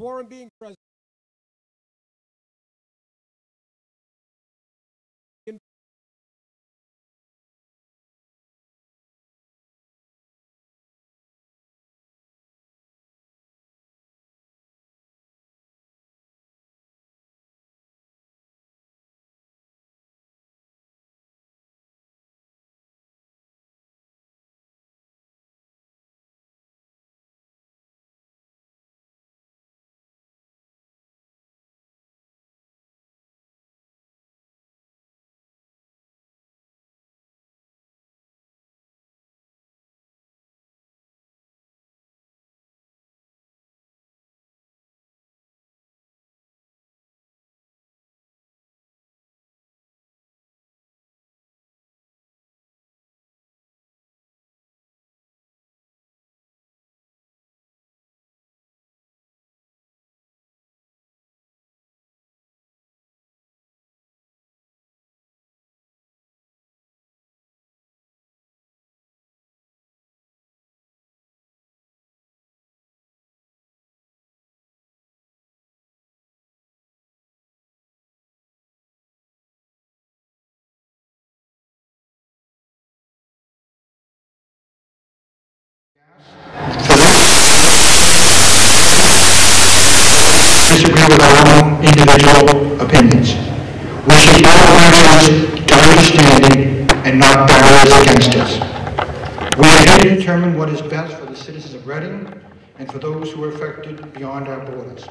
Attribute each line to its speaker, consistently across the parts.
Speaker 1: Quorum being present.
Speaker 2: Disagree with our own individual opinions. We should use barriers to understanding and not barriers against us. We are here to determine what is best for the citizens of Reading and for those who are affected beyond our borders.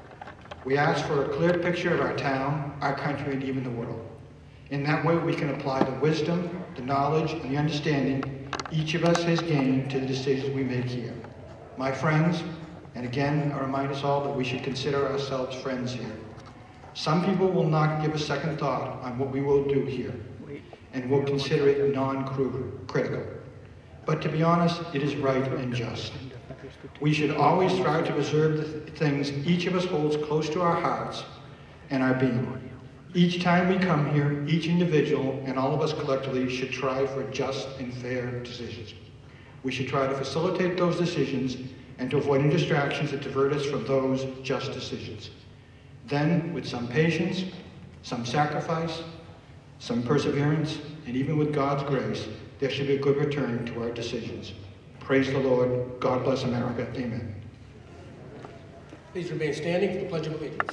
Speaker 2: We ask for a clear picture of our town, our country, and even the world. In that way, we can apply the wisdom, the knowledge, and the understanding each of us has gained to the decisions we make here. My friends, and again, I remind us all that we should consider ourselves friends here. Some people will not give a second thought on what we will do here, and will consider it non-critical. But to be honest, it is right and just. We should always strive to preserve the things each of us holds close to our hearts and our being. Each time we come here, each individual and all of us collectively should try for just and fair decisions. We should try to facilitate those decisions and to avoid any distractions that divert us from those just decisions. Then, with some patience, some sacrifice, some perseverance, and even with God's grace, there should be a good return to our decisions. Praise the Lord. God bless America. Amen.
Speaker 1: Please remain standing for the Pledge of Allegiance.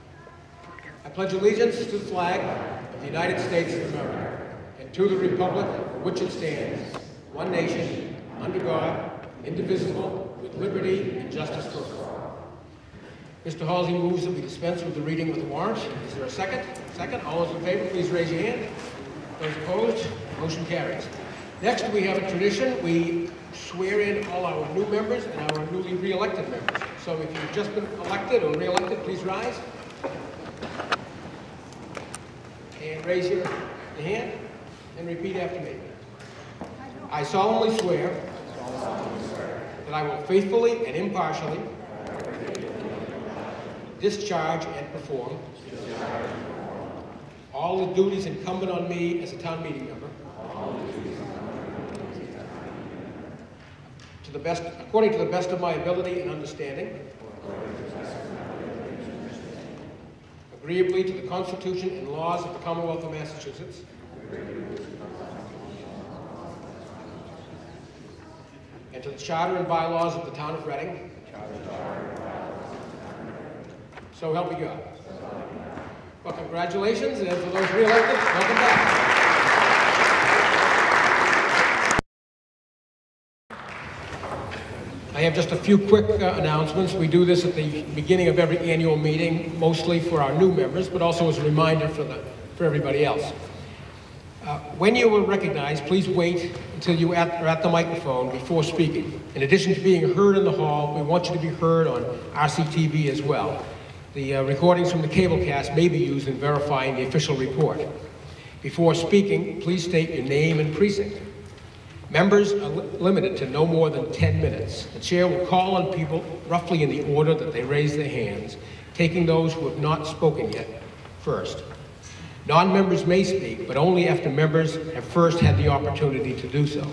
Speaker 1: I pledge allegiance to the flag of the United States of America and to the republic for which it stands, one nation, under God, indivisible, with liberty and justice for all. Mr. Halsey moves that we dispense with the reading of the warrant. Is there a second? Second. All those in favor, please raise your hand. Those opposed, motion carries. Next, we have a tradition. We swear in all our new members and our newly re-elected members. So if you've just been elected or re-elected, please rise. And raise your hand and repeat after me. I solemnly swear that I will faithfully and impartially discharge and perform all the duties incumbent on me as a town meeting member according to the best of my ability and understanding, agreeably to the Constitution and laws of the Commonwealth of Massachusetts, and to the Charter and bylaws of the Town of Reading. So help me God. Well, congratulations, and for those re-elected, welcome back. I have just a few quick announcements. We do this at the beginning of every annual meeting, mostly for our new members, but also as a reminder for everybody else. When you are recognized, please wait until you are at the microphone before speaking. In addition to being heard in the hall, we want you to be heard on RCTV as well. The recordings from the cablecast may be used in verifying the official report. Before speaking, please state your name and precinct. Members are limited to no more than 10 minutes. The chair will call on people roughly in the order that they raise their hands, taking those who have not spoken yet first. Non-members may speak, but only after members have first had the opportunity to do so.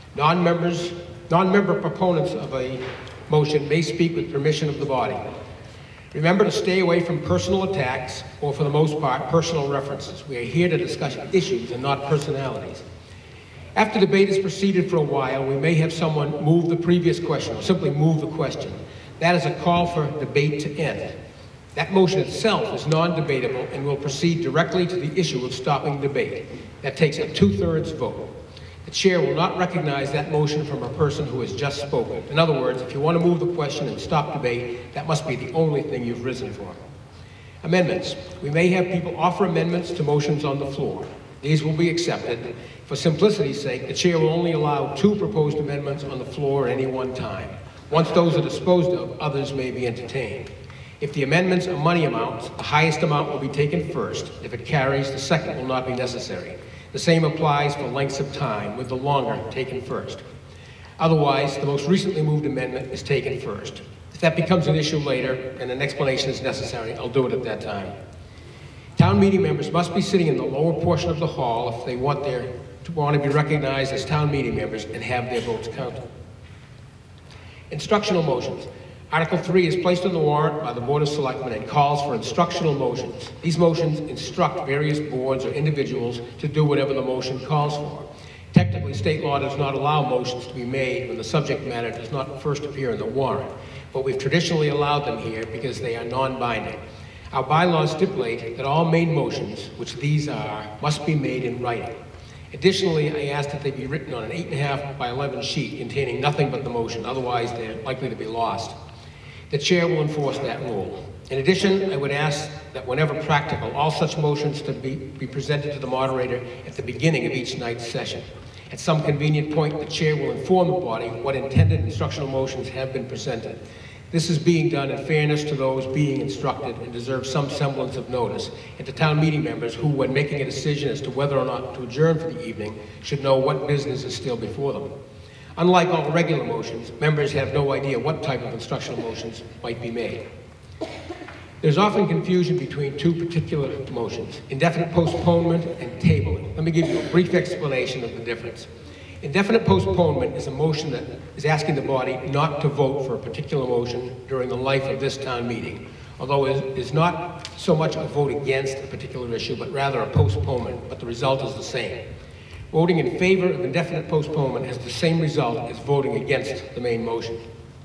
Speaker 1: Non-member proponents of a motion may speak with permission of the body. Remember to stay away from personal attacks or, for the most part, personal references. We are here to discuss issues and not personalities. After debate has proceeded for a while, we may have someone move the previous question or simply move the question. That is a call for debate to end. That motion itself is non-debatable and will proceed directly to the issue of stopping debate. That takes a 2/3 vote. The chair will not recognize that motion from a person who has just spoken. In other words, if you want to move the question and stop debate, that must be the only thing you've risen for. Amendments. We may have people offer amendments to motions on the floor. These will be accepted. For simplicity's sake, the chair will only allow 2 proposed amendments on the floor at any one time. Once those are disposed of, others may be entertained. If the amendments are money amounts, the highest amount will be taken first. If it carries, the second will not be necessary. The same applies for lengths of time, with the longer taken first. Otherwise, the most recently moved amendment is taken first. If that becomes an issue later and an explanation is necessary, I'll do it at that time. Town meeting members must be sitting in the lower portion of the hall if they want to be recognized as town meeting members and have their votes counted. Instructional motions. Article 3 is placed on the warrant by the Board of Selectmen and calls for instructional motions. These motions instruct various boards or individuals to do whatever the motion calls for. Technically, state law does not allow motions to be made when the subject matter does not first appear in the warrant, but we've traditionally allowed them here because they are non-binding. Our bylaws stipulate that all main motions, which these are, must be made in writing. Additionally, I asked that they be written on an 8.5 by 11 sheet containing nothing but the motion, otherwise they're likely to be lost. The chair will enforce that rule. In addition, I would ask that whenever practical, all such motions to be presented to the moderator at the beginning of each night's session. At some convenient point, the chair will inform the body what intended instructional motions have been presented. This is being done in fairness to those being instructed and deserves some semblance of notice, and to town meeting members who, when making a decision as to whether or not to adjourn for the evening, should know what business is still before them. Unlike all regular motions, members have no idea what type of instructional motions might be made. There's often confusion between 2 particular motions, indefinite postponement and tabling. Let me give you a brief explanation of the difference. Indefinite postponement is a motion that is asking the body not to vote for a particular motion during the life of this town meeting, although it is not so much a vote against a particular issue, but rather a postponement, but the result is the same. Voting in favor of indefinite postponement has the same result as voting against the main motion.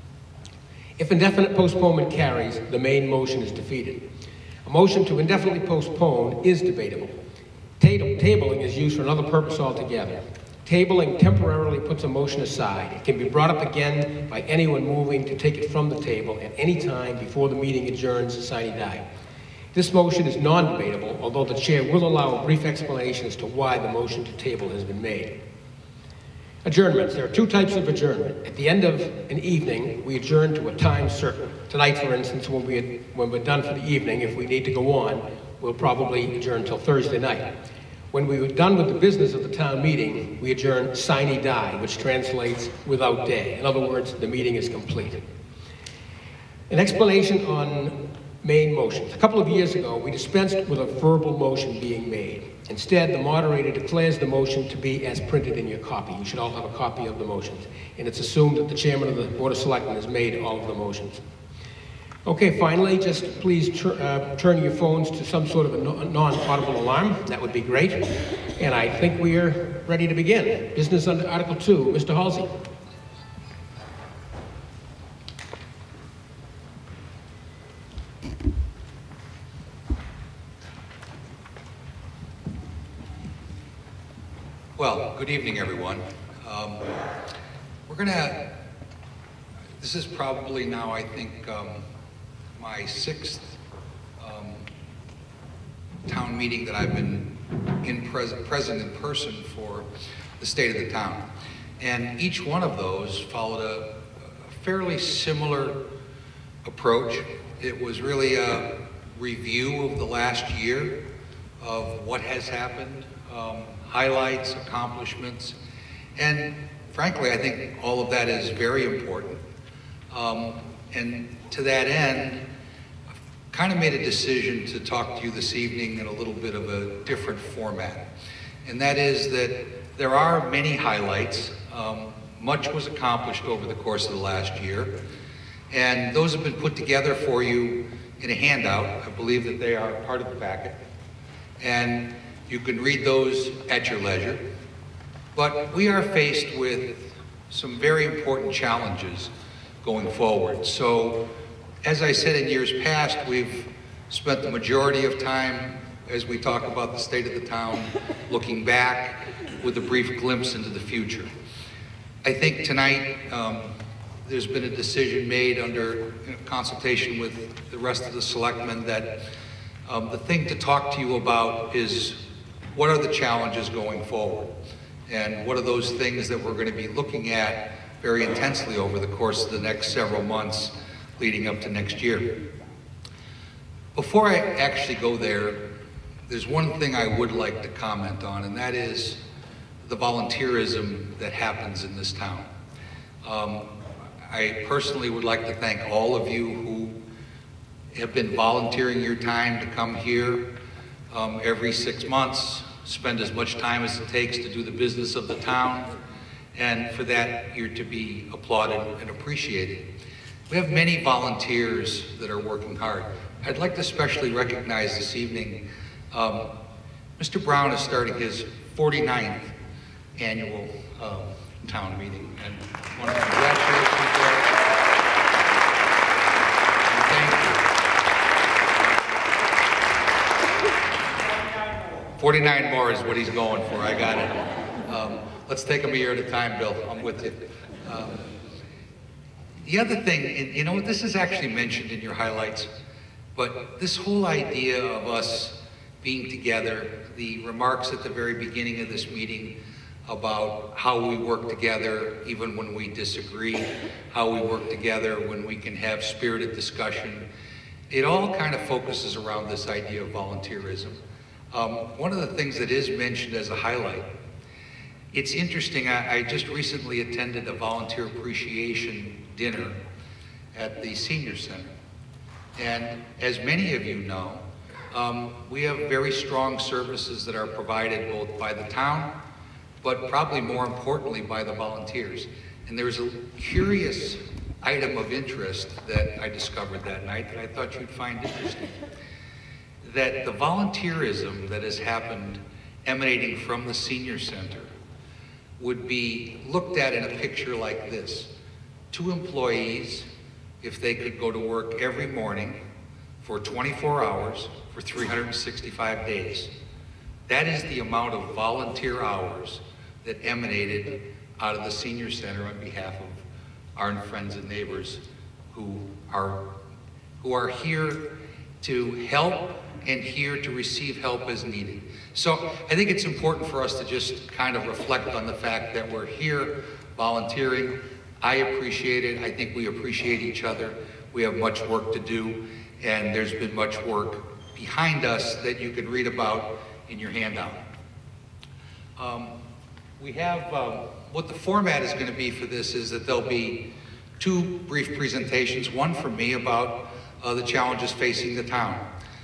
Speaker 1: If indefinite postponement carries, the main motion is defeated. A motion to indefinitely postpone is debatable. Tabling is used for another purpose altogether. Tabling temporarily puts a motion aside. It can be brought up again by anyone moving to take it from the table at any time before the meeting adjourns sine die. This motion is non-debatable, although the chair will allow a brief explanation as to why the motion to table has been made. Adjournments. There are 2 types of adjournment. At the end of an evening, we adjourn to a time certain. Tonight, for instance, when we're done for the evening, if we need to go on, we'll probably adjourn until Thursday night. When we were done with the business of the town meeting, we adjourn sine die, which translates without day. In other words, the meeting is complete. An explanation on main motions. A couple of years ago, we dispensed with a verbal motion being made. Instead, the moderator declares the motion to be as printed in your copy. You should all have a copy of the motions. And it's assumed that the chairman of the Board of Selectmen has made all of the motions. Okay, finally, just please turn your phones to some sort of a non-audible alarm. That would be great. And I think we are ready to begin. Business under Article 2. Mr. Halsey.
Speaker 3: Well, good evening, everyone. This is probably now, I think, my 6th town meeting that I've been present in person for the state of the town. And each one of those followed a fairly similar approach. It was really a review of the last year of what has happened, highlights, accomplishments, and frankly, I think all of that is very important. And to that end, I've kind of made a decision to talk to you this evening in a little bit of a different format. And that is that there are many highlights. Much was accomplished over the course of the last year. And those have been put together for you in a handout. I believe that they are part of the packet. And you can read those at your leisure. But we are faced with some very important challenges going forward. So, as I said in years past, we've spent the majority of time as we talk about the state of the town, looking back with a brief glimpse into the future. I think tonight there's been a decision made under consultation with the rest of the selectmen that the thing to talk to you about is what are the challenges going forward? And what are those things that we're going to be looking at very intensely over the course of the next several months leading up to next year? Before I actually go there, there's one thing I would like to comment on, and that is the volunteerism that happens in this town. I personally would like to thank all of you who have been volunteering your time to come here every 6 months, spend as much time as it takes to do the business of the town, and for that you're to be applauded and appreciated. We have many volunteers that are working hard. I'd like to especially recognize this evening, Mr. Brown is starting his 49th annual town meeting, and I want to congratulate you for it. And thank you. 49 more is what he's going for, I got it. Let's take them a year at a time, Bill, I'm with you. The other thing, and you know what, this is actually mentioned in your highlights, but this whole idea of us being together, the remarks at the very beginning of this meeting about how we work together even when we disagree, how we work together when we can have spirited discussion, it all kind of focuses around this idea of volunteerism. One of the things that is mentioned as a highlight, it's interesting, I just recently attended a volunteer appreciation dinner at the Senior Center. And as many of you know, we have very strong services that are provided both by the town, but probably more importantly by the volunteers. And there was a curious item of interest that I discovered that night that I thought you'd find interesting. That the volunteerism that has happened emanating from the Senior Center would be looked at in a picture like this. 2 employees, if they could go to work every morning for 24 hours for 365 days. That is the amount of volunteer hours that emanated out of the Senior Center on behalf of our friends and neighbors who are here to help and here to receive help as needed. So I think it's important for us to just kind of reflect on the fact that we're here volunteering. I appreciate it. I think we appreciate each other. We have much work to do, and there's been much work behind us that you can read about in your handout. We have, what the format is going to be for this is that there'll be 2 brief presentations, one from me about the challenges facing the town.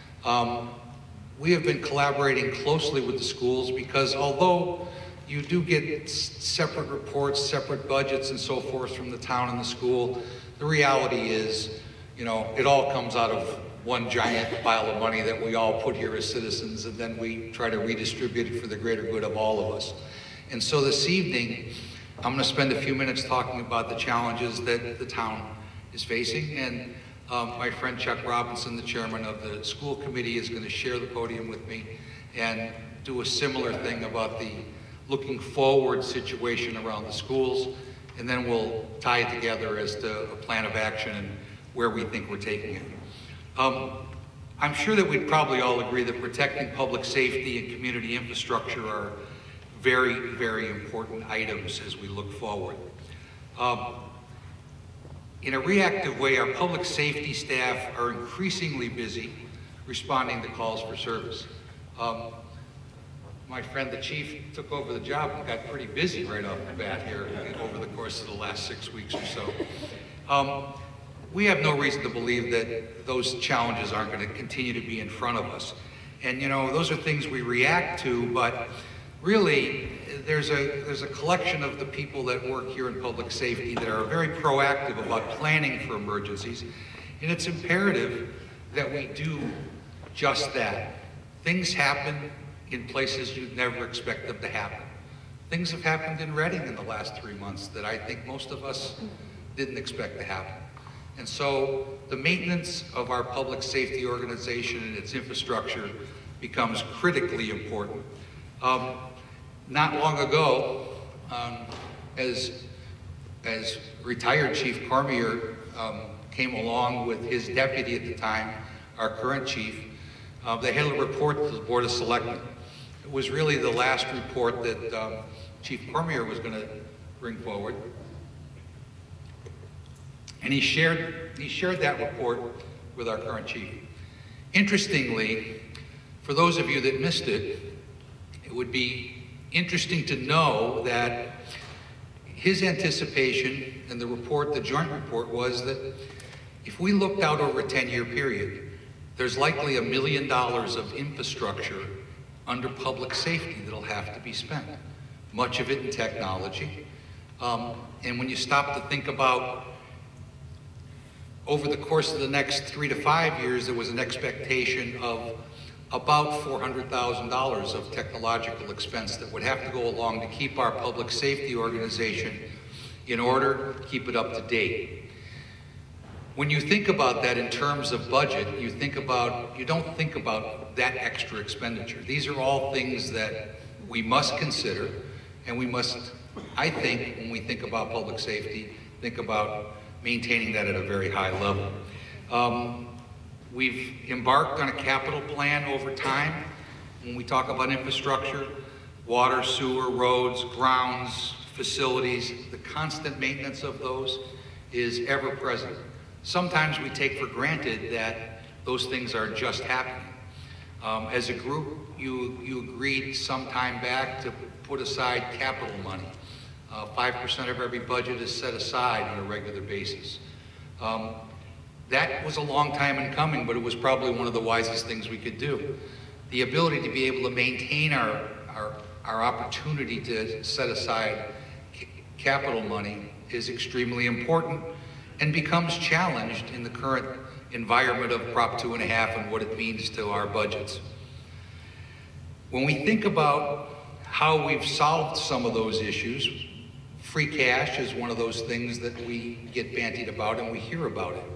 Speaker 3: We have been collaborating closely with the schools because although you do get separate reports, separate budgets and so forth from the town and the school, the reality is, you know, it all comes out of one giant pile of money that we all put here as citizens, and then we try to redistribute it for the greater good of all of us. And so this evening, I'm going to spend a few minutes talking about the challenges that the town is facing, and my friend Chuck Robinson, the chairman of the school committee, is going to share the podium with me and do a similar thing about the looking forward situation around the schools, and then we'll tie it together as to a plan of action and where we think we're taking it. I'm sure that we'd probably all agree that protecting public safety and community infrastructure are very, very important items as we look forward. In a reactive way, our public safety staff are increasingly busy responding to calls for service. My friend, the chief, took over the job and got pretty busy right off the bat here over the course of the last 6 weeks or so. We have no reason to believe that those challenges aren't going to continue to be in front of us. And you know, those are things we react to, but really, there's a collection of the people that work here in public safety that are very proactive about planning for emergencies. And it's imperative that we do just that. Things happen in places you'd never expect them to happen. Things have happened in Reading in the last 3 months that I think most of us didn't expect to happen. And so the maintenance of our public safety organization and its infrastructure becomes critically important. Not long ago, as retired Chief Cormier came along with his deputy at the time, our current chief, they had a report to the Board of Selectmen. It was really the last report that Chief Cormier was going to bring forward. And he shared that report with our current chief. Interestingly, for those of you that missed it, it would be interesting to know that his anticipation in the report, the joint report, was that if we looked out over a 10-year period, there's likely $1 million of infrastructure under public safety that'll have to be spent, much of it in technology. And when you stop to think about over the course of the next 3 to 5 years, there was an expectation of about $400,000 of technological expense that would have to go along to keep our public safety organization in order, keep it up to date. When you think about that in terms of budget, you don't think about that extra expenditure. These are all things that we must consider, and we must, I think, when we think about public safety, think about maintaining that at a very high level. We've embarked on a capital plan over time. When we talk about infrastructure, water, sewer, roads, grounds, facilities, the constant maintenance of those is ever present. Sometimes we take for granted that those things are just happening. As a group, you agreed some time back to put aside capital money. 5% of every budget is set aside on a regular basis. That was a long time in coming, but it was probably one of the wisest things we could do. The ability to be able to maintain our opportunity to set aside capital money is extremely important and becomes challenged in the current environment of Prop 2.5 and what it means to our budgets. When we think about how we've solved some of those issues, free cash is one of those things that we get bandied about and we hear about it.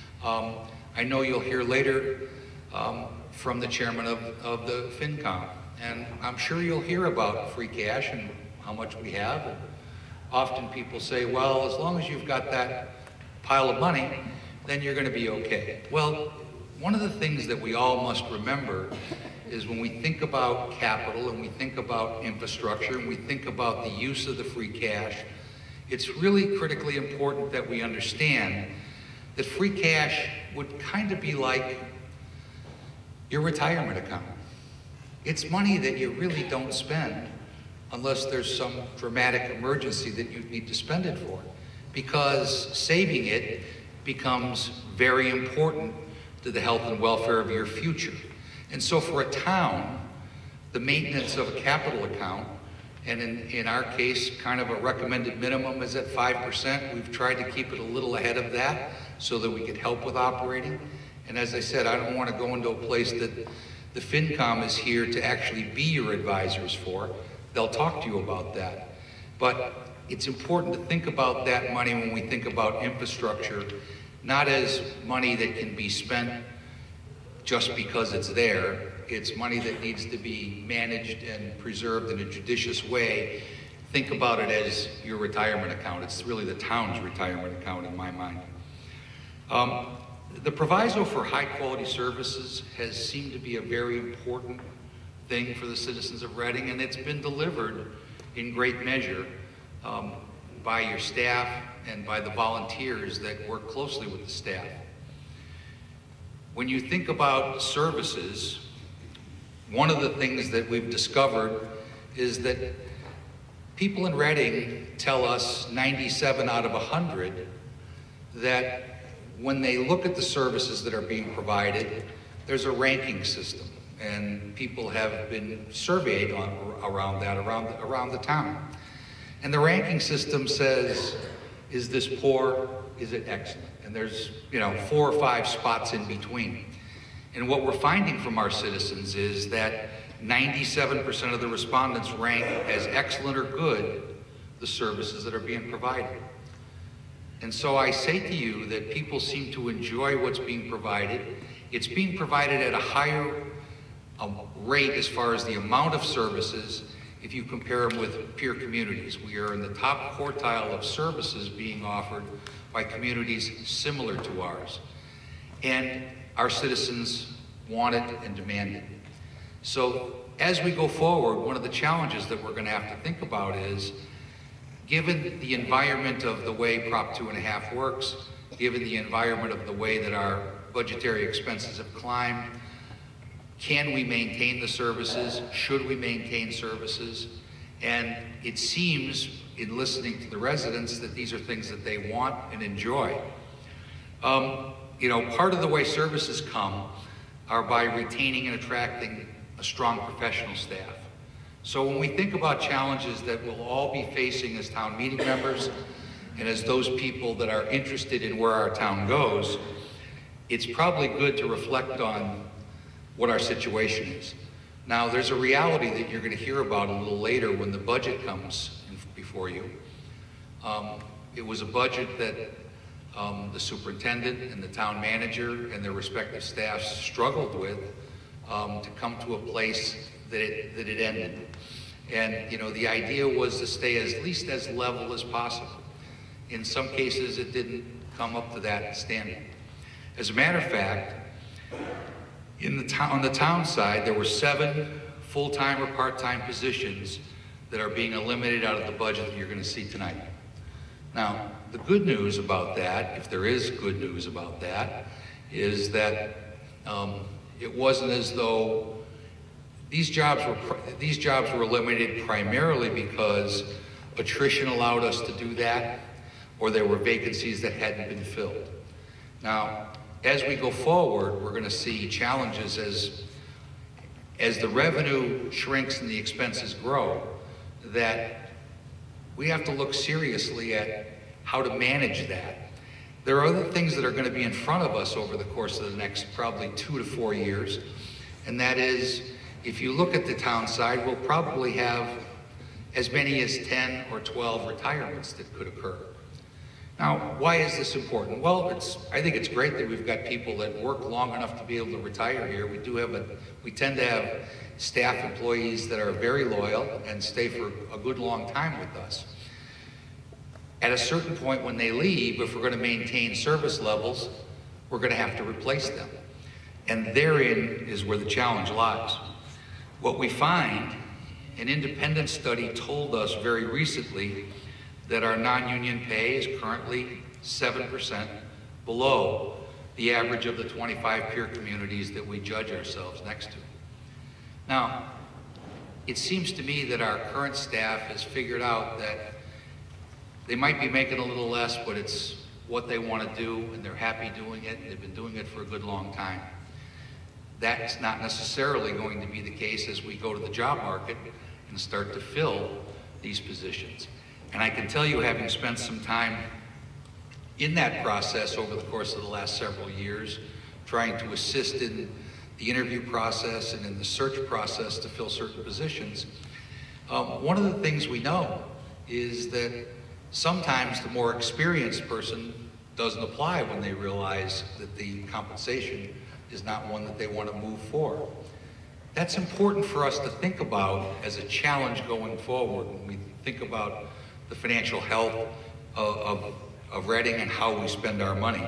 Speaker 3: I know you'll hear later from the chairman of the FinCom, and I'm sure you'll hear about free cash and how much we have. And often people say, well, as long as you've got that pile of money, then you're going to be okay. Well, one of the things that we all must remember is when we think about capital and we think about infrastructure and we think about the use of the free cash, it's really critically important that we understand that free cash would kind of be like your retirement account. It's money that you really don't spend unless there's some dramatic emergency that you need to spend it for, because saving it becomes very important to the health and welfare of your future. And so for a town, the maintenance of a capital account, and in our case, kind of a recommended minimum is at 5%. We've tried to keep it a little ahead of that so that we could help with operating. And as I said, I don't want to go into a place that the FinCom is here to actually be your advisors for. They'll talk to you about that. But it's important to think about that money when we think about infrastructure, not as money that can be spent just because it's there. It's money that needs to be managed and preserved in a judicious way. Think about it as your retirement account. It's really the town's retirement account in my mind. The proviso for high-quality services has seemed to be a very important thing for the citizens of Reading, and it's been delivered in great measure by your staff and by the volunteers that work closely with the staff. When you think about services, one of the things that we've discovered is that people in Reading tell us 97 out of 100 that when they look at the services that are being provided, there's a ranking system, and people have been surveyed around the town. And the ranking system says, is this poor? Is it excellent? And there's 4 or 5 spots in between. And what we're finding from our citizens is that 97% of the respondents rank as excellent or good the services that are being provided. And so I say to you that people seem to enjoy what's being provided. It's being provided at a higher rate as far as the amount of services if you compare them with peer communities. We are in the top quartile of services being offered by communities similar to ours. And our citizens want it and demand it. So as we go forward, one of the challenges that we're going to have to think about is, given the environment of the way Prop 2.5 works, given the environment of the way that our budgetary expenses have climbed, can we maintain the services? Should we maintain services? And it seems, in listening to the residents, that these are things that they want and enjoy. You know, part of the way services come are by retaining and attracting a strong professional staff. So when we think about challenges that we'll all be facing as town meeting members and as those people that are interested in where our town goes, it's probably good to reflect on what our situation is. Now, there's a reality that you're going to hear about a little later when the budget comes before you. It was a budget that the superintendent and the town manager and their respective staffs struggled with to come to a place that it ended. And, you know, the idea was to stay at least as level as possible. In some cases, it didn't come up to that standard. As a matter of fact, on the town side, there were 7 full-time or part-time positions that are being eliminated out of the budget that you're going to see tonight. Now, the good news about that, if there is good news about that, is that it wasn't as though these jobs were eliminated primarily because attrition allowed us to do that, or there were vacancies that hadn't been filled. Now, as we go forward, we're going to see challenges as the revenue shrinks and the expenses grow, that we have to look seriously at how to manage that. There are other things that are going to be in front of us over the course of the next probably 2 to 4 years, and that is, if you look at the town side, we'll probably have as many as 10 or 12 retirements that could occur. Now, why is this important? Well, I think it's great that we've got people that work long enough to be able to retire here. We tend to have staff employees that are very loyal and stay for a good long time with us. At a certain point when they leave, if we're going to maintain service levels, we're going to have to replace them. And therein is where the challenge lies. What we find, an independent study told us very recently that our non-union pay is currently 7% below the average of the 25 peer communities that we judge ourselves next to. Now, it seems to me that our current staff has figured out that they might be making a little less, but it's what they want to do, and they're happy doing it, and they've been doing it for a good long time. That's not necessarily going to be the case as we go to the job market and start to fill these positions. And I can tell you, having spent some time in that process over the course of the last several years, trying to assist in the interview process and in the search process to fill certain positions, one of the things we know is that sometimes the more experienced person doesn't apply when they realize that the compensation is not one that they want to move for. That's important for us to think about as a challenge going forward when we think about the financial health of Reading and how we spend our money.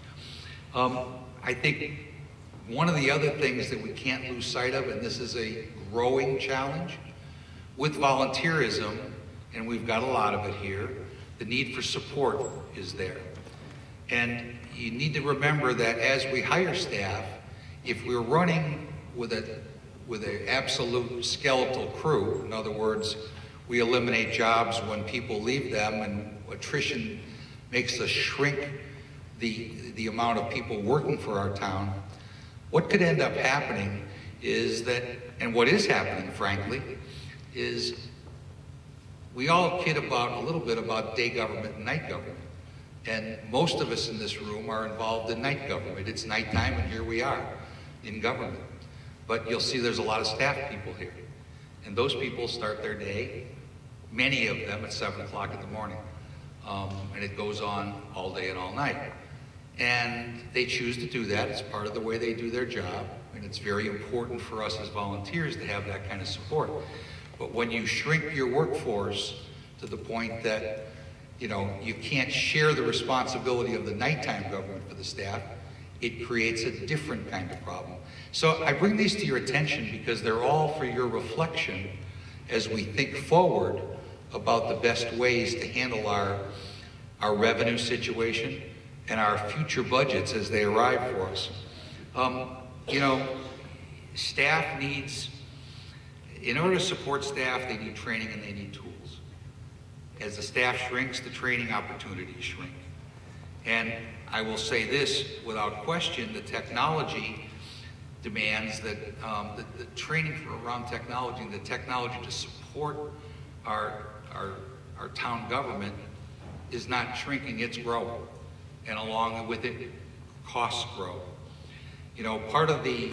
Speaker 3: I think one of the other things that we can't lose sight of, and this is a growing challenge, with volunteerism, and we've got a lot of it here, the need for support is there. And you need to remember that as we hire staff, if we're running with an absolute skeletal crew, in other words, we eliminate jobs when people leave them, and attrition makes us shrink the amount of people working for our town, what could end up happening is that, and what is happening, frankly, is we all kid about a little bit about day government and night government. And most of us in this room are involved in night government. It's nighttime, and here we are. in government. But you'll see there's a lot of staff people here. And those people start their day, many of them at 7 o'clock in the morning. And it goes on all day and all night. And they choose to do that. It's part of the way they do their job. And it's very important for us as volunteers to have that kind of support. But when you shrink your workforce to the point that, you know, you can't share the responsibility of the nighttime government for the staff, it creates a different kind of problem. So I bring these to your attention because they're all for your reflection as we think forward about the best ways to handle our revenue situation and our future budgets as they arrive for us. You know, staff needs, in order to support staff, they need training and they need tools. As the staff shrinks, the training opportunities shrink. And I will say this without question, the technology demands that the training around technology and the technology to support our town government is not shrinking, it's growing. And along with it, costs grow. You know, part of the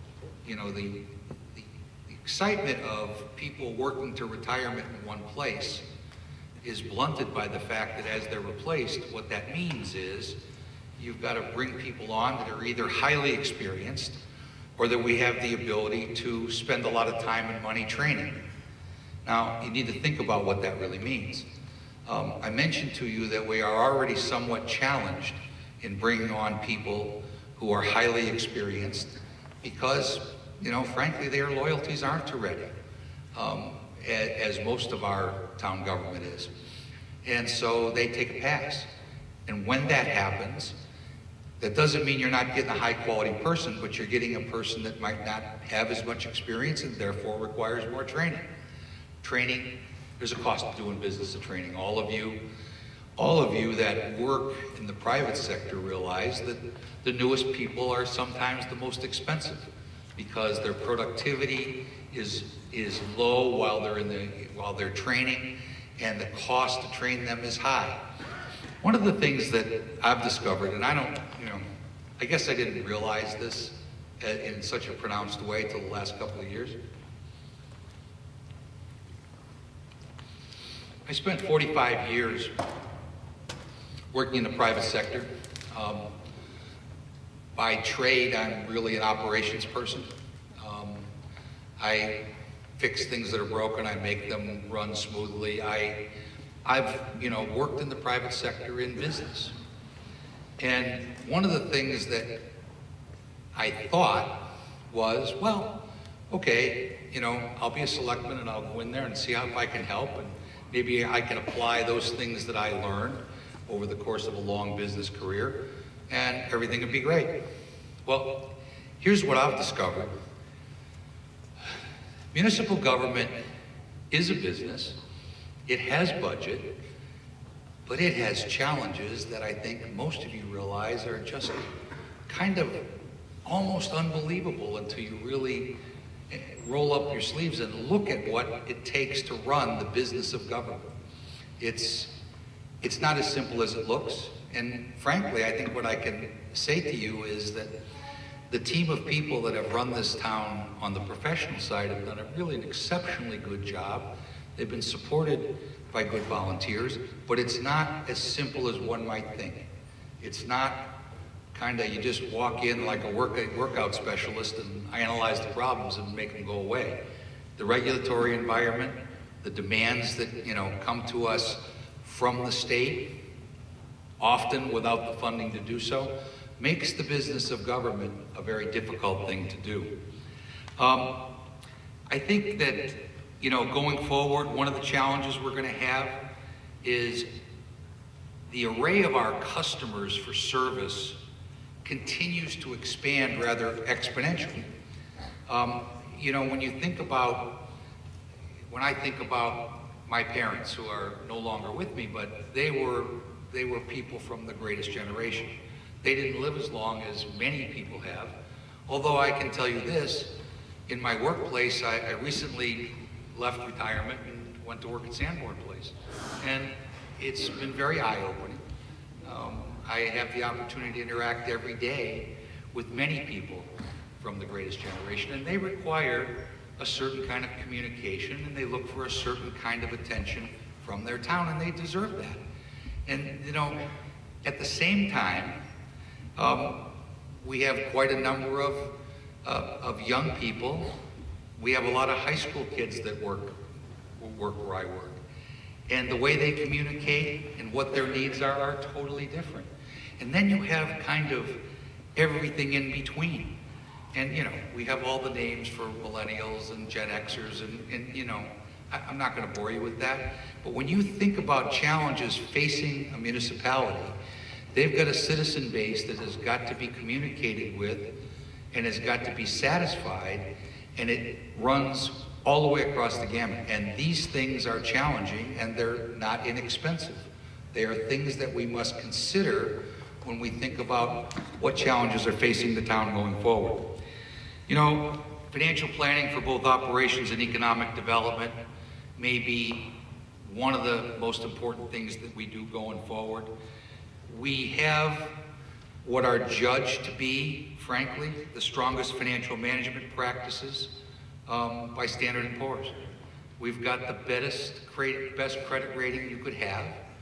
Speaker 3: excitement of people working to retirement in one place is blunted by the fact that as they're replaced, what that means is you've got to bring people on that are either highly experienced or that we have the ability to spend a lot of time and money training. Now, you need to think about what that really means. I mentioned to you that we are already somewhat challenged in bringing on people who are highly experienced because, you know, frankly, their loyalties aren't to Reading, as most of our town government is. And so they take a pass. And when that happens, that doesn't mean you're not getting a high quality person, but you're getting a person that might not have as much experience and therefore requires more training. Training, there's a cost of doing business of training. All of you that work in the private sector realize that the newest people are sometimes the most expensive because their productivity is low while they're training, and the cost to train them is high. One of the things that I've discovered, and I guess I didn't realize this in such a pronounced way till the last couple of years. I spent 45 years working in the private sector. By trade, I'm really an operations person. I fix things that are broken. I make them run smoothly. I've worked in the private sector in business. And one of the things that I thought was, well, okay, I'll be a selectman and I'll go in there and see if I can help, and maybe I can apply those things that I learned over the course of a long business career, and everything would be great. Well, here's what I've discovered. Municipal government is a business. It has budget, but it has challenges that I think most of you realize are just kind of almost unbelievable until you really roll up your sleeves and look at what it takes to run the business of government. It's not as simple as it looks. And frankly, I think what I can say to you is that the team of people that have run this town on the professional side have done an exceptionally good job. They've been supported by good volunteers, but it's not as simple as one might think. It's not kind of you just walk in like a workout specialist and analyze the problems and make them go away. The regulatory environment, the demands that come to us from the state, often without the funding to do so, makes the business of government a very difficult thing to do. I think that going forward, one of the challenges we're going to have is the array of our customers for service continues to expand rather exponentially. When I think about my parents, who are no longer with me, but they were people from the greatest generation. They didn't live as long as many people have, although I can tell you this, in my workplace, I recently left retirement and went to work at Sanborn Place, and it's been very eye-opening. I have the opportunity to interact every day with many people from The Greatest Generation, and they require a certain kind of communication, and they look for a certain kind of attention from their town, and they deserve that. And, you know, at the same time, we have quite a number of young people. We have a lot of high school kids that work where I work. And the way they communicate and what their needs are totally different. And then you have kind of everything in between. And, you know, we have all the names for millennials and Gen Xers and you know, I'm not going to bore you with that. But when you think about challenges facing a municipality, they've got a citizen base that has got to be communicated with and has got to be satisfied, and it runs all the way across the gamut. And these things are challenging, and they're not inexpensive. They are things that we must consider when we think about what challenges are facing the town going forward. You know, financial planning for both operations and economic development may be one of the most important things that we do going forward. We have what are judged to be, frankly, the strongest financial management practices by Standard & Poor's. We've got the best credit rating you could have.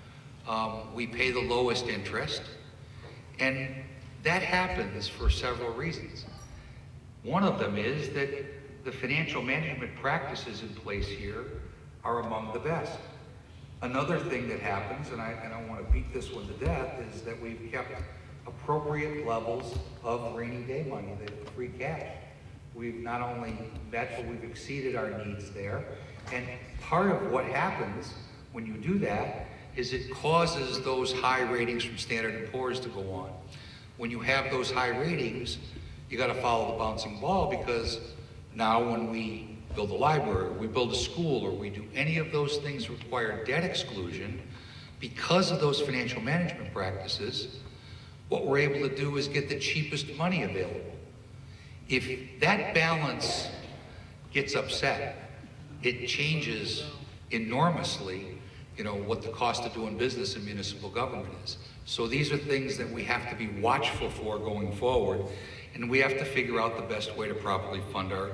Speaker 3: We pay the lowest interest. And that happens for several reasons. One of them is that the financial management practices in place here are among the best. Another thing that happens, and I don't want to beat this one to death, is that we've kept appropriate levels of rainy day money, the free cash. We've not only met, but we've exceeded our needs there. And part of what happens when you do that is it causes those high ratings from Standard & Poor's to go on. When you have those high ratings, you got to follow the bouncing ball, because now when we build a library, or we build a school, or we do any of those things require debt exclusion, because of those financial management practices, what we're able to do is get the cheapest money available. If that balance gets upset, it changes enormously, you know, what the cost of doing business in municipal government is. So these are things that we have to be watchful for going forward, and we have to figure out the best way to properly fund our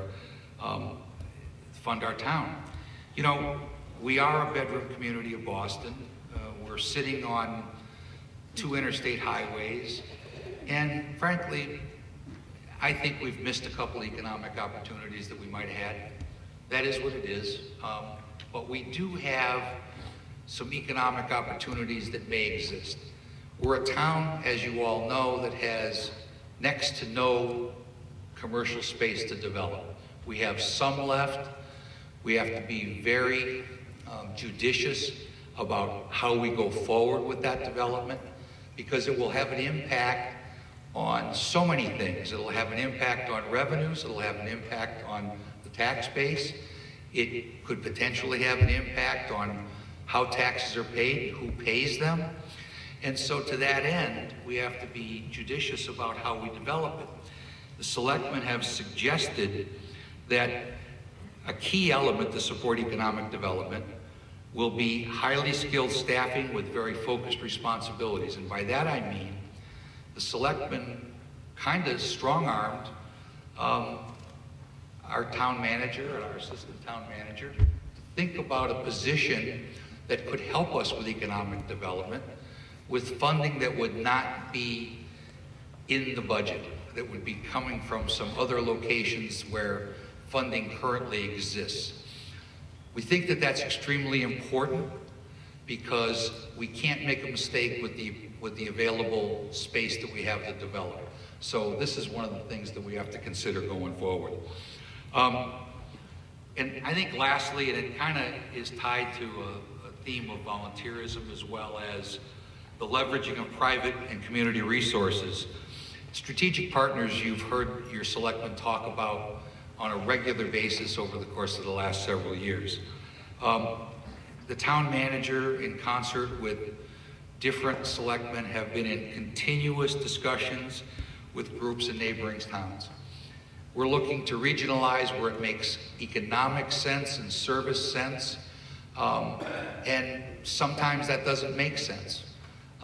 Speaker 3: town. You know, we are a bedroom community of Boston. We're sitting on 2 interstate highways, and frankly, I think we've missed a couple economic opportunities that we might have had. That is what it is. But we do have some economic opportunities that may exist. We're a town, as you all know, that has next to no commercial space to develop. We have some left. We have to be very judicious about how we go forward with that development, because it will have an impact on so many things. It'll have an impact on revenues. It'll have an impact on the tax base. It could potentially have an impact on how taxes are paid, who pays them. And so to that end, we have to be judicious about how we develop it. The selectmen have suggested that a key element to support economic development will be highly skilled staffing with very focused responsibilities. And by that I mean, the selectmen kind of strong-armed our town manager and our assistant town manager to think about a position that could help us with economic development, with funding that would not be in the budget, that would be coming from some other locations where funding currently exists. We think that that's extremely important, because we can't make a mistake with the available space that we have to develop. So this is one of the things that we have to consider going forward. And I think lastly, and it kind of is tied to a theme of volunteerism as well as the leveraging of private and community resources. Strategic partners you've heard your selectmen talk about on a regular basis over the course of the last several years. The town manager, in concert with different selectmen, have been in continuous discussions with groups in neighboring towns. We're looking to regionalize where it makes economic sense and service sense, and sometimes that doesn't make sense.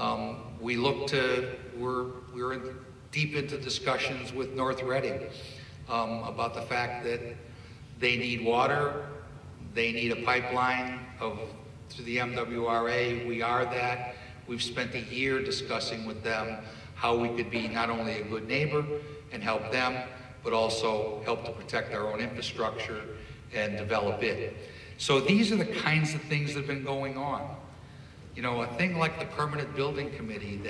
Speaker 3: We're deep into discussions with North Reading about the fact that they need water, they need a pipeline to the MWRA. We are that. We've spent a year discussing with them how we could be not only a good neighbor and help them, but also help to protect our own infrastructure and develop it. So these are the kinds of things that have been going on. You know, a thing like the Permanent Building Committee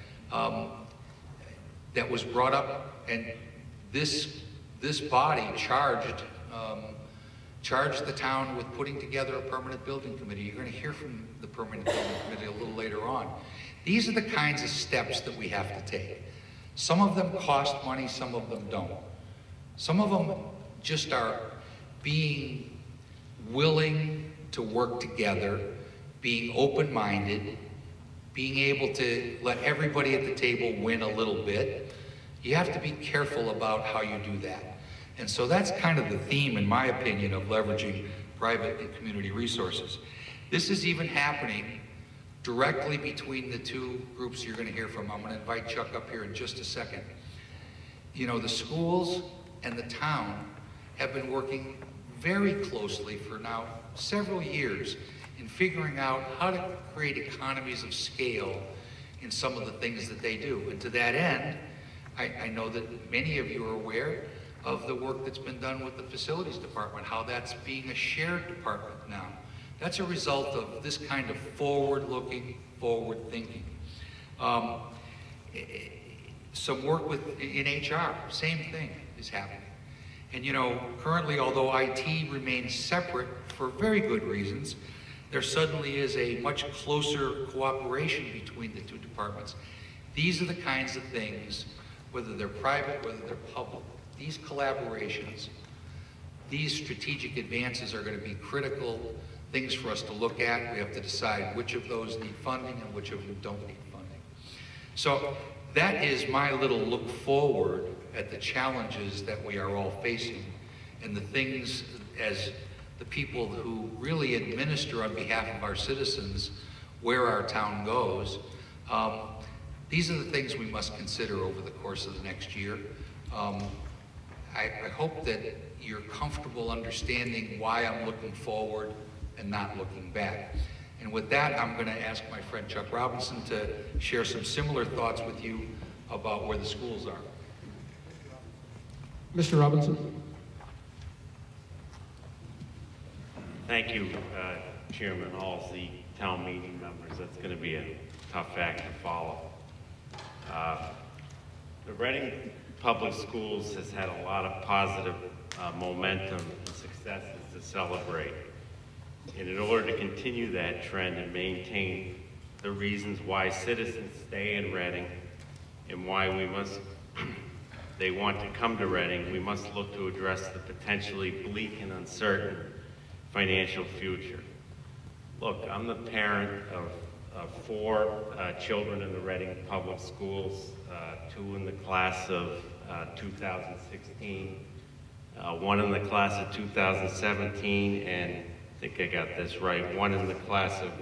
Speaker 3: that was brought up, and this body charged the town with putting together a Permanent Building Committee. You're going to hear from the Permanent Building Committee a little later on. These are the kinds of steps that we have to take. Some of them cost money, some of them don't. Some of them just are being willing to work together, being open-minded, being able to let everybody at the table win a little bit. You have to be careful about how you do that. And so that's kind of the theme, in my opinion, of leveraging private and community resources. This is even happening directly between the two groups you're going to hear from. I'm going to invite Chuck up here in just a second. You know, the schools and the town have been working very closely for now several years in figuring out how to create economies of scale in some of the things that they do. And to that end, I know that many of you are aware of the work that's been done with the facilities department, how that's being a shared department now. That's a result of this kind of forward-looking, forward-thinking. Some work in HR, same thing is happening. And you know, currently, although IT remains separate for very good reasons, there suddenly is a much closer cooperation between the two departments. These are the kinds of things, whether they're private, whether they're public, these collaborations, these strategic advances are going to be critical things for us to look at. We have to decide which of those need funding and which of them don't need funding. So that is my little look forward at the challenges that we are all facing and the things as the people who really administer on behalf of our citizens where our town goes. These are the things we must consider over the course of the next year. I hope that you're comfortable understanding why I'm looking forward and not looking back. And with that, I'm going to ask my friend Chuck Robinson to share some similar thoughts with you about where the schools are.
Speaker 1: Mr. Robinson.
Speaker 4: Thank you, Chairman Halsey, town meeting members. That's going to be a tough act to follow. The Reading Public Schools has had a lot of positive momentum and successes to celebrate. And in order to continue that trend and maintain the reasons why citizens stay in Reading and why they want to come to Reading, we must look to address the potentially bleak and uncertain financial future. Look, I'm the parent of 4 children in the Reading Public Schools, 2 in the class of 2016, 1 in the class of 2017, and I think I got this right, 1 in the class of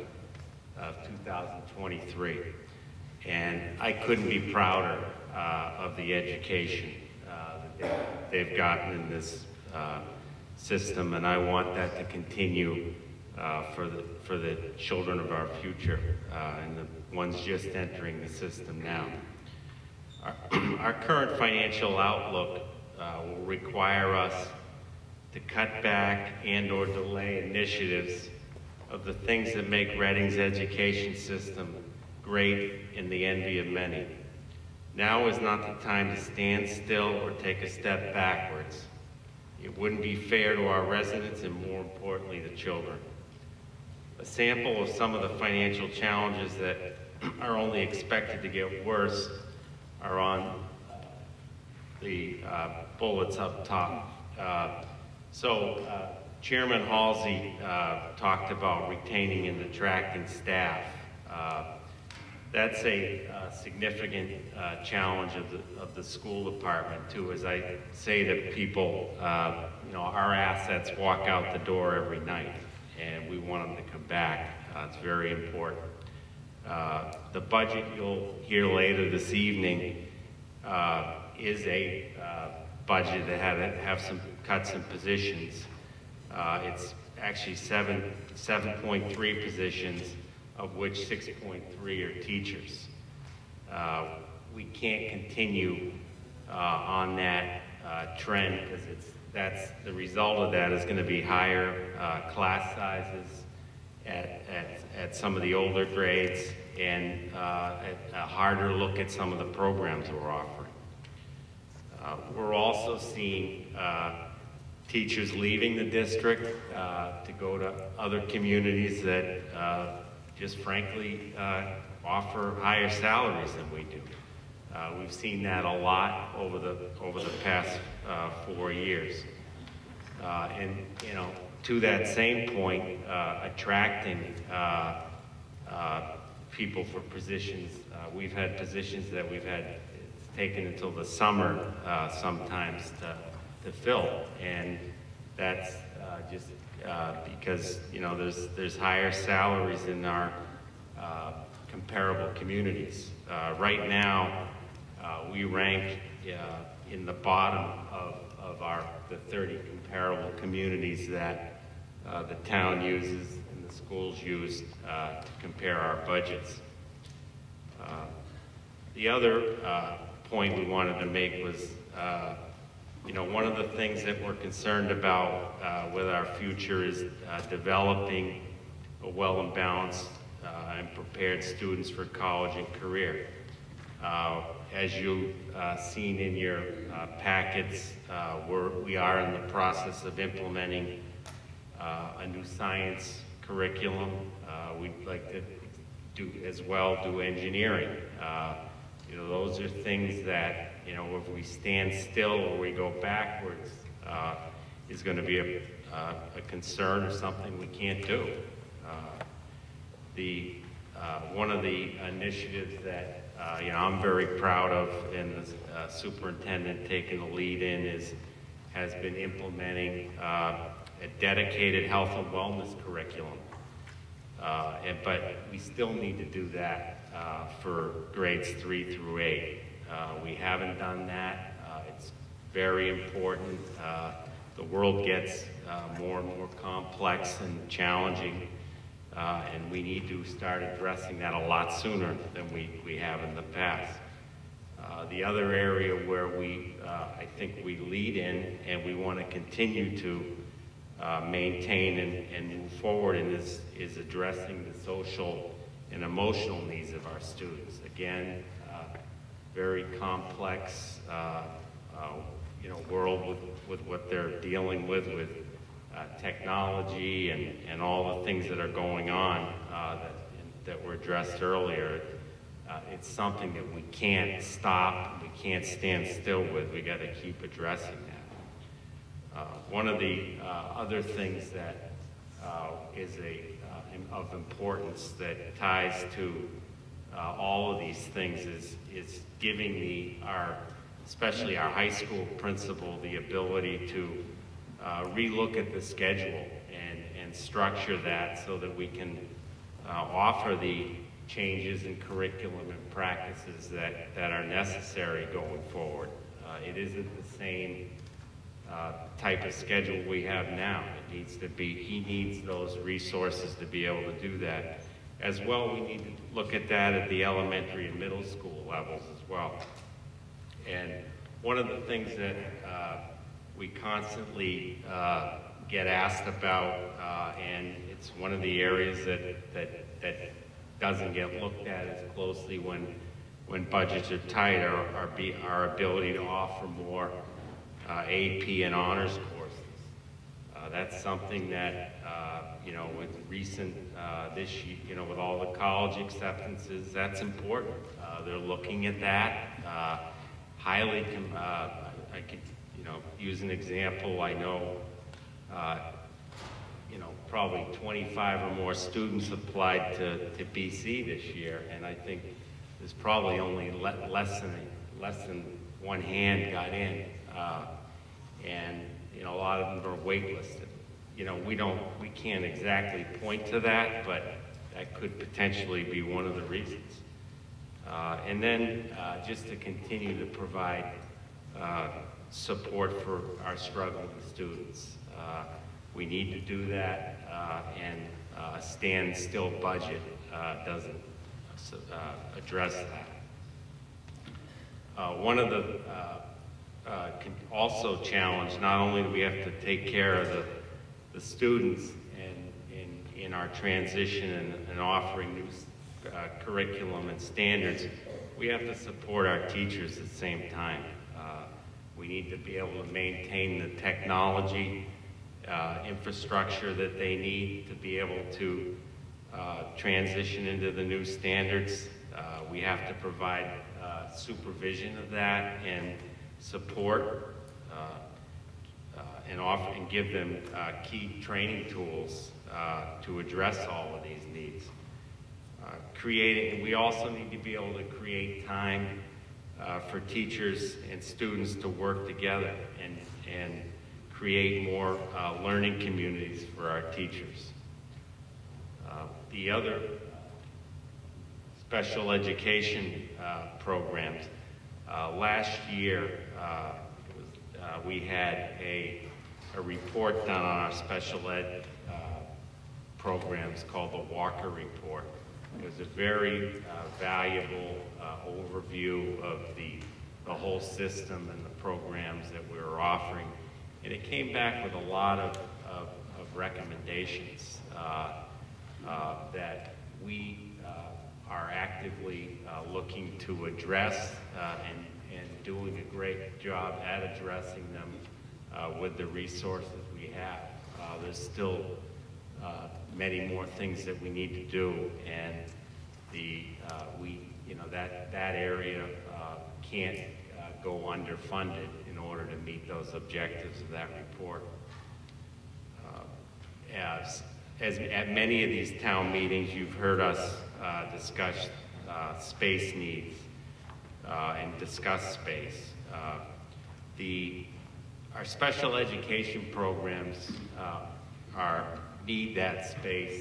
Speaker 4: 2023. And I couldn't be prouder of the education that they've gotten in this system, and I want that to continue for the children of our future and the ones just entering the system now. Our current financial outlook will require us to cut back and/or delay initiatives of the things that make Reading's education system great and the envy of many. Now is not the time to stand still or take a step backwards. It wouldn't be fair to our residents and, more importantly, the children. A sample of some of the financial challenges that are only expected to get worse are on the bullets up top. Chairman Halsey talked about retaining and attracting staff. That's a significant challenge of the school department too. As I say to people, our assets walk out the door every night, and we want them to come back. It's very important. The budget you'll hear later this evening is a budget that had to have some cuts in positions. It's actually 7.3 positions, of which 6.3 are teachers. We can't continue on that trend, because that's the result of that is going to be higher class sizes at some of the older grades, and a harder look at some of the programs we're offering. We're also seeing teachers leaving the district to go to other communities that just frankly offer higher salaries than we do. We've seen that a lot over the past 4 years. And you know, to that same point, attracting people for positions. We've had positions that we've had taken until the summer sometimes to fill, and that's just because, you know, there's higher salaries in our comparable communities. Right now, we rank in the bottom of the 30 comparable communities that the town uses and the schools use to compare our budgets. The other point we wanted to make was, you know, one of the things that we're concerned about with our future is developing a well and balanced and prepared students for college and career. As you've seen in your packets, we are in the process of implementing a new science curriculum. We'd like to do engineering. You know, those are things that, you know, if we stand still or we go backwards, is going to be a concern or something we can't do. One of the initiatives that you know, I'm very proud of, and the superintendent taking the lead in, has been implementing a dedicated health and wellness curriculum. But we still need to do that for grades 3 through 8. We haven't done that. It's very important. The world gets more and more complex and challenging, and we need to start addressing that a lot sooner than we have in the past. The other area where I think we lead in, and we want to continue to maintain and move forward in, is addressing the social and emotional needs of our students. Again, very complex you know, world with what they're dealing with technology and all the things that are going on that were addressed earlier. It's something that we can't stop, we can't stand still with. We got to keep addressing that. One of the other things that is of importance that ties to all of these things is giving especially our high school principal, the ability to relook at the schedule and structure that so that we can offer the changes in curriculum and practices that are necessary going forward. It isn't the same type of schedule we have now. It needs to be, he needs those resources to be able to do that. As well, we need to look at that at the elementary and middle school levels as well. And one of the things that we constantly get asked about, and it's one of the areas that doesn't get looked at as closely when budgets are tight, our ability to offer more AP and honors courses. That's something that, you know, with recent, this year, you know, with all the college acceptances, that's important. They're looking at that. I could, you know, use an example. I know, you know, probably 25 or more students applied to BC this year, and I think there's probably only less than one hand got in, and you know, a lot of them are waitlisted. You know, we can't exactly point to that, but that could potentially be one of the reasons. And then just to continue to provide support for our struggling students. We need to do that, and a standstill budget doesn't address that. One of the also challenge, not only do we have to take care of the students in our transition and offering new curriculum and standards, we have to support our teachers at the same time. We need to be able to maintain the technology infrastructure that they need to be able to transition into the new standards. We have to provide supervision of that and support and offer and give them key training tools to address all of these needs. We also need to be able to create time for teachers and students to work together and create more learning communities for our teachers. The other special education programs, last year we had a report done on our special ed programs called the Walker Report. It was a very valuable overview of the whole system and the programs that we were offering. And it came back with a lot of recommendations that we are actively looking to address and doing a great job at addressing them with the resources we have. There's still many more things that we need to do, and that area can't go underfunded in order to meet those objectives of that report. At many of these town meetings, you've heard us discuss space needs and discuss space. Our special education programs need that space.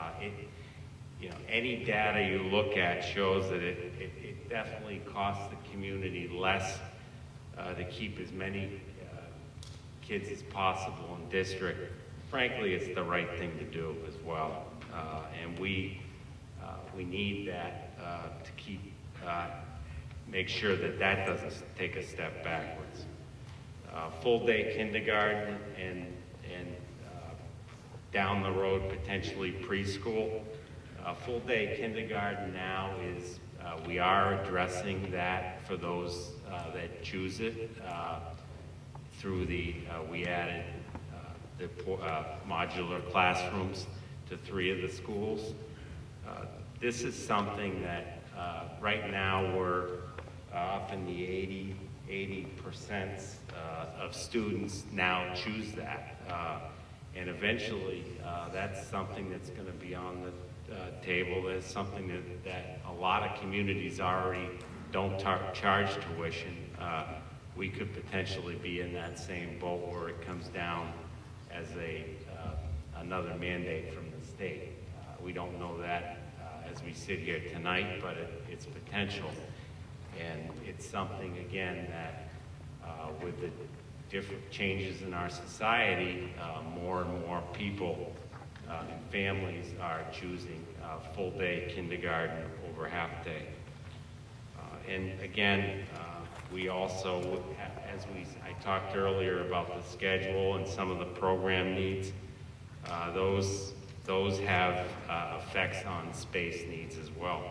Speaker 4: Any data you look at shows that it definitely costs the community less to keep as many kids as possible in district. Frankly, it's the right thing to do as well. And we need that to make sure that doesn't take a step backwards. Full-day kindergarten and down the road, potentially preschool. Full-day kindergarten now is, we are addressing that for those that choose it through we added the modular classrooms to 3 of the schools. This is something that right now we're up in the 80% of students now choose that. And eventually, that's something that's going to be on the table. That's something that a lot of communities already don't charge tuition. We could potentially be in that same boat where it comes down as another mandate from the state. We don't know that as we sit here tonight, but it's potential. And it's something, again, that with the different changes in our society, more and more people and families are choosing full-day kindergarten over half-day. And again, we also, I talked earlier about the schedule and some of the program needs. Those have effects on space needs as well.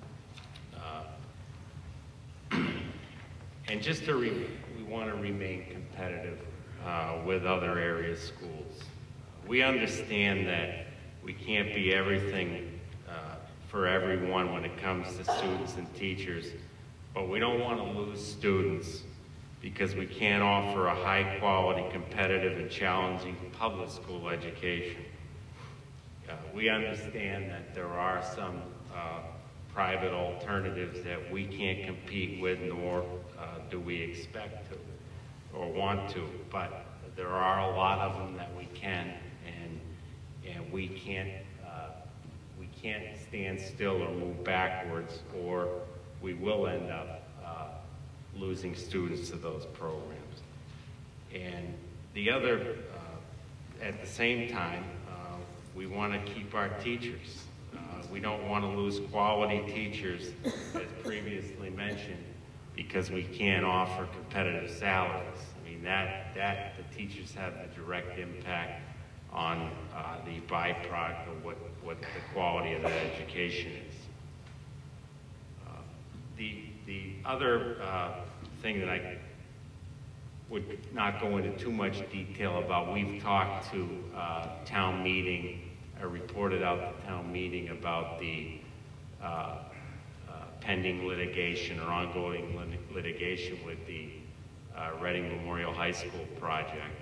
Speaker 4: And just we want to remain competitive with other areas' schools. We understand that we can't be everything for everyone when it comes to students and teachers, but we don't want to lose students because we can't offer a high-quality, competitive, and challenging public school education. We understand that there are some private alternatives that we can't compete with, nor do we expect to or want to, but there are a lot of them that we can, and we can't stand still or move backwards, or we will end up losing students to those programs. And the other, at the same time, we want to keep our teachers. We don't want to lose quality teachers, as previously mentioned, because we can't offer competitive salaries. I mean, the teachers have a direct impact on the byproduct of what the quality of that education is. The other thing that I would not go into too much detail about, we've talked to town meeting, I reported out the town meeting about the pending litigation or ongoing litigation with the Reading Memorial High School project.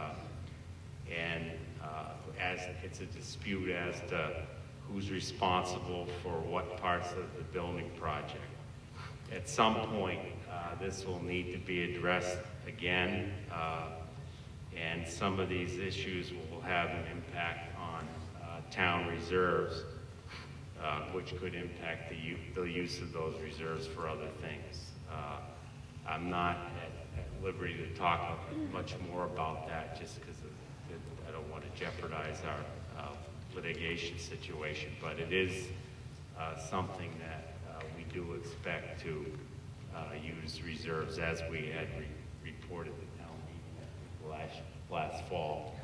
Speaker 4: As it's a dispute as to who's responsible for what parts of the building project. At some point, this will need to be addressed again, and some of these issues will have an impact on town reserves, which could impact the use of those reserves for other things. I'm not at liberty to talk much more about that just because I don't want to jeopardize our litigation situation, but it is something that we do expect to use reserves as we had reported the town meeting last fall.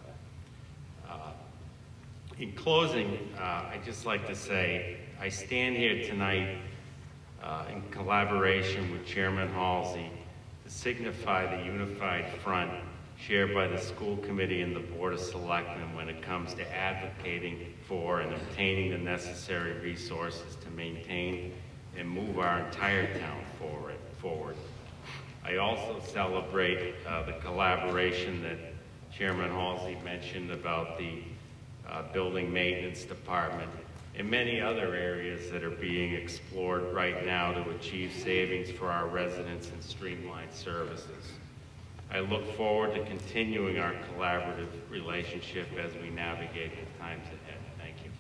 Speaker 4: In closing, I'd just like to say I stand here tonight in collaboration with Chairman Halsey to signify the unified front shared by the school committee and the Board of Selectmen when it comes to advocating for and obtaining the necessary resources to maintain and move our entire town forward. I also celebrate the collaboration that Chairman Halsey mentioned about the building maintenance department and many other areas that are being explored right now to achieve savings for our residents and streamline services. I look forward to continuing our collaborative relationship as we navigate the times ahead. Thank you.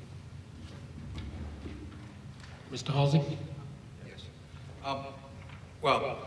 Speaker 1: Mr. Halsey?
Speaker 3: Yes. Well,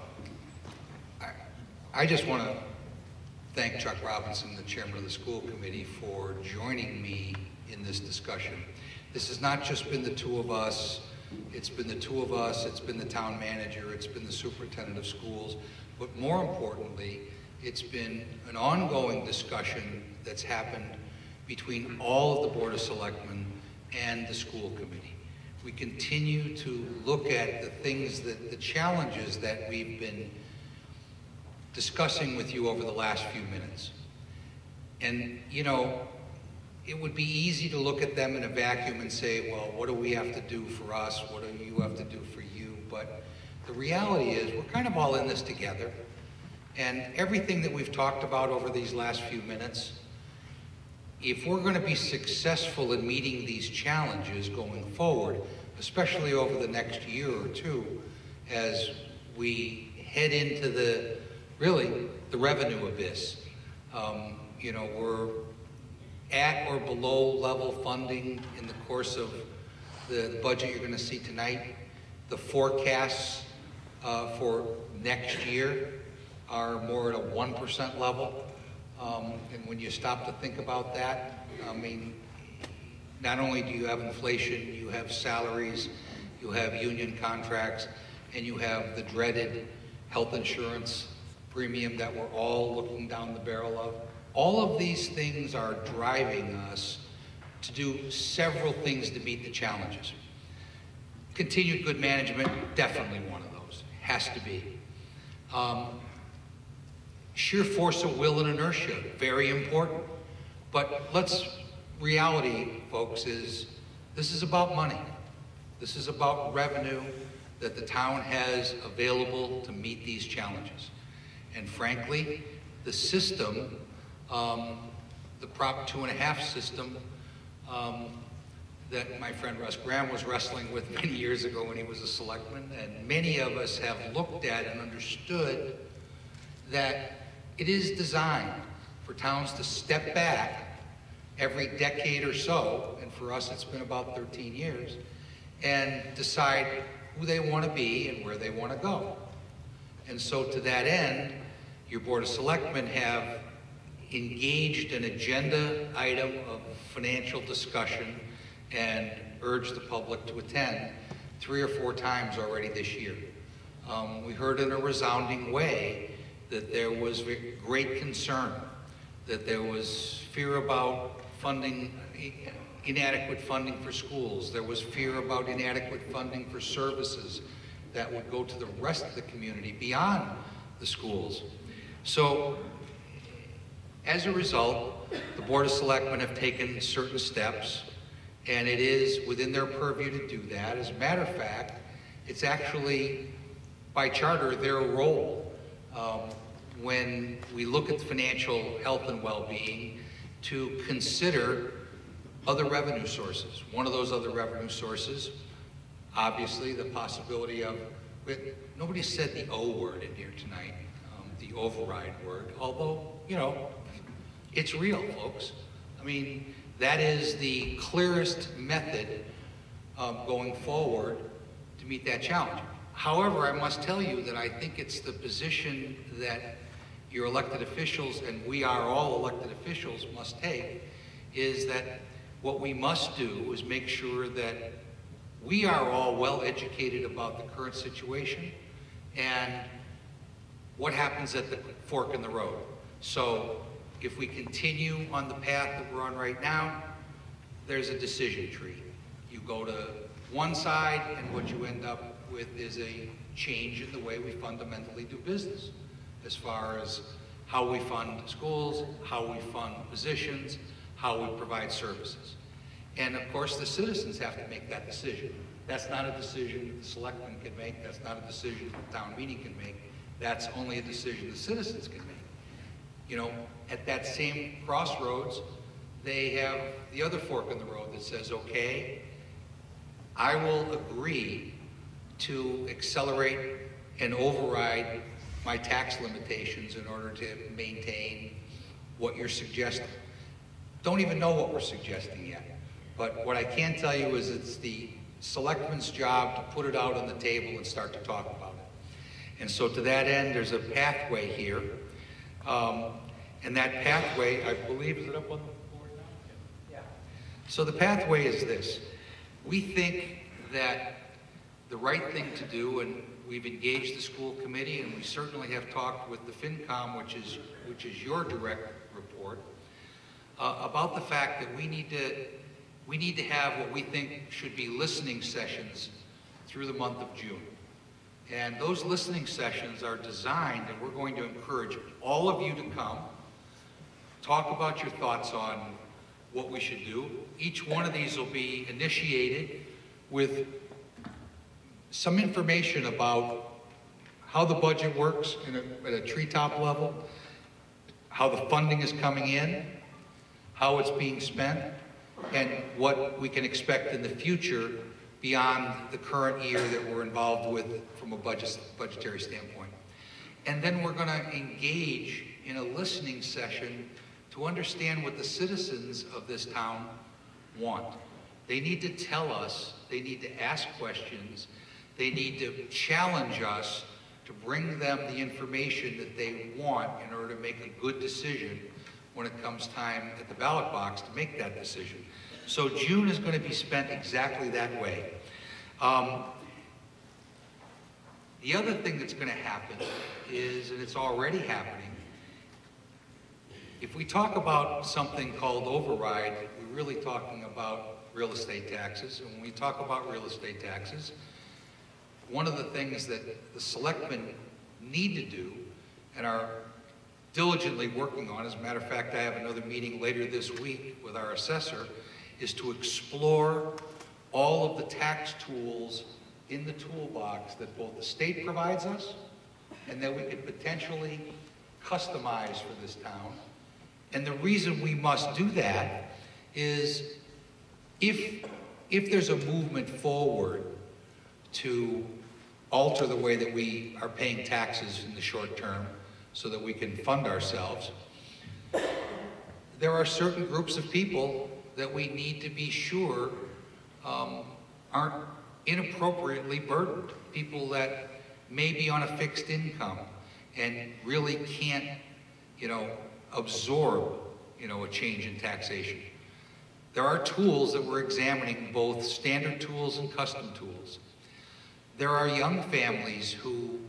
Speaker 3: I just want to thank Chuck Robinson, the chairman of the school committee, for joining me in this discussion. This has not just been the two of us. It's been the two of us. It's been the town manager. It's been the superintendent of schools. But more importantly, it's been an ongoing discussion that's happened between all of the Board of Selectmen and the school committee. We continue to look at the things the challenges that we've been discussing with you over the last few minutes. And, you know, it would be easy to look at them in a vacuum and say, well, what do we have to do for us? What do you have to do for you? But the reality is we're kind of all in this together. And everything that we've talked about over these last few minutes, if we're going to be successful in meeting these challenges going forward, especially over the next year or two, as we head into the revenue abyss. You know, we're at or below level funding in the course of the budget you're going to see tonight. The forecasts for next year are more at a 1% level. And when you stop to think about that, I mean, not only do you have inflation, you have salaries, you have union contracts, and you have the dreaded health insurance premium that we're all looking down the barrel of. All of these things are driving us to do several things to meet the challenges. Continued good management, definitely one of those, has to be. Sheer force of will and inertia, very important. But reality, folks, is this is about money. This is about revenue that the town has available to meet these challenges. And frankly, the system, the Prop 2.5 system, that my friend Russ Graham was wrestling with many years ago when he was a selectman, and many of us have looked at and understood that it is designed for towns to step back every decade or so, and for us it's been about 13 years, and decide who they want to be and where they want to go. And so to that end, your Board of Selectmen have engaged an agenda item of financial discussion and urged the public to attend 3 or 4 times already this year. We heard in a resounding way that there was great concern, that there was fear about funding, inadequate funding for schools. There was fear about inadequate funding for services that would go to the rest of the community beyond the schools. So, as a result, the Board of Selectmen have taken certain steps, and it is within their purview to do that. As a matter of fact, it's actually, by charter, their role when we look at financial health and well-being to consider other revenue sources. One of those other revenue sources, obviously, the possibility of, nobody said the O word in here tonight, the override word, although, you know, it's real, folks. I mean, that is the clearest method going forward to meet that challenge. However, I must tell you that I think it's the position that your elected officials, and we are all elected officials, must take, is that what we must do is make sure that we are all well educated about the current situation and what happens at the fork in the road. So if we continue on the path that we're on right now, there's a decision tree. You go to one side, and what you end up with is a change in the way we fundamentally do business, as far as how we fund schools, how we fund positions, how we provide services. And of course, the citizens have to make that decision. That's not a decision the selectmen can make. That's not a decision the town meeting can make. That's only a decision the citizens can make. You know, at that same crossroads, they have the other fork in the road that says, okay, I will agree to accelerate and override my tax limitations in order to maintain what you're suggesting. Don't even know what we're suggesting yet. But what I can tell you is it's the selectmen's job to put it out on the table and start to talk about it. And so to that end, there's a pathway here. And that pathway, I believe, is it up on the board now? Yeah. So the pathway is this. We think that the right thing to do, and we've engaged the school committee, and we certainly have talked with the FinCom, which is your direct report, about the fact that we need to have what we think should be listening sessions through the month of June. And those listening sessions are designed, and we're going to encourage all of you to come, talk about your thoughts on what we should do. Each one of these will be initiated with some information about how the budget works at a treetop level, how the funding is coming in, how it's being spent, and what we can expect in the future beyond the current year that we're involved with from a budgetary standpoint. And then we're going to engage in a listening session to understand what the citizens of this town want. They need to tell us, they need to ask questions, they need to challenge us to bring them the information that they want in order to make a good decision when it comes time at the ballot box to make that decision. So June is going to be spent exactly that way. The other thing that's going to happen is, and it's already happening, if we talk about something called override, we're really talking about real estate taxes. And when we talk about real estate taxes, one of the things that the selectmen need to do and are diligently working on, as a matter of fact, I have another meeting later this week with our assessor, is to explore all of the tax tools in the toolbox that both the state provides us and that we could potentially customize for this town. And the reason we must do that is if there's a movement forward to alter the way that we are paying taxes in the short term so that we can fund ourselves, there are certain groups of people that we need to be sure aren't inappropriately burdened. People that may be on a fixed income, and really can't, absorb, a change in taxation. There are tools that we're examining, both standard tools and custom tools. There are young families who,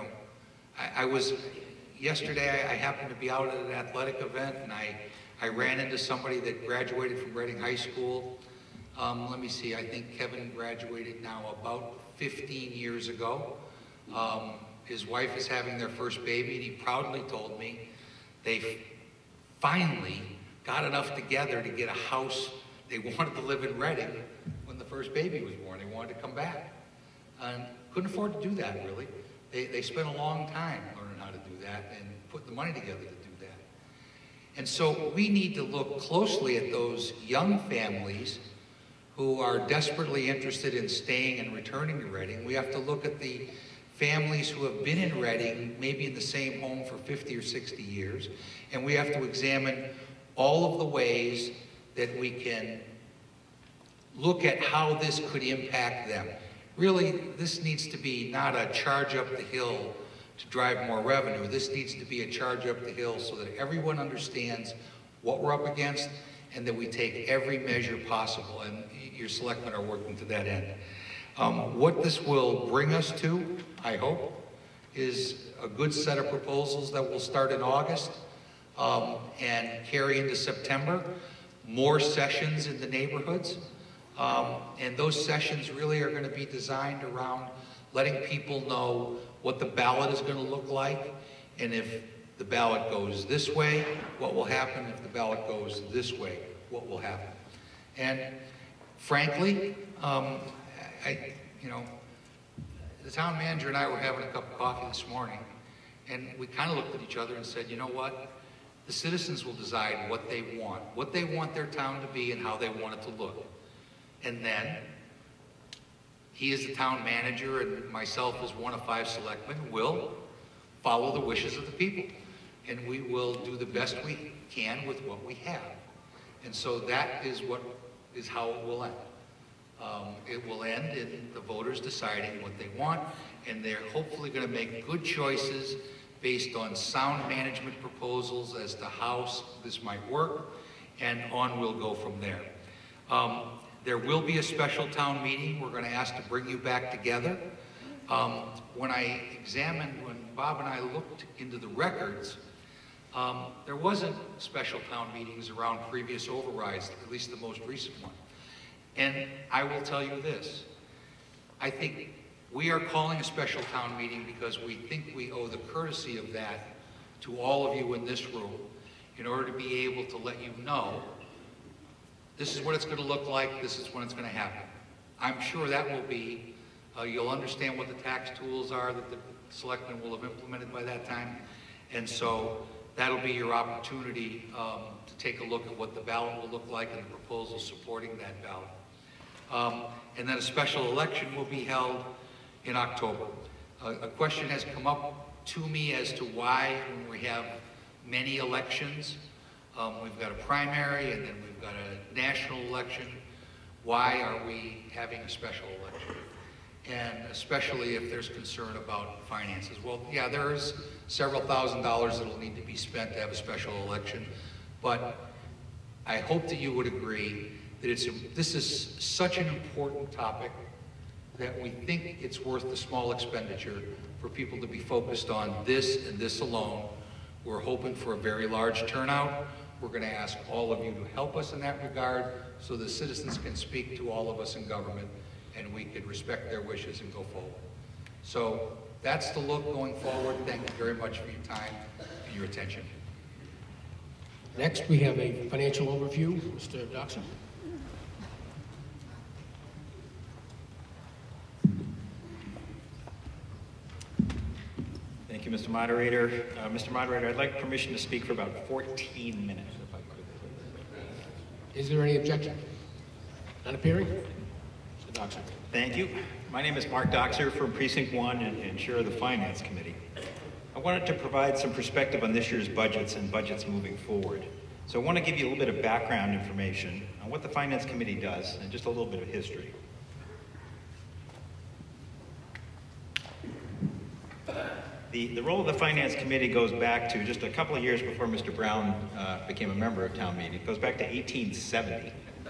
Speaker 3: yesterday I happened to be out at an athletic event, and I ran into somebody that graduated from Reading High School. Let me see, I think Kevin graduated now about 15 years ago. His wife is having their first baby, and he proudly told me they finally got enough together to get a house. They wanted to live in Reading when the first baby was born. They wanted to come back. And couldn't afford to do that, really. They spent a long time learning how to do that and put the money together to do that. And so we need to look closely at those young families who are desperately interested in staying and returning to Reading. We have to look at the families who have been in Reading, maybe in the same home for 50 or 60 years, and we have to examine all of the ways that we can look at how this could impact them. Really, this needs to be not a charge up the hill to drive more revenue. This needs to be a charge up the hill so that everyone understands what we're up against and that we take every measure possible, and your selectmen are working to that end. What this will bring us to, I hope, is a good set of proposals that will start in August and carry into September, more sessions in the neighborhoods. And those sessions really are going to be designed around letting people know what the ballot is going to look like, and if the ballot goes this way, what will happen? If the ballot goes this way, what will happen? And frankly, the town manager and I were having a cup of coffee this morning, and we kind of looked at each other and said, you know what? The citizens will decide what they want their town to be and how they want it to look. And then, he as the town manager and myself as one of 5 selectmen will follow the wishes of the people. And we will do the best we can with what we have. And so that is how it will end. It will end in the voters deciding what they want, and they're hopefully going to make good choices based on sound management proposals as to how this might work, and on we'll go from there. There will be a special town meeting. We're going to ask to bring you back together. When Bob and I looked into the records, there wasn't special town meetings around previous overrides, at least the most recent one. And I will tell you this, I think we are calling a special town meeting because we think we owe the courtesy of that to all of you in this room in order to be able to let you know this is what it's going to look like, this is when it's going to happen. I'm sure that will be, you'll understand what the tax tools are that the selectmen will have implemented by that time. And so that'll be your opportunity to take a look at what the ballot will look like and the proposals supporting that ballot. And then a special election will be held in October. A question has come up to me as to why, when we have many elections, we've got a primary and then we've got a national election, why are we having a special election? And especially if there's concern about finances. Well, yeah, there's several $1,000s that'll need to be spent to have a special election, but I hope that you would agree that this is such an important topic that we think it's worth the small expenditure for people to be focused on this and this alone. We're hoping for a very large turnout. We're going to ask all of you to help us in that regard so the citizens can speak to all of us in government and we can respect their wishes and go forward. So that's the look going forward. Thank you very much for your time and your attention.
Speaker 1: Next, we have a financial overview. Mr. Doxer.
Speaker 5: Thank you, Mr. Moderator. Mr. Moderator, I'd like permission to speak for about 14 minutes, if I could.
Speaker 1: Is there any objection? Not appearing? Mr. Doxer.
Speaker 5: Thank you. My name is Mark Doxer from Precinct 1 and Chair of the Finance Committee. I wanted to provide some perspective on this year's budgets and budgets moving forward. So I want to give you a little bit of background information on what the Finance Committee does and just a little bit of history. The role of the Finance Committee goes back to just a couple of years before Mr. Brown became a member of town meeting. It goes back to 1870,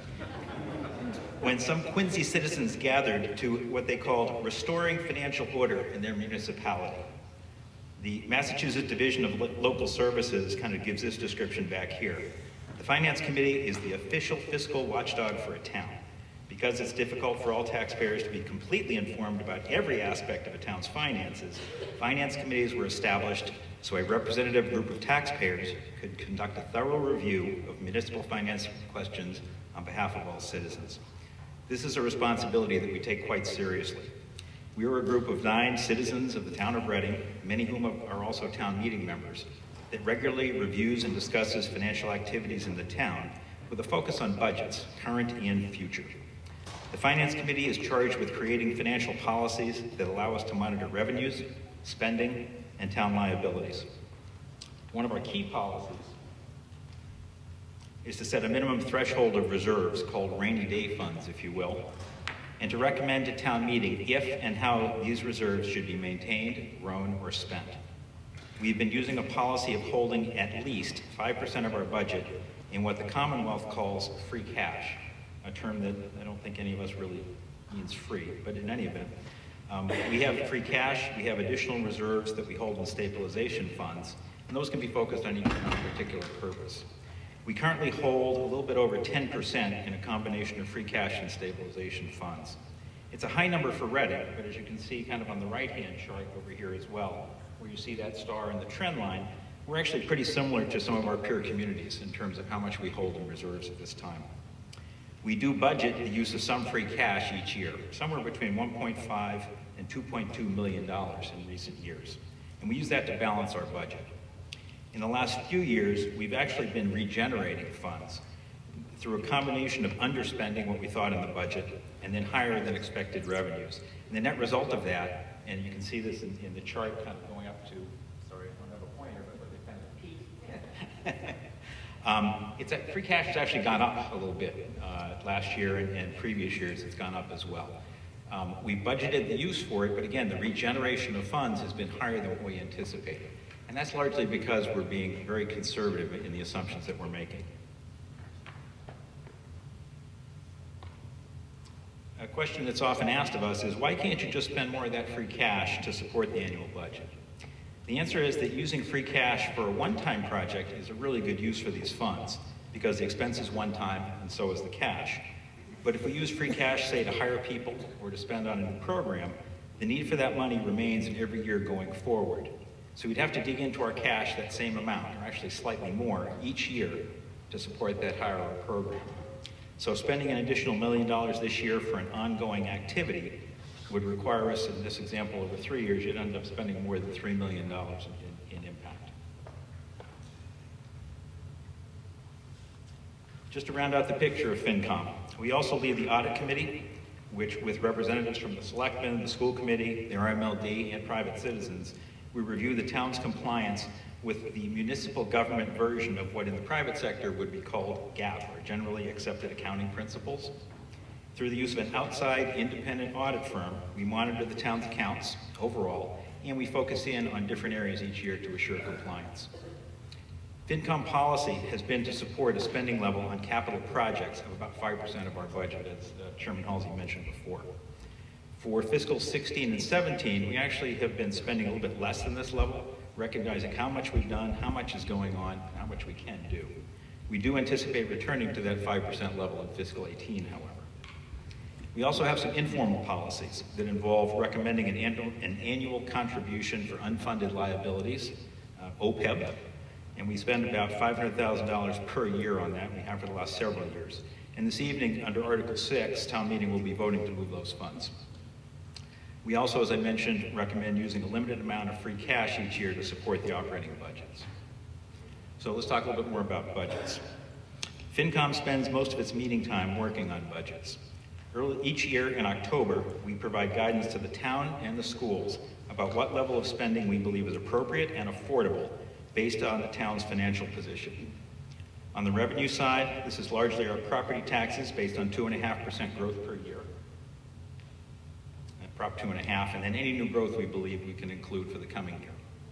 Speaker 5: when some Quincy citizens gathered to what they called restoring financial order in their municipality. The Massachusetts Division of Local Services kind of gives this description back here. The Finance Committee is the official fiscal watchdog for a town. Because it's difficult for all taxpayers to be completely informed about every aspect of a town's finances, finance committees were established so a representative group of taxpayers could conduct a thorough review of municipal finance questions on behalf of all citizens. This is a responsibility that we take quite seriously. We are a group of 9 citizens of the town of Reading, many of whom are also town meeting members, that regularly reviews and discusses financial activities in the town with a focus on budgets, current and future. The Finance Committee is charged with creating financial policies that allow us to monitor revenues, spending, and town liabilities. One of our key policies is to set a minimum threshold of reserves, called rainy day funds, if you will, and to recommend to town meeting if and how these reserves should be maintained, grown, or spent. We've been using a policy of holding at least 5% of our budget in what the Commonwealth calls free cash, a term that I don't think any of us really means free, but in any event. We have free cash, we have additional reserves that we hold in stabilization funds, and those can be focused on each particular purpose. We currently hold a little bit over 10% in a combination of free cash and stabilization funds. It's a high number for Reading, but as you can see kind of on the right-hand chart over here as well, where you see that star in the trend line, we're actually pretty similar to some of our peer communities in terms of how much we hold in reserves at this time. We do budget the use of some free cash each year, somewhere between $1.5 and $2.2 million in recent years. And we use that to balance our budget. In the last few years, we've actually been regenerating funds through a combination of underspending what we thought in the budget and then higher than expected revenues. And the net result of that, and you can see this in the chart kind of going up to, sorry, I don't have a pointer, but they kind of peak. Free cash has actually gone up a little bit. Last year and previous years, it's gone up as well. We budgeted the use for it, but again, the regeneration of funds has been higher than what we anticipated. And that's largely because we're being very conservative in the assumptions that we're making. A question that's often asked of us is, why can't you just spend more of that free cash to support the annual budget? The answer is that using free cash for a one-time project is a really good use for these funds, because the expense is one time and so is the cash. But if we use free cash, say, to hire people or to spend on a new program, the need for that money remains in every year going forward. So we'd have to dig into our cash that same amount, or actually slightly more, each year to support that higher program. So spending an additional $1 million this year for an ongoing activity would require us, in this example, over 3 years, you'd end up spending more than $3 million in impact. Just to round out the picture of FinCom, we also lead the audit committee, which with representatives from the selectmen, the school committee, the RMLD, and private citizens, we review the town's compliance with the municipal government version of what in the private sector would be called GAAP, or Generally Accepted Accounting Principles. Through the use of an outside independent audit firm, we monitor the town's accounts overall, and we focus in on different areas each year to assure compliance. FinCom policy has been to support a spending level on capital projects of about 5% of our budget, as Chairman Halsey mentioned before. For fiscal 16 and 17, we actually have been spending a little bit less than this level, recognizing how much we've done, how much is going on, and how much we can do. We do anticipate returning to that 5% level in fiscal 18, however. We also have some informal policies that involve recommending an annual contribution for unfunded liabilities, OPEB, and we spend about $500,000 per year on that. We have for the last several years. And this evening, under Article 6, town meeting will be voting to move those funds. We also, as I mentioned, recommend using a limited amount of free cash each year to support the operating budgets. So let's talk a little bit more about budgets. FinCom spends most of its meeting time working on budgets. Each year in October, we provide guidance to the town and the schools about what level of spending we believe is appropriate and affordable based on the town's financial position. On the revenue side, this is largely our property taxes based on 2.5% growth per year. Prop 2.5, and then any new growth we believe we can include for the coming year.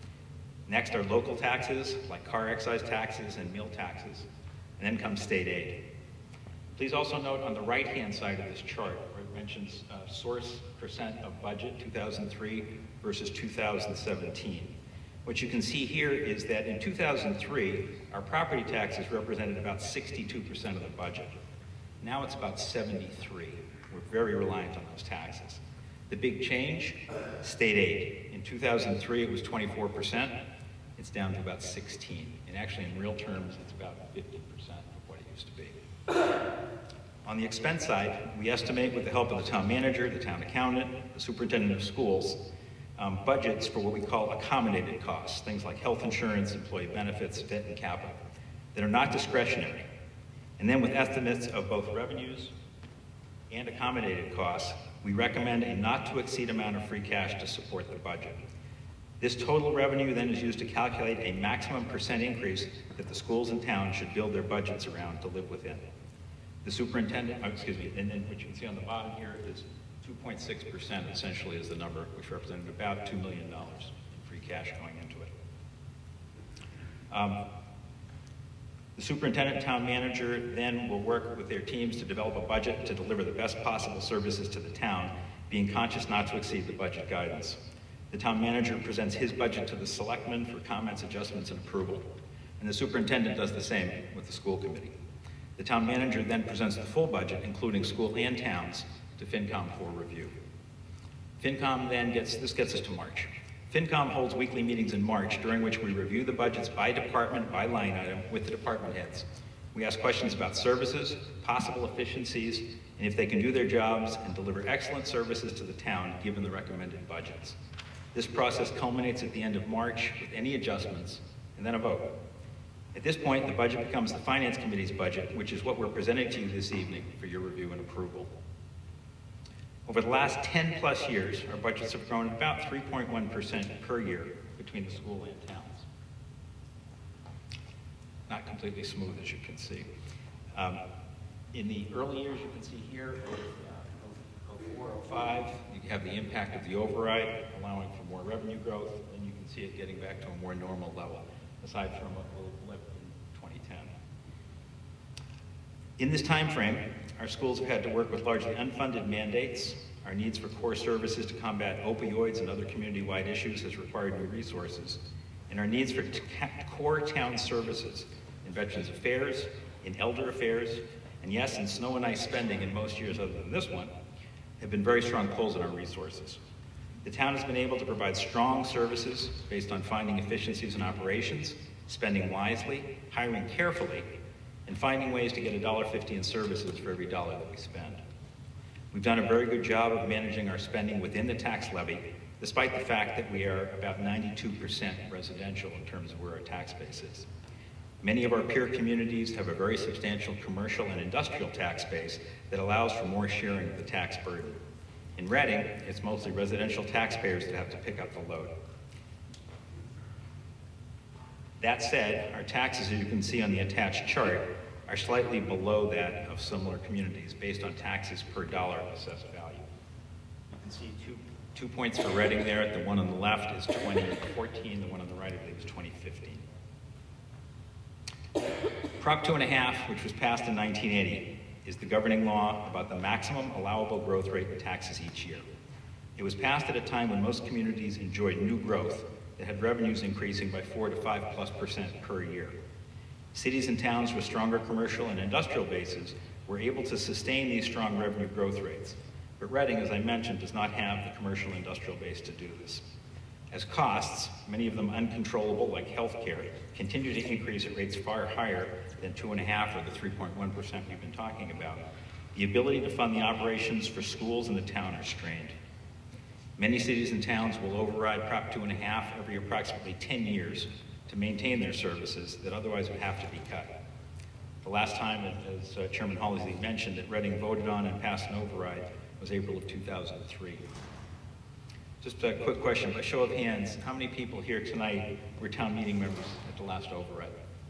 Speaker 5: Next are local taxes, like car excise taxes and meal taxes, and then comes state aid. Please also note on the right-hand side of this chart, where it mentions source percent of budget 2003 versus 2017. What you can see here is that in 2003, our property taxes represented about 62% of the budget. Now it's about 73. We're very reliant on those taxes. The big change, state aid. In 2003, it was 24%. It's down to about 16. And actually, in real terms, it's about 50% of what it used to be. On the expense side, we estimate with the help of the town manager, the town accountant, the superintendent of schools, budgets for what we call accommodated costs, things like health insurance, employee benefits, debt and capital, that are not discretionary. And then with estimates of both revenues and accommodated costs, we recommend a not to exceed amount of free cash to support the budget. This total revenue then is used to calculate a maximum percent increase that the schools and towns should build their budgets around to live within. The superintendent, and then what you can see on the bottom here is 2.6% essentially is the number, which represented about $2 million in free cash going into it. The superintendent and town manager then will work with their teams to develop a budget to deliver the best possible services to the town, being conscious not to exceed the budget guidance. The town manager presents his budget to the selectmen for comments, adjustments, and approval. And the superintendent does the same with the school committee. The town manager then presents the full budget, including school and towns, to FinCom for review. FinCom then gets us to March. FinCom holds weekly meetings in March, during which we review the budgets by department, by line item, with the department heads. We ask questions about services, possible efficiencies, and if they can do their jobs and deliver excellent services to the town, given the recommended budgets. This process culminates at the end of March with any adjustments, and then a vote. At this point, the budget becomes the Finance Committee's budget, which is what we're presenting to you this evening for your review and approval. Over the last 10 plus years, our budgets have grown about 3.1% per year between the school and towns. Not completely smooth, as you can see. In the early years, you can see here, 04, 05, you have the impact of the override, allowing for more revenue growth, and you can see it getting back to a more normal level, aside from a little blip in 2010. In this time frame, our schools have had to work with largely unfunded mandates. Our needs for core services to combat opioids and other community-wide issues has required new resources. And our needs for core town services in Veterans Affairs, in Elder Affairs, and yes, in snow and ice spending in most years other than this one, have been very strong pulls on our resources. The town has been able to provide strong services based on finding efficiencies in operations, spending wisely, hiring carefully, and finding ways to get $1.50 in services for every dollar that we spend. We've done a very good job of managing our spending within the tax levy, despite the fact that we are about 92% residential in terms of where our tax base is. Many of our peer communities have a very substantial commercial and industrial tax base that allows for more sharing of the tax burden. In Reading, it's mostly residential taxpayers that have to pick up the load. That said, our taxes, as you can see on the attached chart, are slightly below that of similar communities based on taxes per dollar of assessed value. You can see two points for Reading there. The one on the left is 2014, the one on the right, I believe, is 2015. Prop 2.5, which was passed in 1980, is the governing law about the maximum allowable growth rate in taxes each year. It was passed at a time when most communities enjoyed new growth that had revenues increasing by 4 to 5+% per year. Cities and towns with stronger commercial and industrial bases were able to sustain these strong revenue growth rates. But Reading, as I mentioned, does not have the commercial and industrial base to do this. As costs, many of them uncontrollable like healthcare, continue to increase at rates far higher than 2.5 or the 3.1% we've been talking about, the ability to fund the operations for schools in the town are strained. Many cities and towns will override Prop 2.5 every approximately 10 years to maintain their services that otherwise would have to be cut. The last time, as Chairman Holley mentioned, that Reading voted on and passed an override was April of 2003. Just a quick question, by show of hands, how many people here tonight were town meeting members at the last override?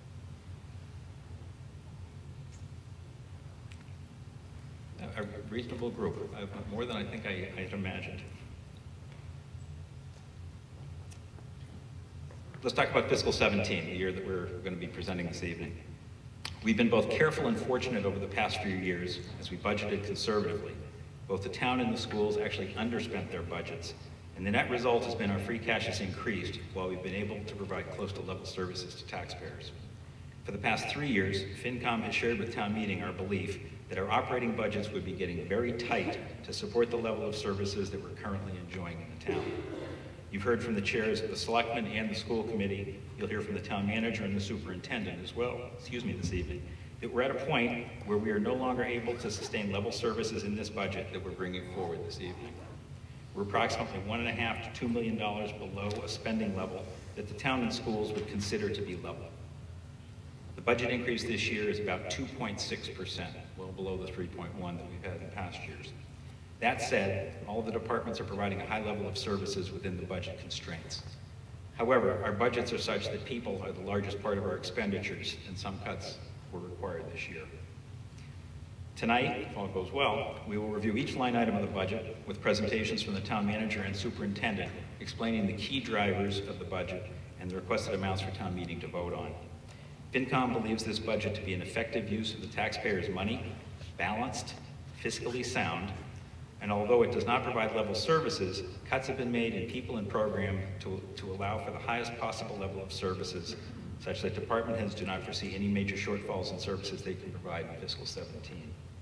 Speaker 5: A reasonable group, more than I think I had imagined. let's talk about fiscal 17, the year that we're going to be presenting this evening. We've been both careful and fortunate over the past few years as we budgeted conservatively. Both the town and the schools actually underspent their budgets, and the net result has been our free cash has increased while we've been able to provide close to level services to taxpayers. For the past 3 years, FinCom has shared with town meeting our belief that our operating budgets would be getting very tight to support the level of services that we're currently enjoying in the town. You've heard from the chairs of the selectmen and the school committee. You'll hear from the town manager and the superintendent as well, this evening, that we're at a point where we are no longer able to sustain level services in this budget that we're bringing forward this evening. We're approximately $1.5 to $2 million below a spending level that the town and schools would consider to be level. The budget increase this year is about 2.6%, well below the 3.1 that we've had in past years. That said, all of the departments are providing a high level of services within the budget constraints. However, our budgets are such that people are the largest part of our expenditures, and some cuts were required this year. Tonight, if all goes well, we will review each line item of the budget with presentations from the town manager and superintendent explaining the key drivers of the budget and the requested amounts for town meeting to vote on. FinCom believes this budget to be an effective use of the taxpayers' money, balanced, fiscally sound, and although it does not provide level services, cuts have been made in people and program to allow for the highest possible level of services, such that department heads do not foresee any major shortfalls in services they can provide in fiscal 17.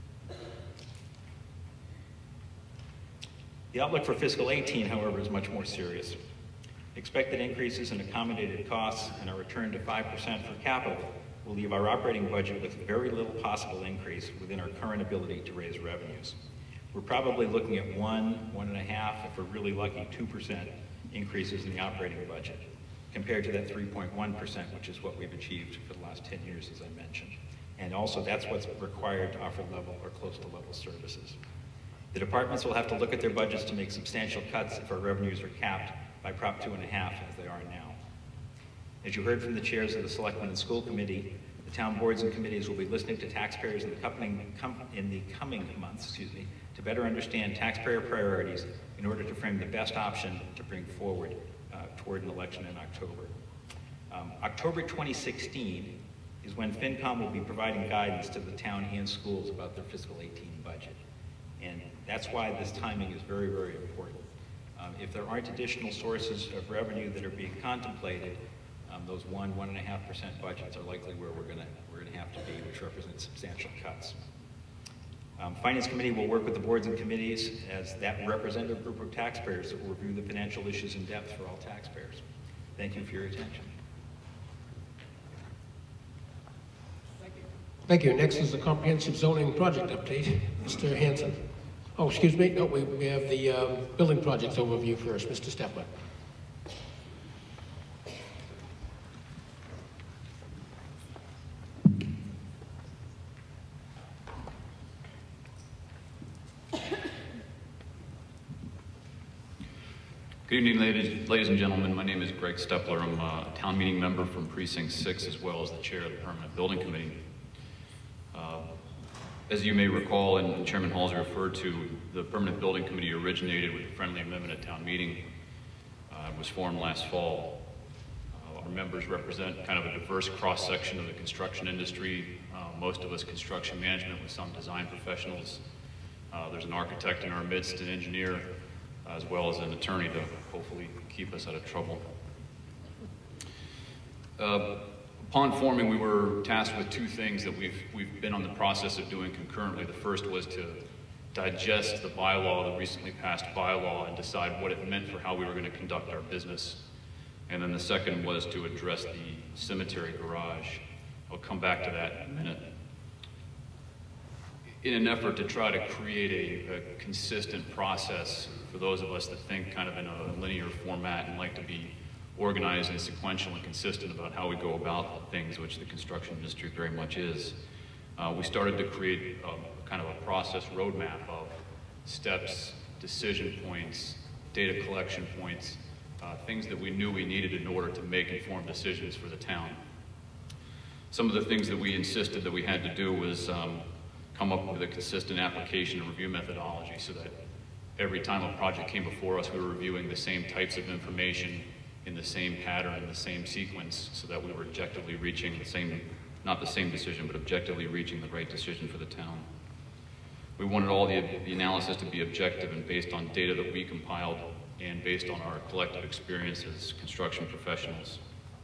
Speaker 5: The outlook for fiscal 18, however, is much more serious. Expected increases in accommodated costs and a return to 5% for capital will leave our operating budget with very little possible increase within our current ability to raise revenues. We're probably looking at 1.5, if we're really lucky, 2% increases in the operating budget, compared to that 3.1%, which is what we've achieved for the last 10 years, as I mentioned. And also, that's what's required to offer level or close to level services. The departments will have to look at their budgets to make substantial cuts if our revenues are capped by Prop 2.5, as they are now. As you heard from the chairs of the Selectmen and School Committee, the town boards and committees will be listening to taxpayers in the coming months, to better understand taxpayer priorities in order to frame the best option to bring forward toward an election in October. October 2016 is when FinCom will be providing guidance to the town and schools about their fiscal 18 budget. And that's why this timing is very, very important. If there aren't additional sources of revenue that are being contemplated, those 1.5% budgets are likely where we're gonna have to be, which represents substantial cuts. Finance Committee will work with the boards and committees as that representative group of taxpayers that will review the financial issues in depth for all taxpayers. Thank you for your attention.
Speaker 1: Thank you. Next is the comprehensive zoning project update. Mr. Hanson. Oh, excuse me. No, we have the building projects overview first. Mr. Stepler.
Speaker 6: Good evening, ladies and gentlemen. My name is Greg Stepler. I'm a town meeting member from Precinct 6, as well as the chair of the Permanent Building Committee. As you may recall, and Chairman Halsey referred to, the Permanent Building Committee originated with a friendly amendment at town meeting. It was formed last fall. Our members represent kind of a diverse cross-section of the construction industry. Most of us construction management with some design professionals. There's an architect in our midst, an engineer, as well as an attorney to hopefully keep us out of trouble. Upon forming, we were tasked with two things that we've been on the process of doing concurrently. The first was to digest the bylaw, the recently passed bylaw, and decide what it meant for how we were going to conduct our business. And then the second was to address the cemetery garage. I'll come back to that in a minute. In an effort to try to create a consistent process for those of us that think kind of in a linear format and like to be organized and sequential and consistent about how we go about things, which the construction industry very much is. We started to create kind of a process roadmap of steps, decision points, data collection points, things that we knew we needed in order to make informed decisions for the town. Some of the things that we insisted that we had to do was come up with a consistent application and review methodology so that every time a project came before us, we were reviewing the same types of information in the same pattern, in the same sequence, so that we were objectively reaching the same, not the same decision, but objectively reaching the right decision for the town. We wanted all the analysis to be objective and based on data that we compiled and based on our collective experience as construction professionals.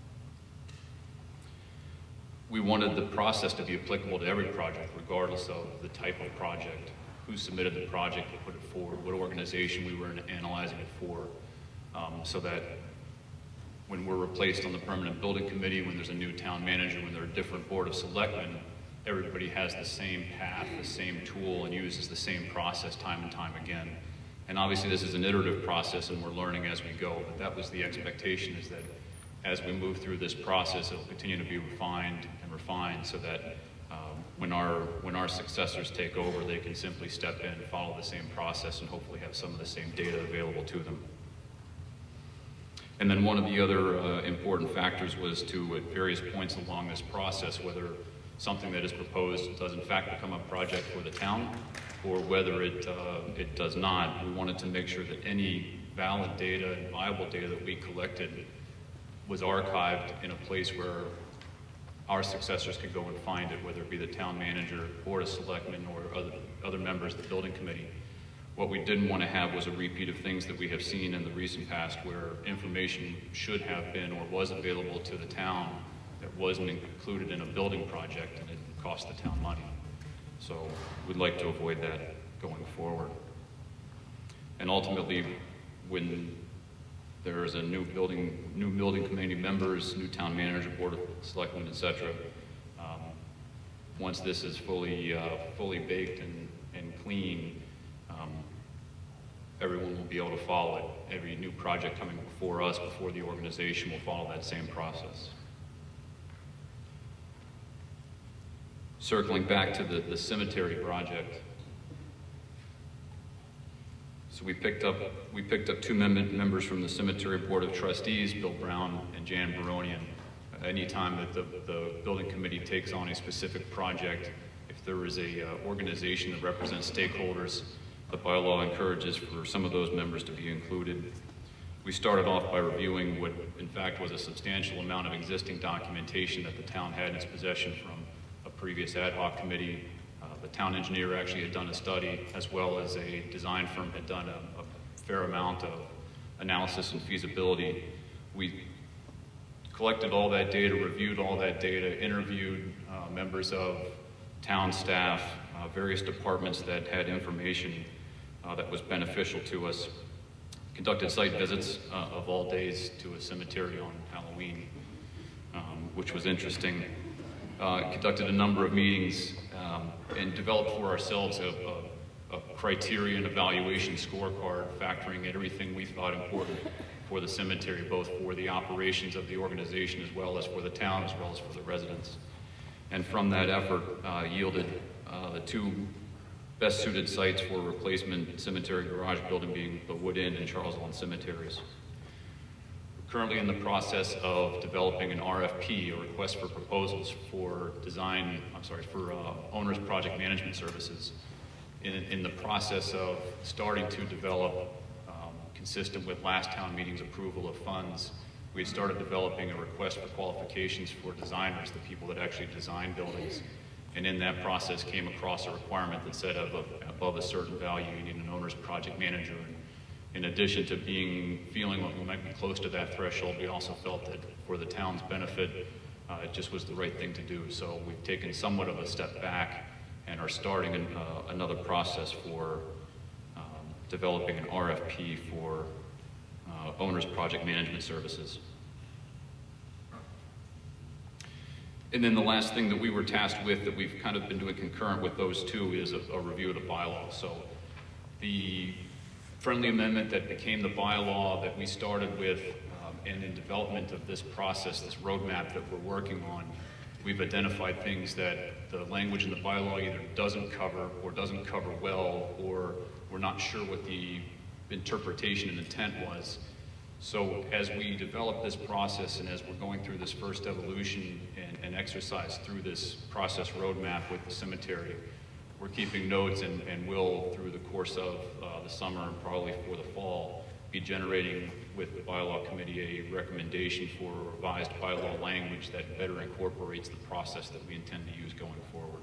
Speaker 6: We wanted the process to be applicable to every project, regardless of the type of project, who submitted the project to put it forward, what organization we were analyzing it for, so that when we're replaced on the permanent building committee, when there's a new town manager, when there are a different board of selectmen, everybody has the same path, the same tool, and uses the same process time and time again. And obviously this is an iterative process and we're learning as we go, but that was the expectation, is that as we move through this process, it will continue to be refined and refined so that when our successors take over, they can simply step in, follow the same process, and hopefully have some of the same data available to them. And then one of the other important factors was to, at various points along this process, whether something that is proposed does in fact become a project for the town, or whether it does not, we wanted to make sure that any valid data and viable data that we collected was archived in a place where our successors could go and find it, whether it be the town manager, board of selectmen, or other members of the building committee. What we didn't want to have was a repeat of things that we have seen in the recent past where information should have been or was available to the town that wasn't included in a building project and it cost the town money. So we'd like to avoid that going forward. And ultimately, when there is a new building committee members, new town manager, board of selectmen, etc. Once this is fully baked and clean, everyone will be able to follow it. Every new project coming before us, before the organization, will follow that same process. Circling back to the cemetery project. So we picked up two members from the Cemetery Board of Trustees, Bill Brown and Jan Baronian. Anytime that the building committee takes on a specific project, if there is a organization that represents stakeholders, the bylaw encourages for some of those members to be included. We started off by reviewing what in fact was a substantial amount of existing documentation that the town had in its possession from a previous ad hoc committee. The town engineer actually had done a study, as well as a design firm had done a fair amount of analysis and feasibility. We collected all that data, reviewed all that data, interviewed members of town staff, various departments that had information that was beneficial to us, conducted site visits of all days to a cemetery on Halloween, which was interesting. Conducted a number of meetings and developed for ourselves a criterion evaluation scorecard factoring everything we thought important for the cemetery, both for the operations of the organization as well as for the town, as well as for the residents. And from that effort yielded the two best suited sites for replacement cemetery garage building being the Wood Inn and Charles Lawn cemeteries. Currently in the process of developing an RFP, a request for proposals for owner's project management services. In the process of starting to develop, consistent with last town meeting's approval of funds, we had started developing a request for qualifications for designers, the people that actually design buildings. And in that process came across a requirement that said above a certain value, you need an owner's project manager. In addition to feeling like we might be close to that threshold, we also felt that for the town's benefit, it just was the right thing to do. So we've taken somewhat of a step back and are starting another process for developing an RFP for owner's project management services. And then the last thing that we were tasked with that we've kind of been doing concurrent with those two is a review of the bylaw. So the friendly amendment that became the bylaw that we started with, and in development of this process, this roadmap that we're working on, we've identified things that the language in the bylaw either doesn't cover or doesn't cover well, or we're not sure what the interpretation and intent was. So as we develop this process and as we're going through this first evolution and exercise through this process roadmap with the cemetery, we're keeping notes and will, through the course of the summer and probably for the fall, be generating with the bylaw committee a recommendation for revised bylaw language that better incorporates the process that we intend to use going forward.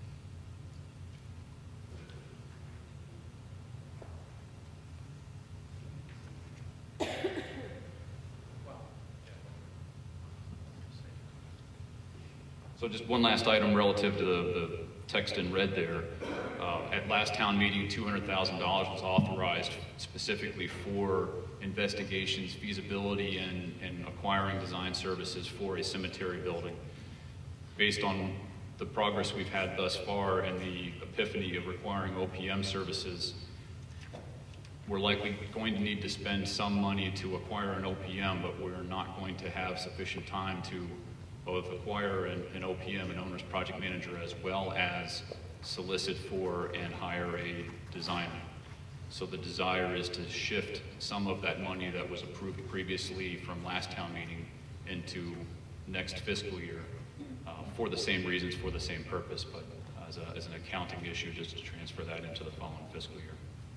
Speaker 6: So just one last item relative to the text in red there. At last town meeting, $200,000 was authorized specifically for investigations, feasibility, and acquiring design services for a cemetery building. Based on the progress we've had thus far and the epiphany of requiring OPM services, we're likely going to need to spend some money to acquire an OPM, but we're not going to have sufficient time to both acquire an OPM, an owner's project manager, as well as solicit for and hire a designer. So the desire is to shift some of that money that was approved previously from last town meeting into next fiscal year for the same reasons, for the same purpose, but as an accounting issue, just to transfer that into the following fiscal year.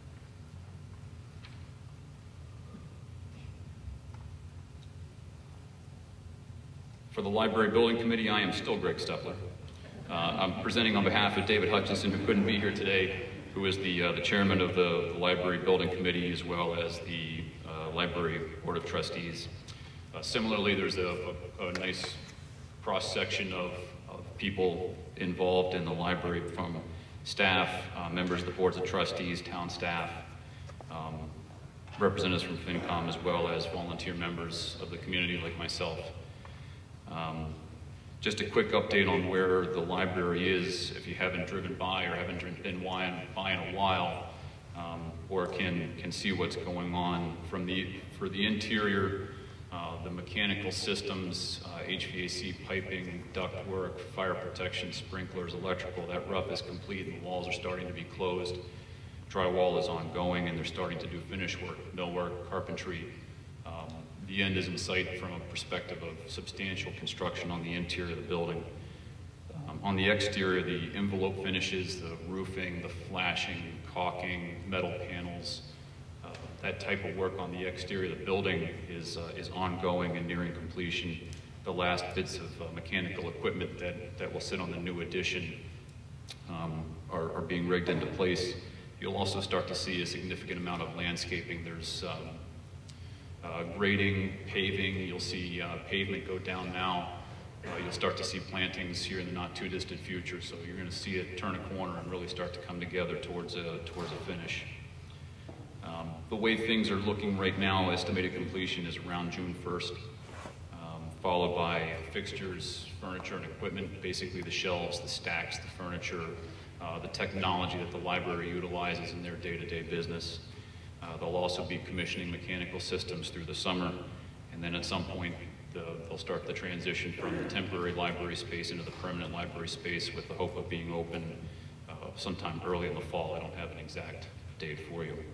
Speaker 6: For the Library Building Committee, I am still Greg Stepler. I'm presenting on behalf of David Hutchinson, who couldn't be here today, who is the chairman of the Library Building Committee, as well as the Library Board of Trustees. Similarly, there's a nice cross-section of people involved in the library, from staff, members of the boards of trustees, town staff, representatives from FinCom, as well as volunteer members of the community like myself. Just a quick update on where the library is, if you haven't driven by or haven't been by in a while, or can see what's going on. For the interior, the mechanical systems, HVAC piping, ductwork, fire protection, sprinklers, electrical, that rough is complete and the walls are starting to be closed. Drywall is ongoing and they're starting to do finish work, millwork, carpentry. The end is in sight from a perspective of substantial construction on the interior of the building. On the exterior, the envelope finishes, the roofing, the flashing, caulking, metal panels, that type of work on the exterior of the building is ongoing and nearing completion. The last bits of mechanical equipment that will sit on the new addition are being rigged into place. You'll also start to see a significant amount of landscaping. There's grading, paving. You'll see pavement go down now. You'll start to see plantings here in the not too distant future. So you're going to see it turn a corner and really start to come together towards a finish. The way things are looking right now, estimated completion is around June 1st, followed by fixtures, furniture, and equipment, basically the shelves, the stacks, the furniture, the technology that the library utilizes in their day-to-day business. They'll also be commissioning mechanical systems through the summer, and then at some point they'll start the transition from the temporary library space into the permanent library space, with the hope of being open sometime early in the fall. I don't have an exact date for you.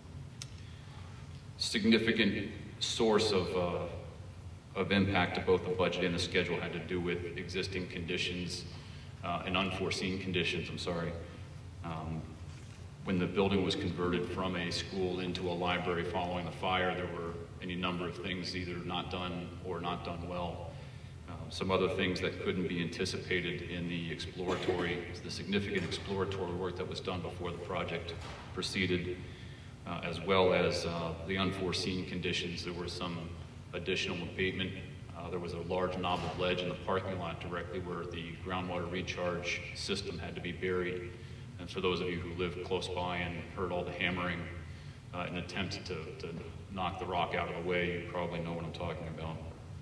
Speaker 6: Significant source of impact to both the budget and the schedule had to do with existing conditions and unforeseen conditions, I'm sorry. When the building was converted from a school into a library following the fire, there were any number of things either not done or not done well. Some other things that couldn't be anticipated in the significant exploratory work that was done before the project proceeded, as well as the unforeseen conditions. There were some additional abatement. There was a large knob of ledge in the parking lot directly where the groundwater recharge system had to be buried. And for those of you who lived close by and heard all the hammering in an attempt to knock the rock out of the way, you probably know what I'm talking about.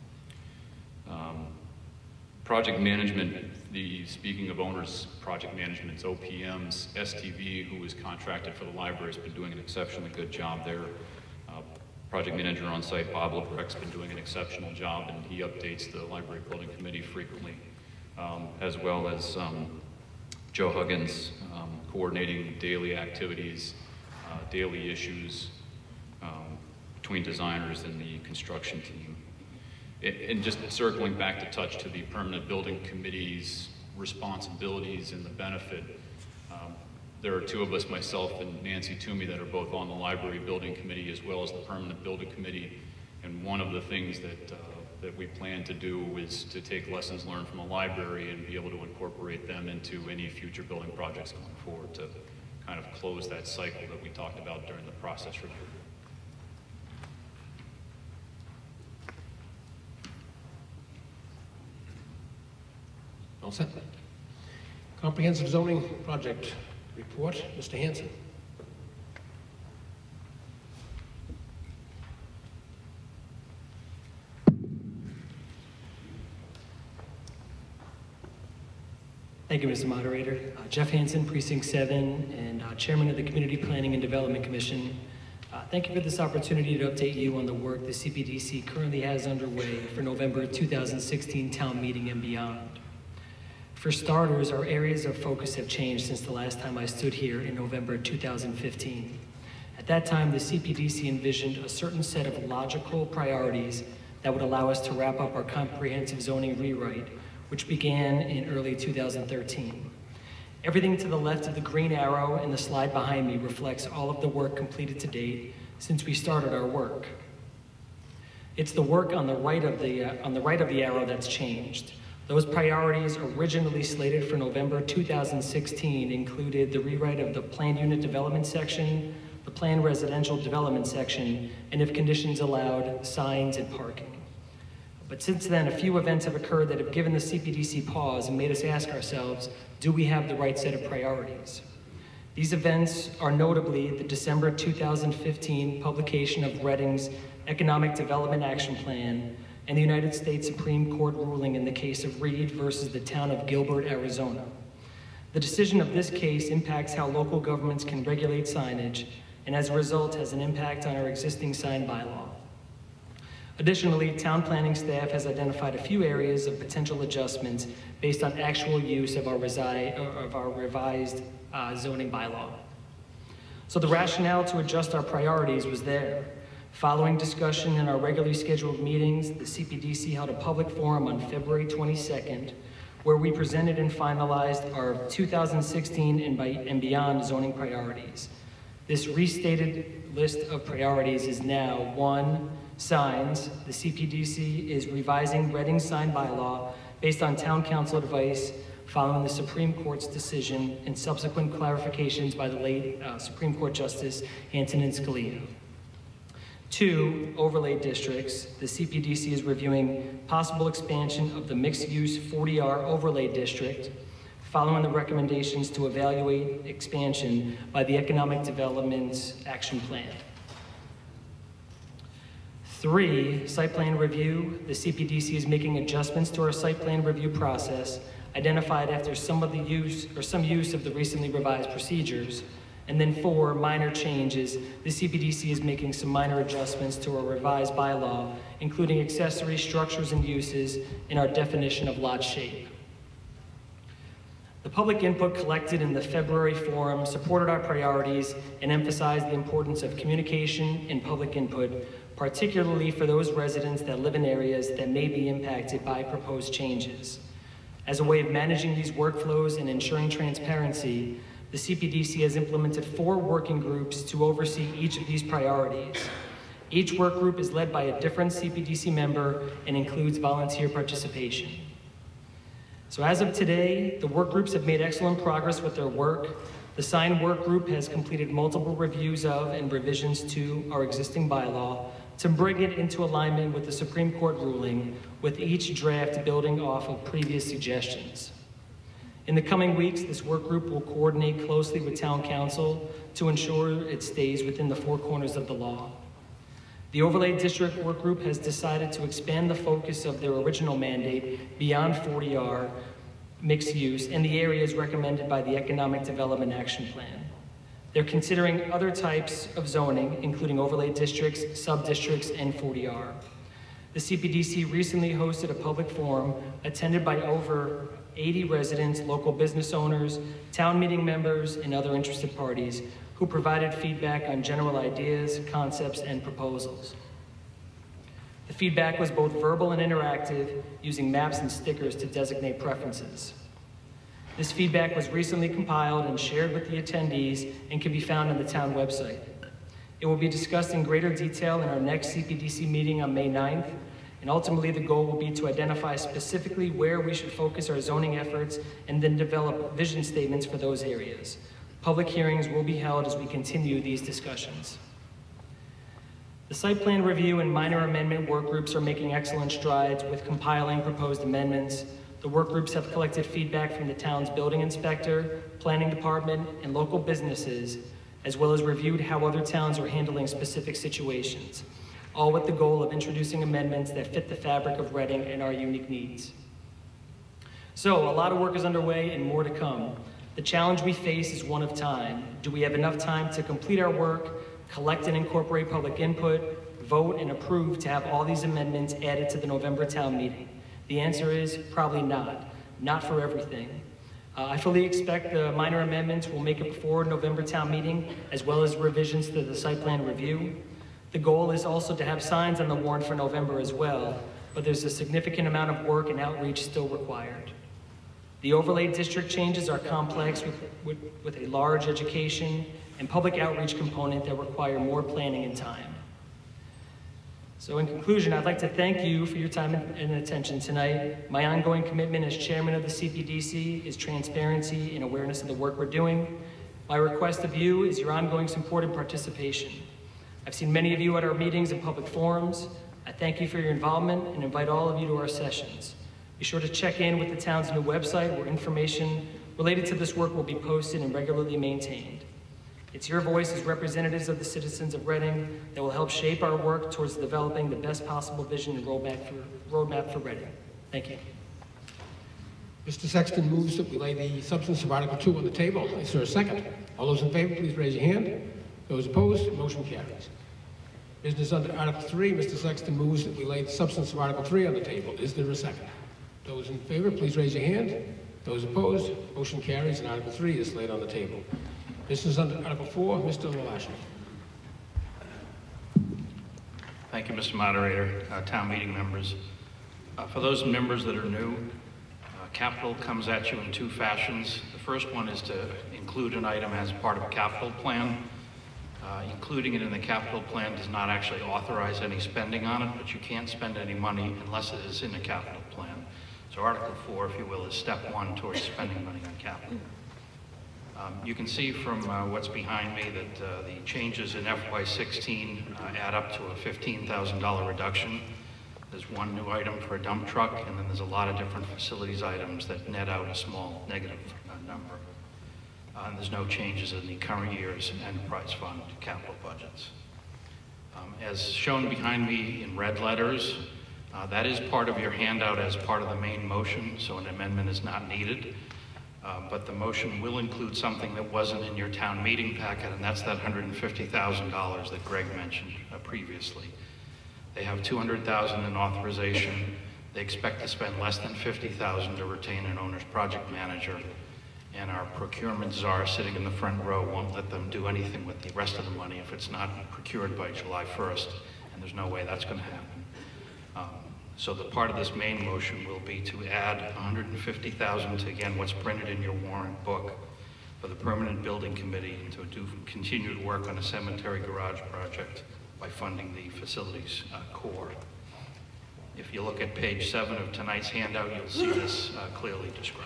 Speaker 6: Project management, speaking of owners' project management, it's OPM's STV, who is contracted for the library, has been doing an exceptionally good job there. Project manager on site, Bob Lebrecht's been doing an exceptional job, and he updates the library building committee frequently, as well as Joe Huggins, coordinating daily activities, daily issues between designers and the construction team. And just circling back to touch to the permanent building committee's responsibilities and the benefit, there are two of us, myself and Nancy Toomey, that are both on the library building committee as well as the permanent building committee. And one of the things that we plan to do is to take lessons learned from a library and be able to incorporate them into any future building projects going forward to kind of close that cycle that we talked about during the process review.
Speaker 1: All set. Comprehensive zoning project report, Mr. Hanson.
Speaker 7: Thank you, Mr. Moderator. Jeff Hanson, Precinct 7, and Chairman of the Community Planning and Development Commission. Thank you for this opportunity to update you on the work the CPDC currently has underway for November 2016 town meeting and beyond. For starters, our areas of focus have changed since the last time I stood here in November 2015. At that time, the CPDC envisioned a certain set of logical priorities that would allow us to wrap up our comprehensive zoning rewrite, which began in early 2013. Everything to the left of the green arrow and the slide behind me reflects all of the work completed to date since we started our work. It's the work on the right of the arrow that's changed. Those priorities originally slated for November 2016 included the rewrite of the planned unit development section, the planned residential development section, and if conditions allowed, signs and parking. But since then, a few events have occurred that have given the CPDC pause and made us ask ourselves, do we have the right set of priorities? These events are notably the December 2015 publication of Reading's Economic Development Action Plan and the United States Supreme Court ruling in the case of Reed versus the town of Gilbert, Arizona. The decision of this case impacts how local governments can regulate signage, and as a result has an impact on our existing sign bylaw. Additionally, town planning staff has identified a few areas of potential adjustments based on actual use of our revised zoning bylaw. So the rationale to adjust our priorities was there. Following discussion in our regularly scheduled meetings, the CPDC held a public forum on February 22nd, where we presented and finalized our 2016 and beyond zoning priorities. This restated list of priorities is now 1, signs. The CPDC is revising Reading's sign bylaw based on town council advice following the Supreme Court's decision and subsequent clarifications by the late Supreme Court Justice Hanson and Scalia. 2, overlay districts. The CPDC is reviewing possible expansion of the mixed-use 40R overlay district following the recommendations to evaluate expansion by the Economic Development Action Plan. 3, site plan review. The CPDC is making adjustments to our site plan review process identified after some use of the recently revised procedures. And then 4, minor changes. The CPDC is making some minor adjustments to our revised bylaw, including accessory structures and uses in our definition of lot shape. The public input collected in the February forum supported our priorities and emphasized the importance of communication and public input, particularly for those residents that live in areas that may be impacted by proposed changes. As a way of managing these workflows and ensuring transparency, the CPDC has implemented 4 working groups to oversee each of these priorities. Each work group is led by a different CPDC member and includes volunteer participation. So as of today, the work groups have made excellent progress with their work. The sign work group has completed multiple reviews of and revisions to our existing bylaw to bring it into alignment with the Supreme Court ruling, with each draft building off of previous suggestions. In the coming weeks, this work group will coordinate closely with Town Council to ensure it stays within the 4 corners of the law. The Overlay District Work Group has decided to expand the focus of their original mandate beyond 40R mixed use and the areas recommended by the Economic Development Action Plan. They're considering other types of zoning, including overlay districts, sub-districts, and 40R. The CPDC recently hosted a public forum attended by over 80 residents, local business owners, town meeting members, and other interested parties who provided feedback on general ideas, concepts, and proposals. The feedback was both verbal and interactive, using maps and stickers to designate preferences. This feedback was recently compiled and shared with the attendees and can be found on the town website. It will be discussed in greater detail in our next CPDC meeting on May 9th, and ultimately the goal will be to identify specifically where we should focus our zoning efforts and then develop vision statements for those areas. Public hearings will be held as we continue these discussions. The site plan review and minor amendment work groups are making excellent strides with compiling proposed amendments. The work groups have collected feedback from the town's building inspector, planning department, and local businesses, as well as reviewed how other towns are handling specific situations, all with the goal of introducing amendments that fit the fabric of Reading and our unique needs. So, a lot of work is underway and more to come. The challenge we face is one of time. Do we have enough time to complete our work, collect and incorporate public input, vote and approve to have all these amendments added to the November town meeting? The answer is probably not for everything. I fully expect the minor amendments will make it before November town meeting, as well as revisions to the site plan review. The goal is also to have signs on the warrant for November as well, but there's a significant amount of work and outreach still required. The overlay district changes are complex with a large education and public outreach component that require more planning and time. So in conclusion, I'd like to thank you for your time and attention tonight. My ongoing commitment as chairman of the CPDC is transparency and awareness of the work we're doing. My request of you is your ongoing support and participation. I've seen many of you at our meetings and public forums. I thank you for your involvement and invite all of you to our sessions. Be sure to check in with the town's new website where information related to this work will be posted and regularly maintained. It's your voice as representatives of the citizens of Reading that will help shape our work towards developing the best possible vision and roadmap for Reading. Thank you.
Speaker 1: Mr. Sexton moves that we lay the substance of Article 2 on the table. Is there a second? All those in favor, please raise your hand. Those opposed, motion carries. Business under Article 3, Mr. Sexton moves that we lay the substance of Article 3 on the table. Is there a second? Those in favor, please raise your hand. Those opposed, motion carries, and Article 3 is laid on the table. Business under Article 4, Mr. Lashley.
Speaker 8: Thank you, Mr. Moderator, town meeting members. For those members that are new, capital comes at you in two fashions. The first one is to include an item as part of a capital plan. Including it in the capital plan does not actually authorize any spending on it, but you can't spend any money unless it is in a capital plan. So Article 4, if you will, is step one towards spending money on capital. You can see from what's behind me that the changes in FY16 add up to a $15,000 reduction. There's one new item for a dump truck, and then there's a lot of different facilities items that net out a small negative number. And there's no changes in the current year's enterprise fund capital budgets. As shown behind me in red letters, that is part of your handout as part of the main motion, so an amendment is not needed. But the motion will include something that wasn't in your town meeting packet, and that's that $150,000 that Greg mentioned previously. They have $200,000 in authorization. They expect to spend less than $50,000 to retain an owner's project manager, and our procurement czar sitting in the front row won't let them do anything with the rest of the money if it's not procured by July 1st, and there's no way that's going to happen. So the part of this main motion will be to add $150,000 to, again, what's printed in your warrant book for the Permanent Building Committee and to continue to work on a cemetery garage project by funding the facilities core. If you look at page 7 of tonight's handout, you'll see this clearly described.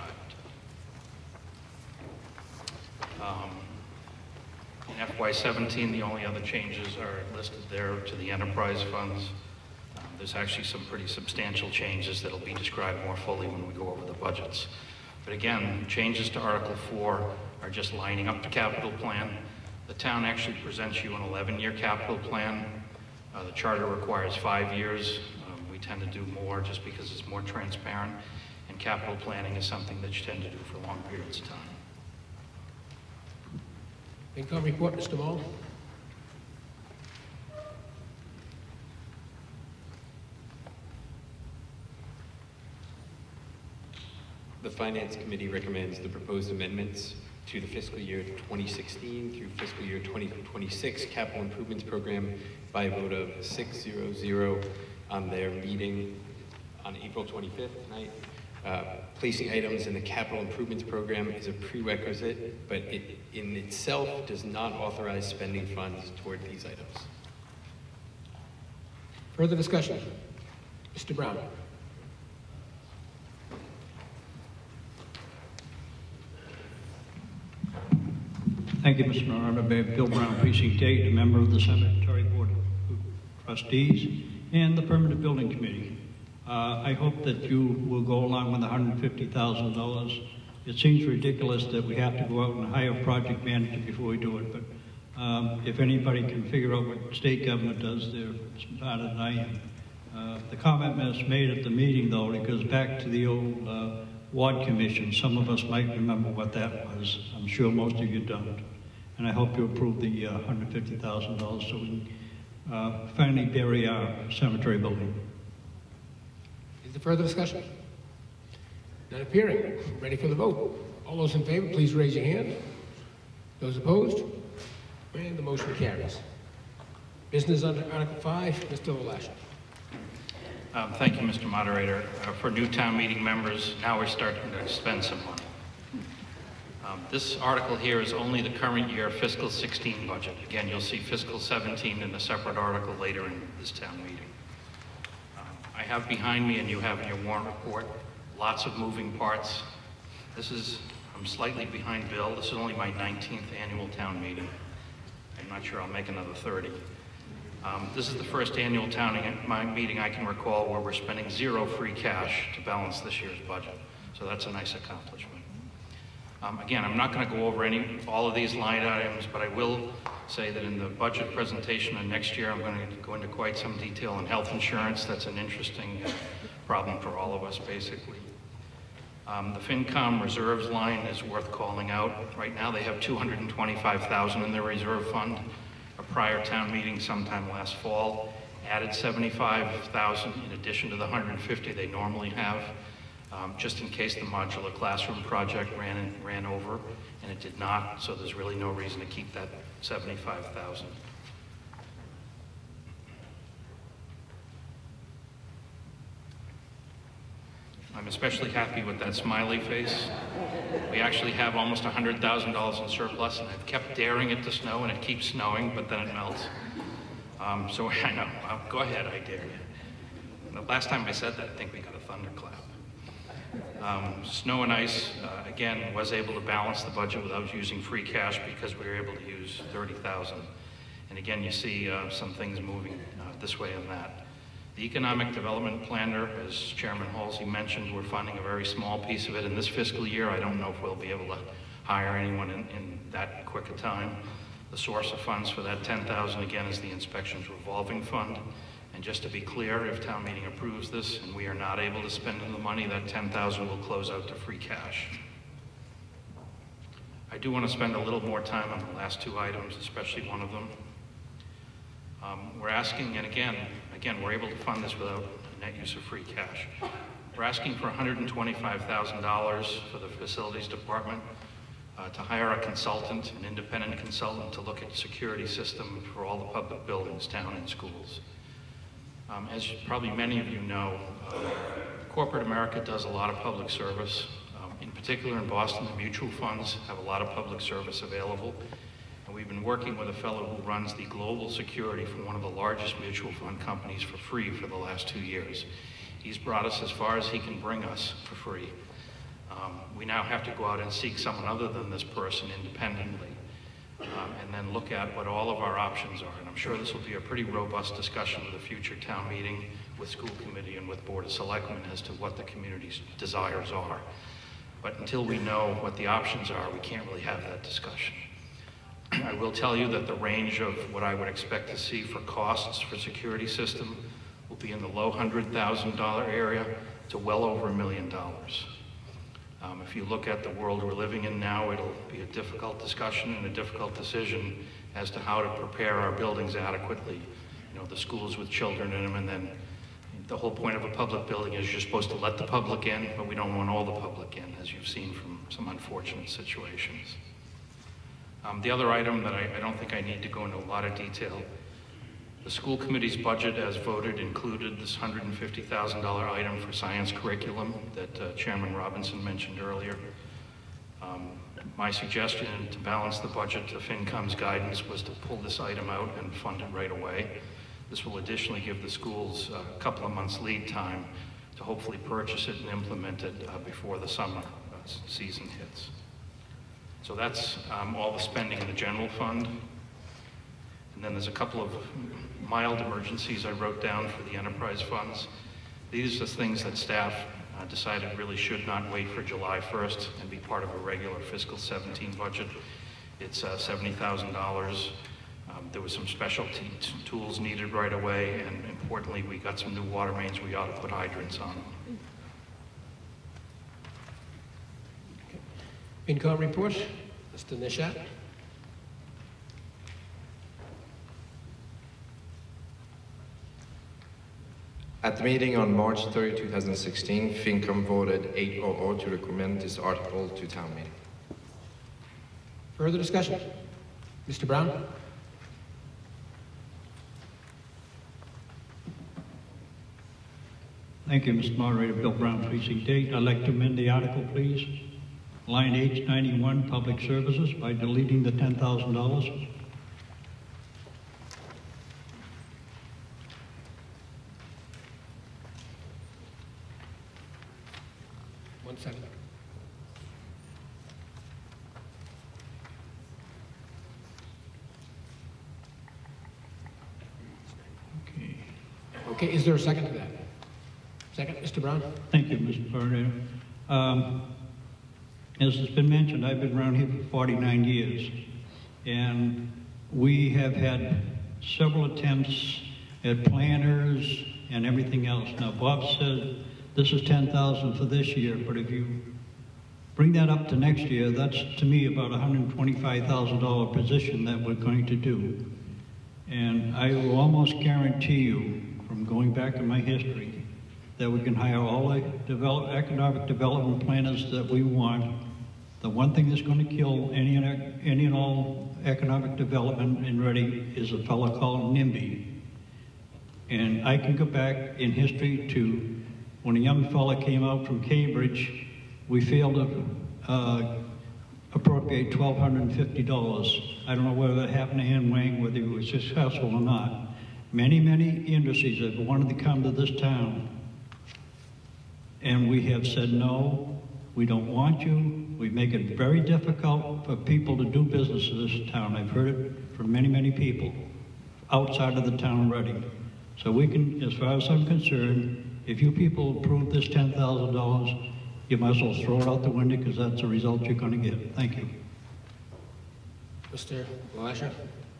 Speaker 8: In FY17, the only other changes are listed there to the enterprise funds. There's actually some pretty substantial changes that'll be described more fully when we go over the budgets. But again, changes to Article 4 are just lining up the capital plan. The town actually presents you an 11-year capital plan. The charter requires 5 years. We tend to do more just because it's more transparent. And capital planning is something that you tend to do for long periods of time.
Speaker 1: Income report, Mr. Mull.
Speaker 9: The Finance Committee recommends the proposed amendments to the fiscal year 2016 through fiscal year 2026 Capital Improvements Program by a vote of 6-0-0 on their meeting on April 25th tonight. Placing items in the capital improvements program is a prerequisite, but it in itself does not authorize spending funds toward these items.
Speaker 1: Further discussion? Mr. Brown.
Speaker 10: Thank you, Mr. Moderator. Bill Brown, Precinct 8, a member of the Cemetery Board of Trustees and the Permanent Building Committee. I hope that you will go along with the $150,000. It seems ridiculous that we have to go out and hire a project manager before we do it, but if anybody can figure out what state government does, they're smarter than I am. The comment that's made at the meeting, though, it goes back to the old Ward Commission. Some of us might remember what that was. I'm sure most of you don't. And I hope you approve the $150,000 so we can finally bury our cemetery building.
Speaker 1: Is there further discussion? None appearing. Ready for the vote. All those in favor, please raise your hand. Those opposed? And the motion carries. Business under Article 5, Mr. LaLasha.
Speaker 8: Thank you, Mr. Moderator. For new town meeting members, now we're starting to spend some money. This article here is only the current year fiscal 16 budget. Again, you'll see fiscal 17 in a separate article later in this town meeting. I have behind me, and you have in your warrant report, lots of moving parts. I'm slightly behind Bill. This is only my 19th annual town meeting. I'm not sure I'll make another 30. This is the first annual town meeting I can recall where we're spending zero free cash to balance this year's budget. So that's a nice accomplishment. Again, I'm not going to go over all of these line items, but I will say that in the budget presentation of next year, I'm going to go into quite some detail on health insurance. That's an interesting problem for all of us, basically. The FinCom reserves line is worth calling out. Right now, they have $225,000 in their reserve fund. A prior town meeting sometime last fall added $75,000 in addition to the $150,000 they normally have, just in case the modular classroom project ran over, and it did not, so there's really no reason to keep that $75,000. I'm especially happy with that smiley face. We actually have almost $100,000 in surplus, and I've kept daring it to snow, and it keeps snowing, but then it melts. So I know, go ahead, I dare you. The last time I said that, I think we got a thunderclap. Snow and ice, again, was able to balance the budget without using free cash because we were able to use $30,000. And again, you see some things moving this way and that. The Economic Development Planner, as Chairman Halsey mentioned, we're funding a very small piece of it in this fiscal year. I don't know if we'll be able to hire anyone in that quick a time. The source of funds for that $10,000, again, is the Inspections Revolving Fund. And just to be clear, if town meeting approves this and we are not able to spend the money, that $10,000 will close out to free cash. I do want to spend a little more time on the last two items, especially one of them. We're asking, and again, we're able to fund this without net use of free cash. We're asking for $125,000 for the facilities department to hire a consultant, an independent consultant, to look at security system for all the public buildings, town and schools. As probably many of you know, corporate America does a lot of public service. In particular in Boston, the mutual funds have a lot of public service available. And we've been working with a fellow who runs the global security for one of the largest mutual fund companies for free for the last 2 years. He's brought us as far as he can bring us for free. We now have to go out and seek someone other than this person independently, and then look at what all of our options are. And I'm sure this will be a pretty robust discussion with a future town meeting, with school committee and with Board of Selectmen as to what the community's desires are. But until we know what the options are, we can't really have that discussion. I will tell you that the range of what I would expect to see for costs for security system will be in the low $100,000 area to well over $1 million. If you look at the world we're living in now, it'll be a difficult discussion and a difficult decision as to how to prepare our buildings adequately. You know, the schools with children in them, and then the whole point of a public building is you're supposed to let the public in, but we don't want all the public in, as you've seen from some unfortunate situations. The other item that I don't think I need to go into a lot of detail, The school committee's budget as voted included this $150,000 item for science curriculum that Chairman Robinson mentioned earlier. My suggestion to balance the budget to FinCom's guidance was to pull this item out and fund it right away. This will additionally give the schools a couple of months lead time to hopefully purchase it and implement it before the summer season hits. So that's all the spending in the general fund. And then there's a couple of mild emergencies I wrote down for the enterprise funds. These are things that staff decided really should not wait for July 1st and be part of a regular fiscal 17 budget. It's $70,000. There was some specialty tools needed right away, and importantly, we got some new water mains we ought to put hydrants on.
Speaker 1: FinCom report, Mr. Nishat.
Speaker 11: At the meeting on March 30, 2016, FinCom voted 8-0 to recommend this article to town meeting.
Speaker 1: Further discussion? Mr. Brown?
Speaker 10: Thank you, Mr. Moderator. Bill Brown, Precinct 8. I'd like to amend the article, please. Line H91, Public Services, by deleting the $10,000.
Speaker 1: One second. Okay, is there a second to that? Second, Mr. Brown?
Speaker 10: Thank you, Mr. Moderator. As has been mentioned, I've been around here for 49 years, and we have had several attempts at planners and everything else. Now, Bob said this is $10,000 for this year, but if you bring that up to next year, that's to me about a $125,000 position that we're going to do. And I will almost guarantee you, from going back in my history, that we can hire all the economic development planners that we want. The one thing that's going to kill any and all economic development in Reading is a fellow called NIMBY. And I can go back in history to when a young fella came out from Cambridge. We failed to appropriate $1,250. I don't know whether that happened to Ann Wang, whether he was successful or not. Many, many industries have wanted to come to this town, and we have said, no, we don't want you. We make it very difficult for people to do business in this town. I've heard it from many, many people outside of the town of Reading. So we can, as far as I'm concerned, if you people approve this $10,000, you might as well throw it out the window because that's the result you're going to get. Thank you.
Speaker 1: Mr. Lasher?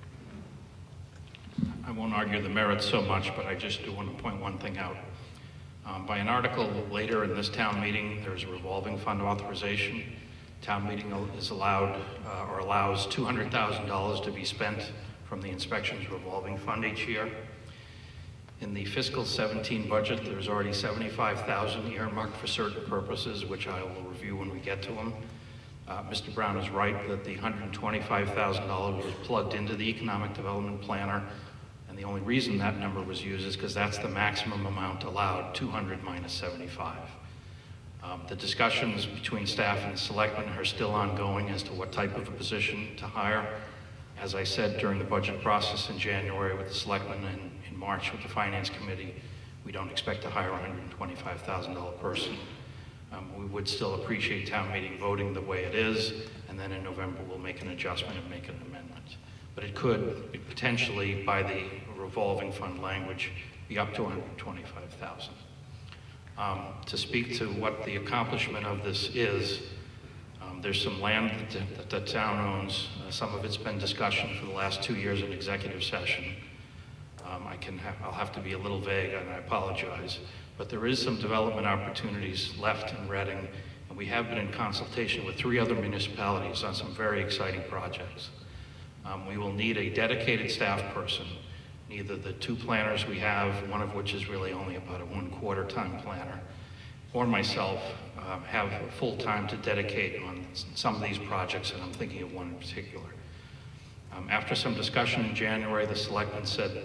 Speaker 8: I won't argue the merits so much, but I just do want to point one thing out. By an article later in this town meeting, there's a revolving fund authorization. Town meeting is allowed or allows $200,000 to be spent from the inspections revolving fund each year. In the fiscal 17 budget, there's already $75,000 earmarked for certain purposes, which I will review when we get to them. Mr. Brown is right that the $125,000 was plugged into the economic development planner, and the only reason that number was used is because that's the maximum amount allowed, 200 minus 75. The discussions between staff and the selectmen are still ongoing as to what type of a position to hire. As I said during the budget process in January with the selectmen and in March with the finance committee, we don't expect to hire a $125,000 person. We would still appreciate town meeting voting the way it is, and then in November we'll make an adjustment and make an amendment. But it could potentially, by the revolving fund language, be up to $125,000. To speak to what the accomplishment of this is, there's some land that the town owns. Some of it's been discussion for the last 2 years in executive session. I'll have to be a little vague, and I apologize. But there is some development opportunities left in Reading, and we have been in consultation with 3 other municipalities on some very exciting projects. We will need a dedicated staff person. Neither the 2 planners we have, one of which is really only about a 1/4 time planner, or myself have full time to dedicate on some of these projects, and I'm thinking of one in particular. After some discussion in January, the selectmen said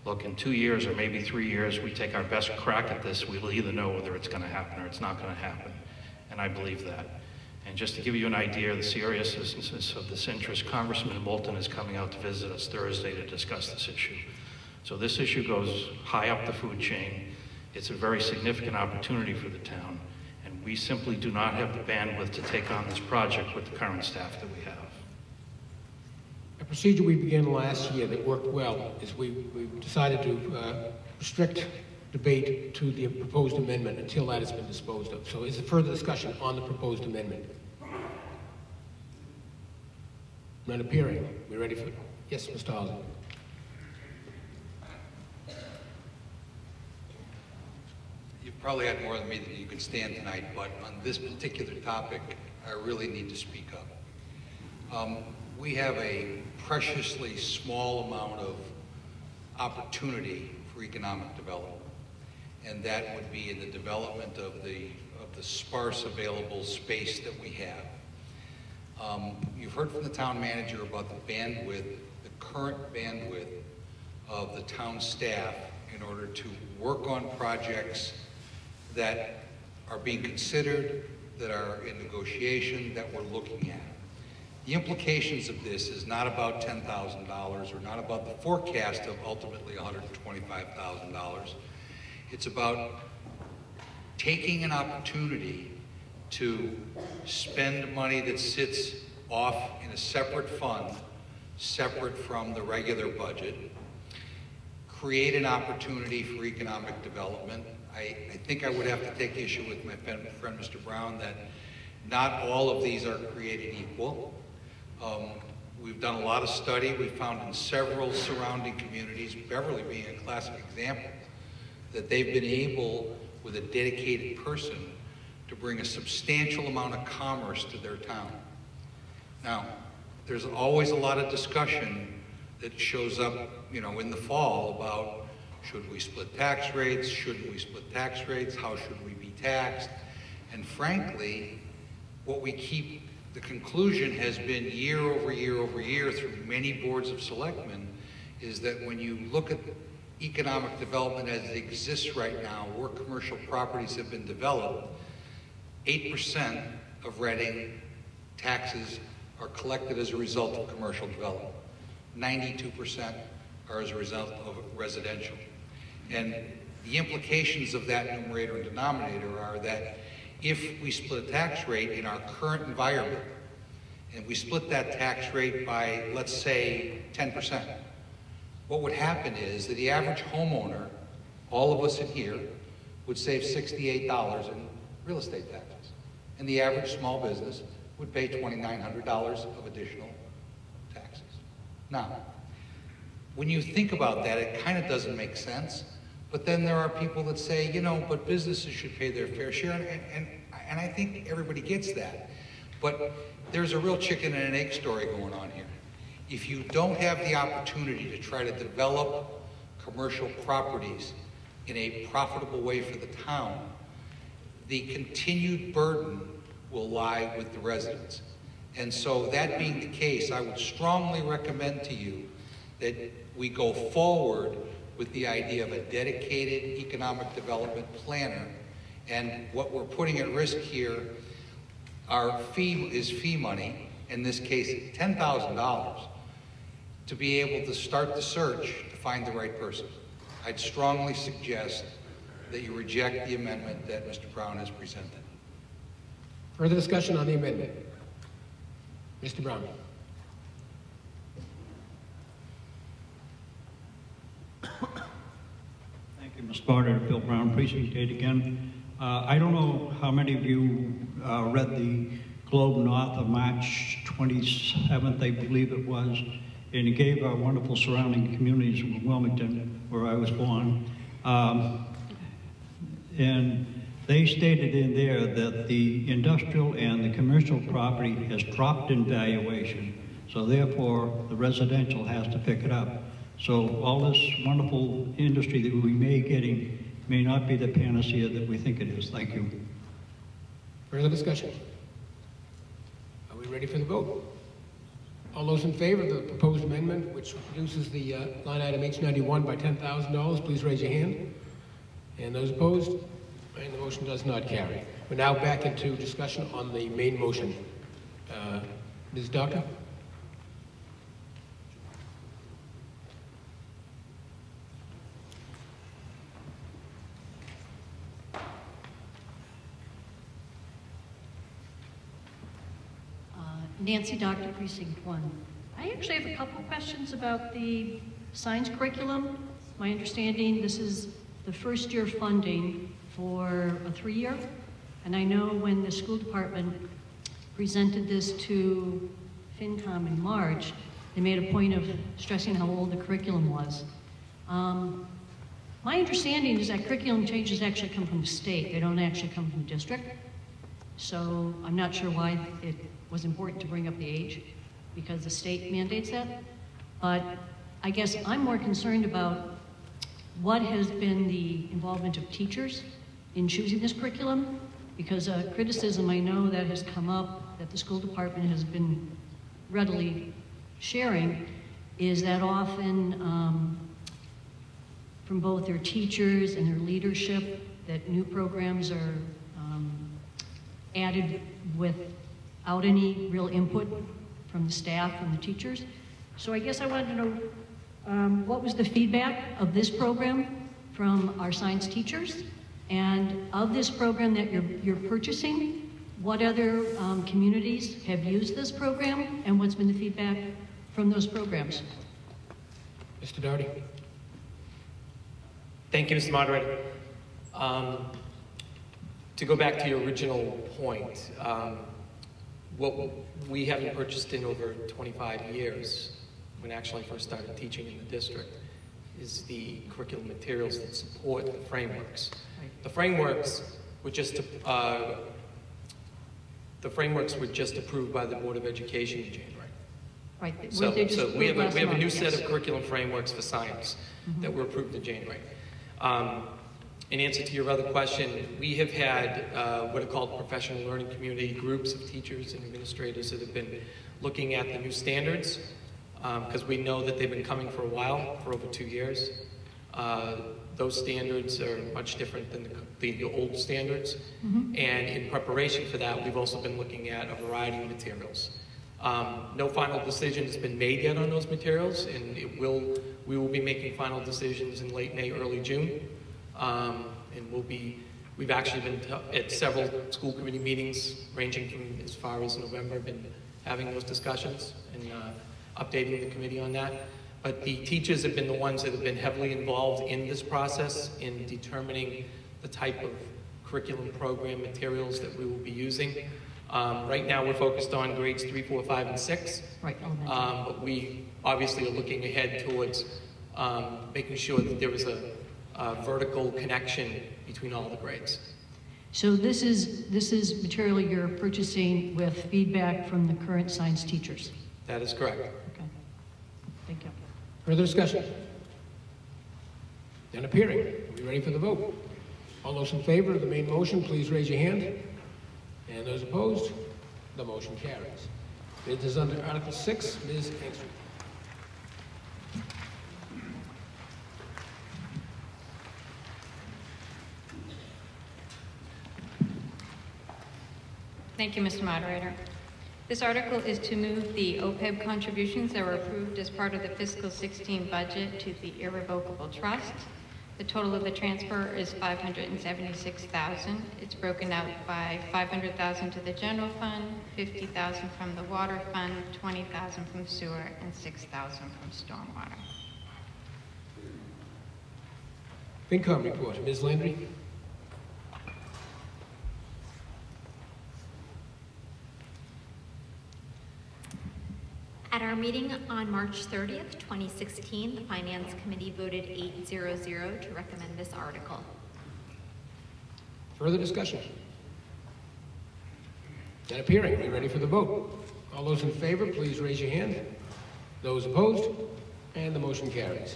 Speaker 8: look, in 2 years or maybe 3 years, we take our best crack at this, we'll either know whether it's going to happen or it's not going to happen. And I believe that. And just to give you an idea of the seriousness of this interest, Congressman Moulton is coming out to visit us Thursday to discuss this issue. So this issue goes high up the food chain. It's a very significant opportunity for the town, and we simply do not have the bandwidth to take on this project with the current staff that we have.
Speaker 1: A procedure we began last year that worked well is we decided to restrict debate to the proposed amendment until that has been disposed of. So is there further discussion on the proposed amendment? None appearing. We ready for it? Yes, Mr. Hauser.
Speaker 3: You've probably had more than me that you can stand tonight, but on this particular topic, I really need to speak up. We have a preciously small amount of opportunity for economic development, and that would be in the development of the sparse available space that we have. You've heard from the town manager about the bandwidth, the current bandwidth of the town staff in order to work on projects that are being considered, that are in negotiation, that we're looking at. The implications of this is not about $10,000 or not about the forecast of ultimately $125,000. It's about taking an opportunity to spend money that sits off in a separate fund, separate from the regular budget, create an opportunity for economic development. I think I would have to take issue with my friend Mr. Brown that not all of these are created equal. We've done a lot of study. We found in several surrounding communities, Beverly being a classic example, that they've been able, with a dedicated person, to bring a substantial amount of commerce to their town. Now, there's always a lot of discussion that shows up, in the fall about should we split tax rates, shouldn't we split tax rates, how should we be taxed? And frankly, the conclusion has been year over year over year through many boards of selectmen is that when you look at economic development as it exists right now, where commercial properties have been developed, 8% of Reading taxes are collected as a result of commercial development. 92% are as a result of residential. And the implications of that numerator and denominator are that if we split a tax rate in our current environment, and we split that tax rate by, let's say, 10%, what would happen is that the average homeowner, all of us in here, would save $68 in real estate taxes. And the average small business would pay $2,900 of additional taxes. Now, when you think about that, it kind of doesn't make sense. But then there are people that say, but businesses should pay their fair share, and I think everybody gets that. But there's a real chicken and an egg story going on here. If you don't have the opportunity to try to develop commercial properties in a profitable way for the town, the continued burden will lie with the residents. And so that being the case, I would strongly recommend to you that we go forward with the idea of a dedicated economic development planner. And what we're putting at risk here, our fee is fee money, in this case $10,000, to be able to start the search to find the right person. I'd strongly suggest that you reject the amendment that Mr. Brown has presented.
Speaker 1: Further discussion on the amendment? Mr. Brown.
Speaker 10: Thank you, Mr. Moderator. Bill Brown, Precinct 8 again. I don't know how many of you read the Globe North of March 27th, I believe it was, and it gave our wonderful surrounding communities of Wilmington, where I was born. And they stated in there that the industrial and the commercial property has dropped in valuation, so therefore the residential has to pick it up. So all this wonderful industry that we may be getting may not be the panacea that we think it is. Thank you.
Speaker 1: Further discussion? Are we ready for the vote? All those in favor of the proposed amendment, which reduces the line item H91 by $10,000, please raise your hand. And those opposed? And the motion does not carry. We're now back into discussion on the main motion. Ms. Doctor?
Speaker 12: Nancy Doctor, Precinct 1. I actually have a couple of questions about the science curriculum. My understanding, this is the first year funding for a 3-year. And I know when the school department presented this to FinCom in March, they made a point of stressing how old the curriculum was. My understanding is that curriculum changes actually come from the state. They don't actually come from the district. So I'm not sure why it was important to bring up the age, because the state mandates that. But I guess I'm more concerned about what has been the involvement of teachers in choosing this curriculum, because a criticism I know that has come up that the school department has been readily sharing is that often from both their teachers and their leadership that new programs are added without any real input from the staff, from the teachers. So I guess I wanted to know what was the feedback of this program from our science teachers, and of this program that you're purchasing, what other communities have used this program, and what's been the feedback from those programs?
Speaker 1: Mr. Doherty?
Speaker 13: Thank you, Mr. Moderator. To go back to your original point, what we haven't purchased in over 25 years, when I actually first started teaching in the district, is the curriculum materials that support the frameworks. The frameworks were just approved by the Board of Education in January.
Speaker 12: Right.
Speaker 13: So we have a new set of curriculum frameworks for science that were approved in January. In answer to your other question, we have had what are called professional learning community groups of teachers and administrators that have been looking at the new standards, because we know that they've been coming for a while, for over 2 years. Those standards are much different than the old standards. And in preparation for that, we've also been looking at a variety of materials. No final decision has been made yet on those materials, and we will be making final decisions in late May, early June. And we've actually been at several school committee meetings, ranging from as far as November, been having those discussions and updating the committee on that. But the teachers have been the ones that have been heavily involved in this process in determining the type of curriculum program materials that we will be using. Right now we're focused on grades 3, 4, 5, and 6.
Speaker 12: Right.
Speaker 13: But we obviously are looking ahead towards making sure that there is a vertical connection between all the grades.
Speaker 12: So this is material you're purchasing with feedback from the current science teachers?
Speaker 13: That is correct.
Speaker 12: Okay. Thank you.
Speaker 1: Further discussion? None appearing. Are we ready for the vote? All those in favor of the main motion, please raise your hand. And those opposed? The motion carries. It is under Article 6. Ms. Angstrom.
Speaker 14: Thank you, Mr. Moderator. This article is to move the OPEB contributions that were approved as part of the fiscal 16 budget to the irrevocable trust. The total of the transfer is $576,000. It's broken out by $500,000 to the general fund, $50,000 from the water fund, $20,000 from sewer, and $6,000 from stormwater.
Speaker 1: FinCom report. Ms. Landry.
Speaker 15: At our meeting on March 30th, 2016, the Finance Committee voted 8-0-0 to recommend this article.
Speaker 1: Further discussion? None appearing. Are we ready for the vote? All those in favor, please raise your hand. Those opposed? And the motion carries.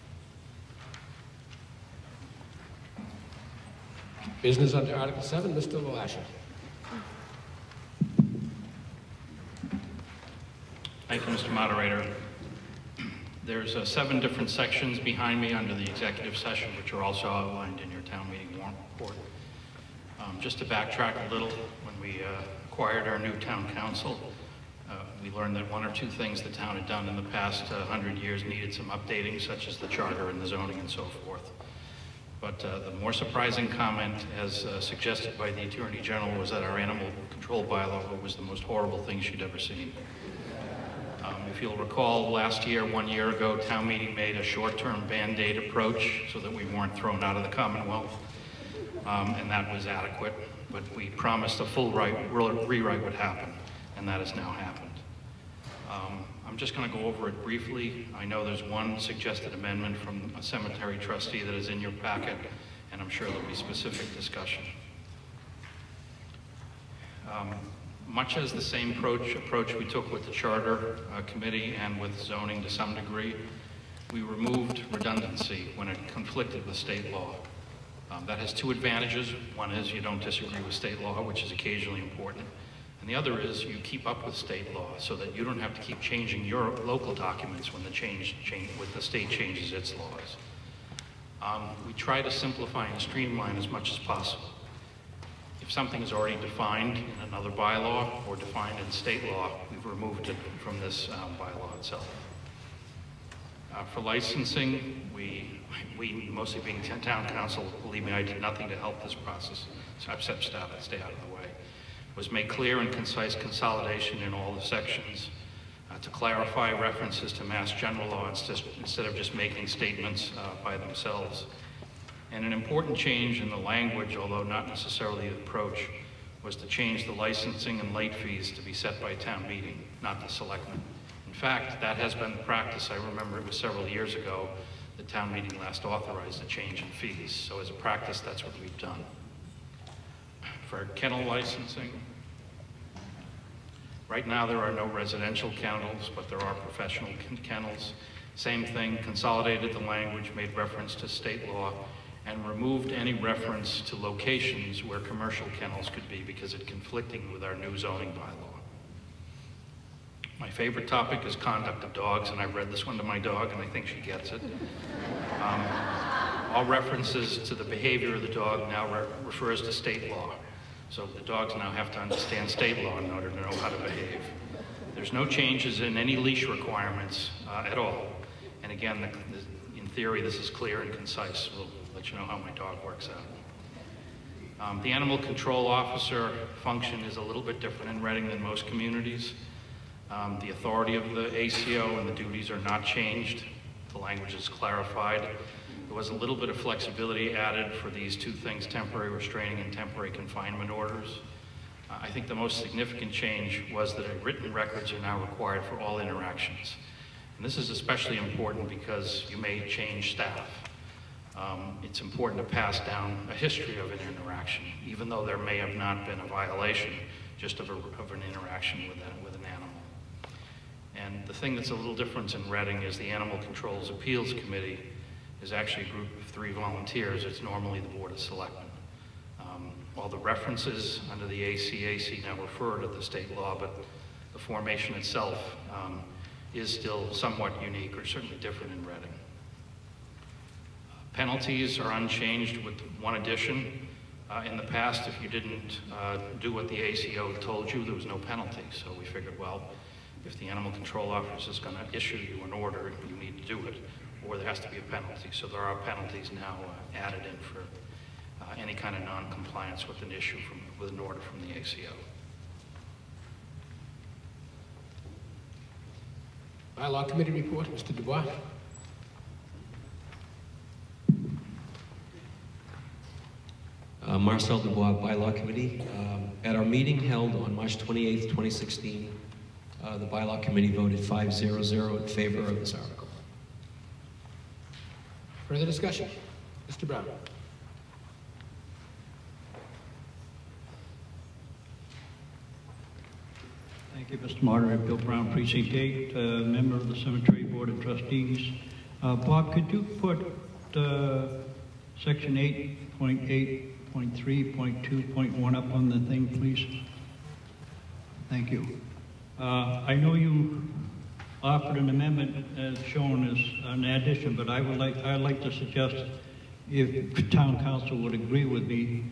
Speaker 1: Business under Article 7, Mr. LaLasha.
Speaker 8: Thank you, Mr. Moderator. There's 7 different sections behind me under the executive session, which are also outlined in your town meeting warrant report. Just to backtrack a little, when we acquired our new town council, we learned that 1 or 2 things the town had done in the past 100 years needed some updating, such as the charter and the zoning and so forth. But the more surprising comment, as suggested by the Attorney General, was that our animal control bylaw was the most horrible thing she'd ever seen. If you'll recall, last year, 1 year ago, town meeting made a short-term Band-Aid approach so that we weren't thrown out of the Commonwealth, and that was adequate. But we promised a full rewrite would happen, and that has now happened. I'm just going to go over it briefly. I know there's one suggested amendment from a cemetery trustee that is in your packet, and I'm sure there'll be specific discussion. Much as the same approach we took with the Charter Committee and with zoning to some degree, we removed redundancy when it conflicted with state law. That has 2 advantages. One is you don't disagree with state law, which is occasionally important. And the other is you keep up with state law so that you don't have to keep changing your local documents when the state changes its laws. We try to simplify and streamline as much as possible. If something is already defined in another bylaw or defined in state law, we've removed it from this bylaw itself. For licensing, we mostly being town council, believe me, I did nothing to help this process, so I've stay out of the way, was make clear and concise consolidation in all the sections, to clarify references to Mass General Law instead of just making statements by themselves. And an important change in the language, although not necessarily the approach, was to change the licensing and late fees to be set by town meeting, not the selectmen. In fact, that has been the practice. I remember it was several years ago the town meeting last authorized a change in fees. So as a practice, that's what we've done. For kennel licensing, right now there are no residential kennels, but there are professional kennels. Same thing, consolidated the language, made reference to state law, and removed any reference to locations where commercial kennels could be because it's conflicting with our new zoning bylaw. My favorite topic is conduct of dogs, and I've read this one to my dog, and I think she gets it. All references to the behavior of the dog now refers to state law. So the dogs now have to understand state law in order to know how to behave. There's no changes in any leash requirements at all. And again, in theory, this is clear and concise. We'll let you know how my dog works out. The animal control officer function is a little bit different in Reading than most communities. The authority of the ACO and the duties are not changed. The language is clarified. There was a little bit of flexibility added for these 2 things, temporary restraining and temporary confinement orders. I think the most significant change was that written records are now required for all interactions. And this is especially important because you may change staff. It's important to pass down a history of an interaction, even though there may have not been a violation, just of an interaction with an animal. And the thing that's a little different in Reading is the Animal Control's Appeals Committee is actually a group of 3 volunteers. It's normally the Board of Selectmen. All the references under the ACAC now refer to the state law, but the formation itself is still somewhat unique or certainly different in Reading. Penalties are unchanged with one addition. In the past, if you didn't do what the ACO told you, there was no penalty. So we figured, well, if the animal control officer is going to issue you an order, you need to do it, or there has to be a penalty. So there are penalties now added in for any kind of non-compliance with an issue with an order from the ACO.
Speaker 1: Bylaw Committee report, Mr. Dubois.
Speaker 16: Marcel Dubois, Bylaw Committee. At our meeting held on March 28th, 2016, the Bylaw Committee voted 5-0-0 in favor of this article.
Speaker 1: Further discussion? Mr. Brown.
Speaker 10: Thank you, Mr. Moderator. Bill Brown, Precinct 8, member of the Cemetery Board of Trustees. Bob, could you put section 8.8.3.2.1 up on the thing, please? Thank you. I know you offered an amendment as shown as an addition, but I'd like to suggest, if town council would agree with me,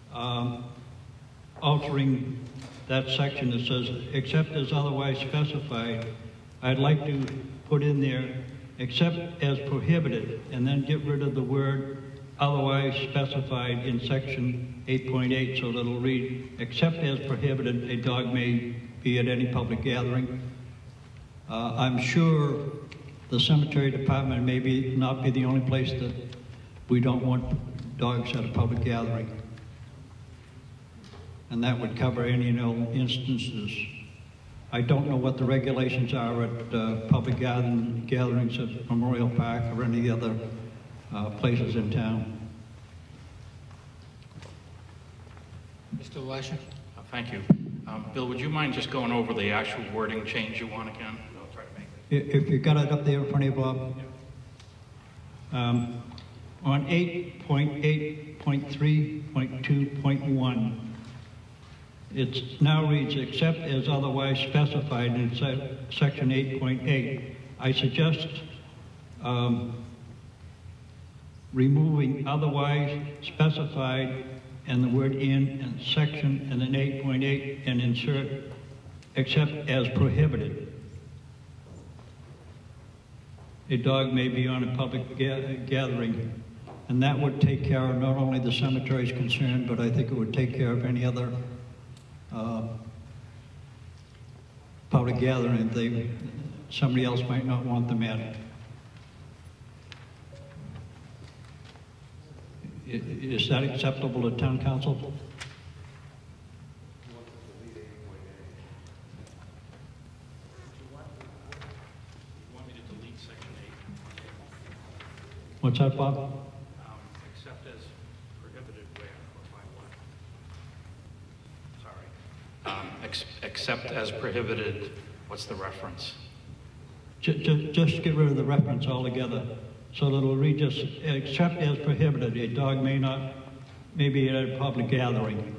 Speaker 10: altering that section that says, except as otherwise specified, I'd like to put in there, except as prohibited, and then get rid of the word otherwise specified in section 8.8, so that it'll read, except as prohibited, a dog may be at any public gathering. I'm sure the cemetery department may not be the only place that we don't want dogs at a public gathering. And that would cover any and all instances. I don't know what the regulations are at public gatherings at Memorial Park or any other places in town.
Speaker 1: Mr. Lasher?
Speaker 8: Thank you. Bill, would you mind just going over the actual wording change you want again? I'll try to make it.
Speaker 10: If you got it up there in front of you, Bob. On 8.8.3.2.1, it now reads, except as otherwise specified in section 8.8. I suggest removing otherwise specified and the word in and section and then 8.8 and insert except as prohibited. A dog may be on a public gathering, and that would take care of not only the cemetery's concern, but I think it would take care of any other public gathering somebody else might not want them at. Is that acceptable to town council? What's that, Bob?
Speaker 8: Except as prohibited where or by what? Sorry. Except as prohibited, what's the reference?
Speaker 10: Just get rid of the reference altogether, so that it'll read just, except as prohibited, a dog may be at a public gathering.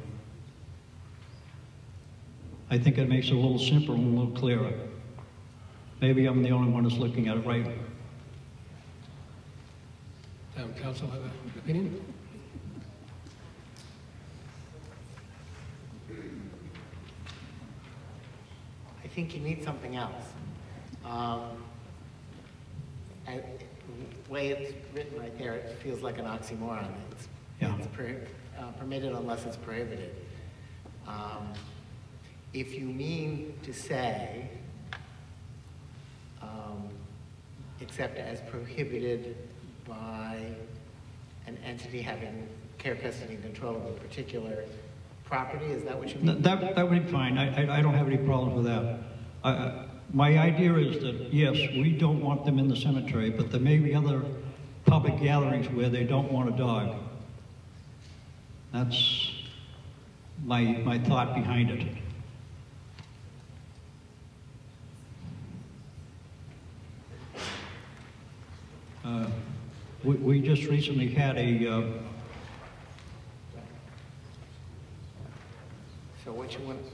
Speaker 10: I think it makes it a little simpler and a little clearer. Maybe I'm the only one that's looking at it right.
Speaker 1: Town council have an opinion?
Speaker 17: I think you need something else. The way it's written right there, it feels like an oxymoron. It's permitted unless it's prohibited. If you mean to say, except as prohibited by an entity having care, custody, and control of a particular property, is that what you mean?
Speaker 10: That would be fine. I don't have any problems with that. My idea is that, yes, we don't want them in the cemetery, but there may be other public gatherings where they don't want a dog. That's my thought behind it. We just recently had a...
Speaker 17: So what you want,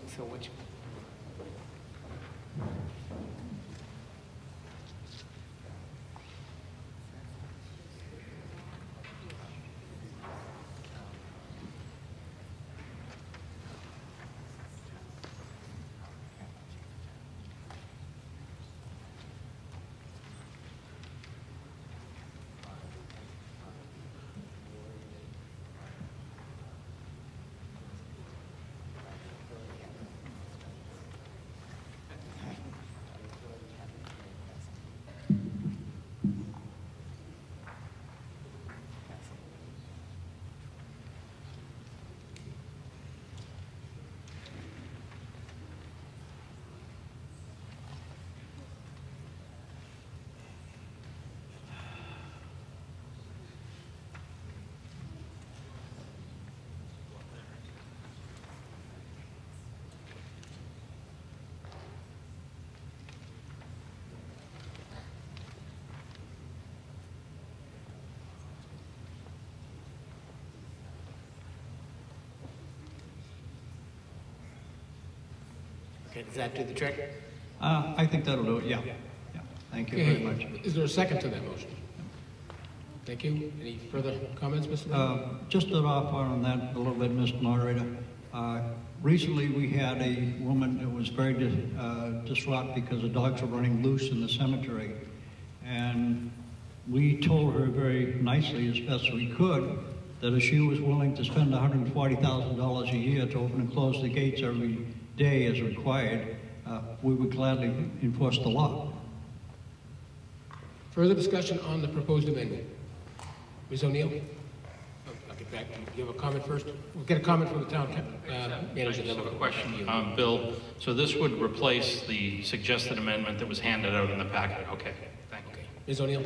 Speaker 17: okay, does that do the trick?
Speaker 10: I think that'll do it, yeah. Thank you very much.
Speaker 1: Is there a second to that motion? Thank you. Any further comments, Mr. Mayor?
Speaker 10: Just to off on that a little bit, Mr. Moderator. Recently, we had a woman that was very distraught because the dogs were running loose in the cemetery. And we told her very nicely, as best we could, that if she was willing to spend $140,000 a year to open and close the gates every day as required, we would gladly enforce the law.
Speaker 1: Further discussion on the proposed amendment? Ms. O'Neill? I'll get back. You have a comment first? We'll get a comment from the town manager.
Speaker 8: I just have a question, Bill. So this would replace the suggested amendment that was handed out in the packet. Okay, thank you.
Speaker 1: Ms. O'Neill?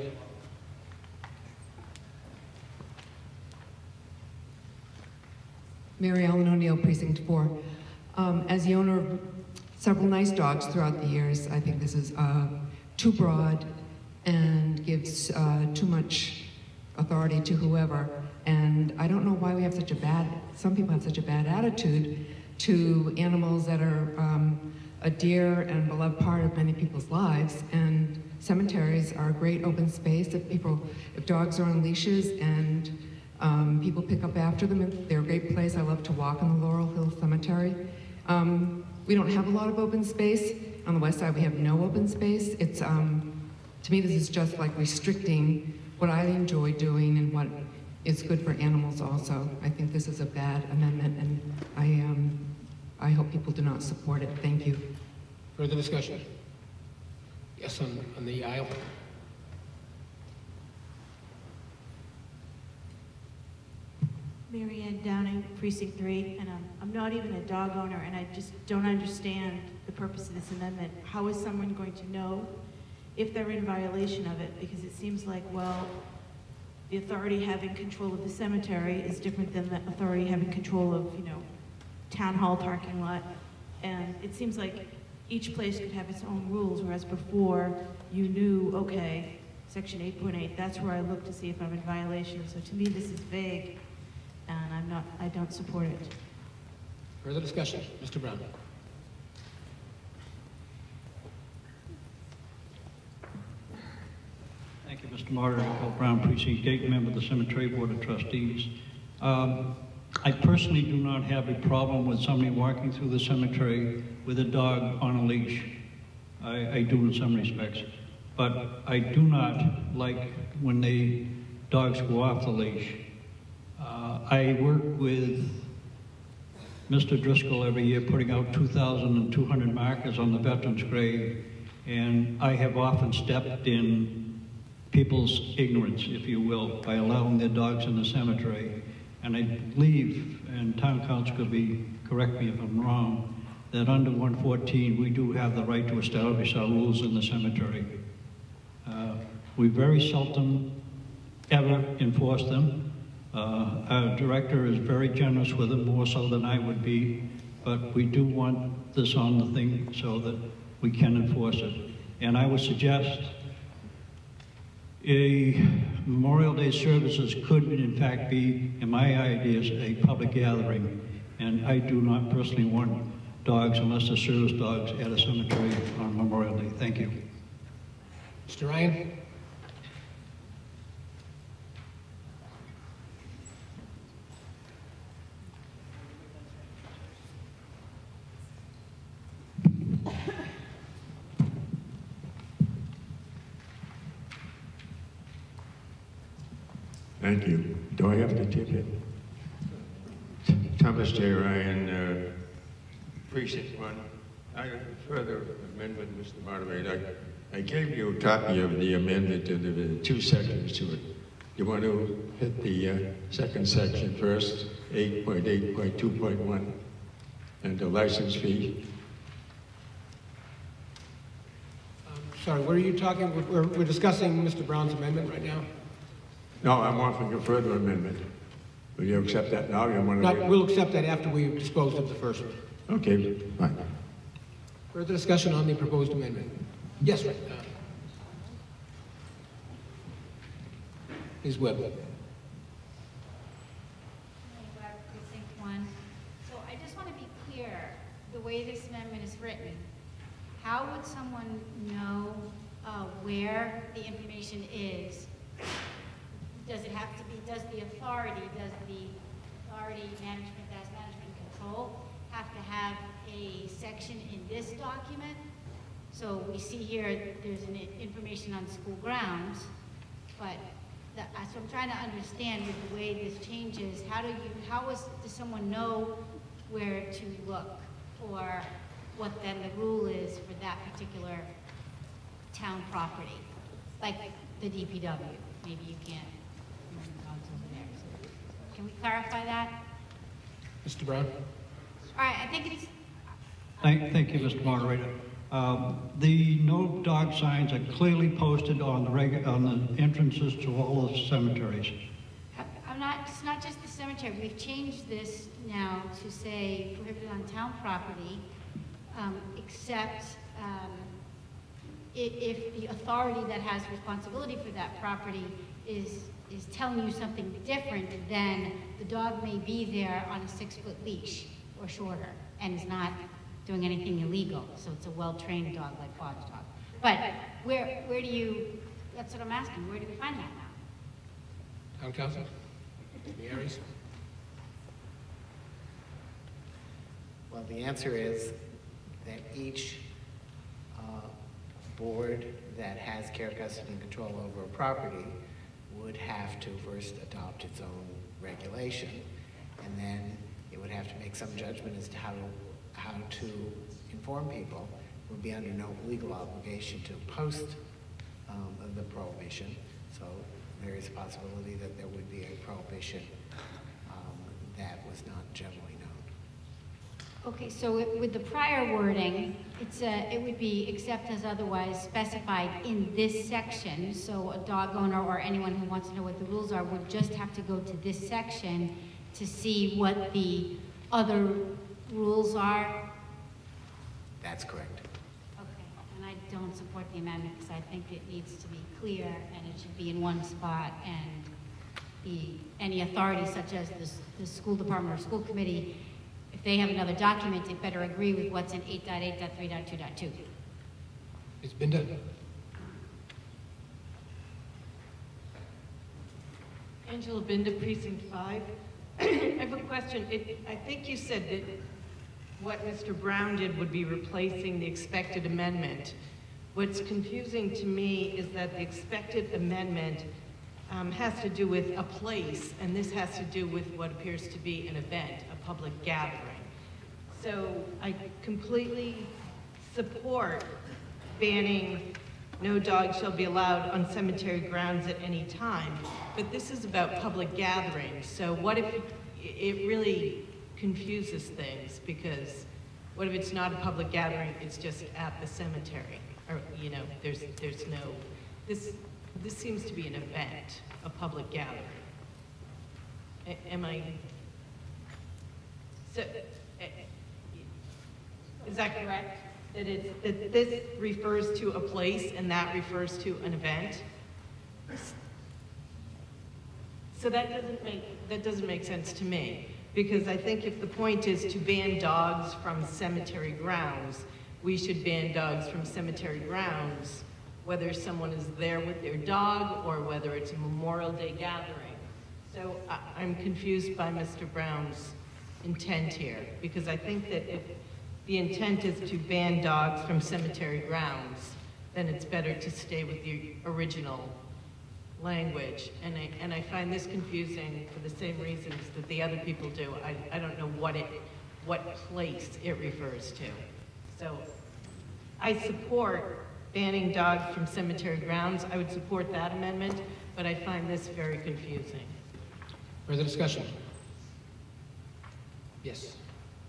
Speaker 18: Mary Ellen O'Neill, Precinct 4. As the owner of several nice dogs throughout the years, I think this is too broad and gives too much authority to whoever. And I don't know why we have such some people have such a bad attitude to animals that are a dear and beloved part of many people's lives. And cemeteries are a great open space if dogs are on leashes and people pick up after them. They're a great place. I love to walk in the Laurel Hill Cemetery. We don't have a lot of open space. On the west side, we have no open space. It's, to me, this is just like restricting what I enjoy doing and what is good for animals also. I think this is a bad amendment, and I hope people do not support it. Thank you.
Speaker 1: Further discussion? Yes, on the aisle.
Speaker 19: Mary Ann Downing, Precinct 3, and I'm not even a dog owner, and I just don't understand the purpose of this amendment. How is someone going to know if they're in violation of it? Because it seems like, well, the authority having control of the cemetery is different than the authority having control of, town hall parking lot. And it seems like each place could have its own rules, whereas before you knew, okay, Section 8.8, that's where I look to see if I'm in violation. So to me, this is vague, and I don't support it.
Speaker 1: Further discussion? Mr. Brown.
Speaker 10: Thank you, Mr. Moderator. Bill Brown, Precinct 8, member of the Cemetery Board of Trustees. I personally do not have a problem with somebody walking through the cemetery with a dog on a leash. I do in some respects. But I do not like when the dogs go off the leash. I work with Mr. Driscoll every year putting out 2,200 markers on the veterans' grave, and I have often stepped in people's ignorance, if you will, by allowing their dogs in the cemetery. And I believe, and town council could correct me if I'm wrong, that under 114 we do have the right to establish our rules in the cemetery. We very seldom ever enforce them. Our director is very generous with them, more so than I would be, but we do want this on the thing so that we can enforce it. And I would suggest a Memorial Day services could in fact be, in my ideas, a public gathering. And I do not personally want dogs, unless they're service dogs, at a cemetery on Memorial Day. Thank you.
Speaker 1: Mr. Ryan?
Speaker 20: Thank you. Do I have to tip it? Thomas J. Ryan, Precinct 1. I have a further amendment, Mr. Moderator. I gave you a copy of the amendment to the two sections to it. You want to hit the second section first, 8.8.2.1, and the license fee.
Speaker 1: Sorry, what are you talking? We're discussing Mr. Brown's amendment right now?
Speaker 20: No, I'm offering a further amendment. Will you accept that now? You want to
Speaker 1: We'll accept that after we've disposed of the first one.
Speaker 20: Okay, fine.
Speaker 1: Further discussion on the proposed amendment? Yes, right. Ms. Webb.
Speaker 14: Precinct 1. So I just want to be clear, the way this amendment is written, how would someone know
Speaker 21: where the information is. Does it have to be, does the authority management, as management control, have to have a section in this document? So we see here, there's an information on school grounds, but so I'm trying to understand with the way this changes, does someone know where to look, or what then the rule is for that particular town property? Like the DPW, maybe you can't move the dogs over there. So can we clarify that?
Speaker 1: Mr. Brown?
Speaker 21: All right, I think it's,
Speaker 10: Thank you, Mr. Moderator. The no dog signs are clearly posted on the entrances to all the cemeteries.
Speaker 21: it's not just the cemetery. We've changed this now to say prohibited on town property, except if the authority that has responsibility for that property is telling you something different, then the dog may be there on a 6-foot leash or shorter and is not doing anything illegal. So it's a well-trained dog like Bob's dog. But where do you, that's what I'm asking, where do we find that now?
Speaker 1: Town council? Any areas?
Speaker 17: Well, the answer is that each board that has care, custody, and control over a property would have to first adopt its own regulation, and then it would have to make some judgment as to how to inform people. It would be under no legal obligation to post the prohibition, so there is a possibility that there would be a prohibition that was not generally known.
Speaker 21: Okay, so with the prior wording, it would be except as otherwise specified in this section. So a dog owner or anyone who wants to know what the rules are would just have to go to this section to see what the other rules are.
Speaker 17: That's correct.
Speaker 21: Okay, and I don't support the amendment because I think it needs to be clear and it should be in one spot, and any authority such as the school department or school committee, if they have another document, it better agree with what's in 8.8.3.2.2.
Speaker 1: It's been done.
Speaker 22: Angela Binda, Precinct 5. I have a question. I think you said that what Mr. Brown did would be replacing the expected amendment. What's confusing to me is that the expected amendment has to do with a place, and this has to do with what appears to be an event, a public gathering. So I completely support banning no dog shall be allowed on cemetery grounds at any time, but this is about public gatherings. So what if it really confuses things, because what if it's not a public gathering, it's just at the cemetery? Or, you know, there's no, this seems to be an event, a public gathering. Am I, so, is that correct? That this refers to a place and that refers to an event? So that doesn't make sense to me, because I think if the point is to ban dogs from cemetery grounds, we should ban dogs from cemetery grounds, whether someone is there with their dog or whether it's a Memorial Day gathering. So I'm confused by Mr. Brown's intent here, because I think that if the intent is to ban dogs from cemetery grounds, then it's better to stay with the original language. And I find this confusing for the same reasons that the other people do. I don't know what place it refers to. So I support banning dogs from cemetery grounds. I would support that amendment, but I find this very confusing.
Speaker 1: Further discussion? Yes.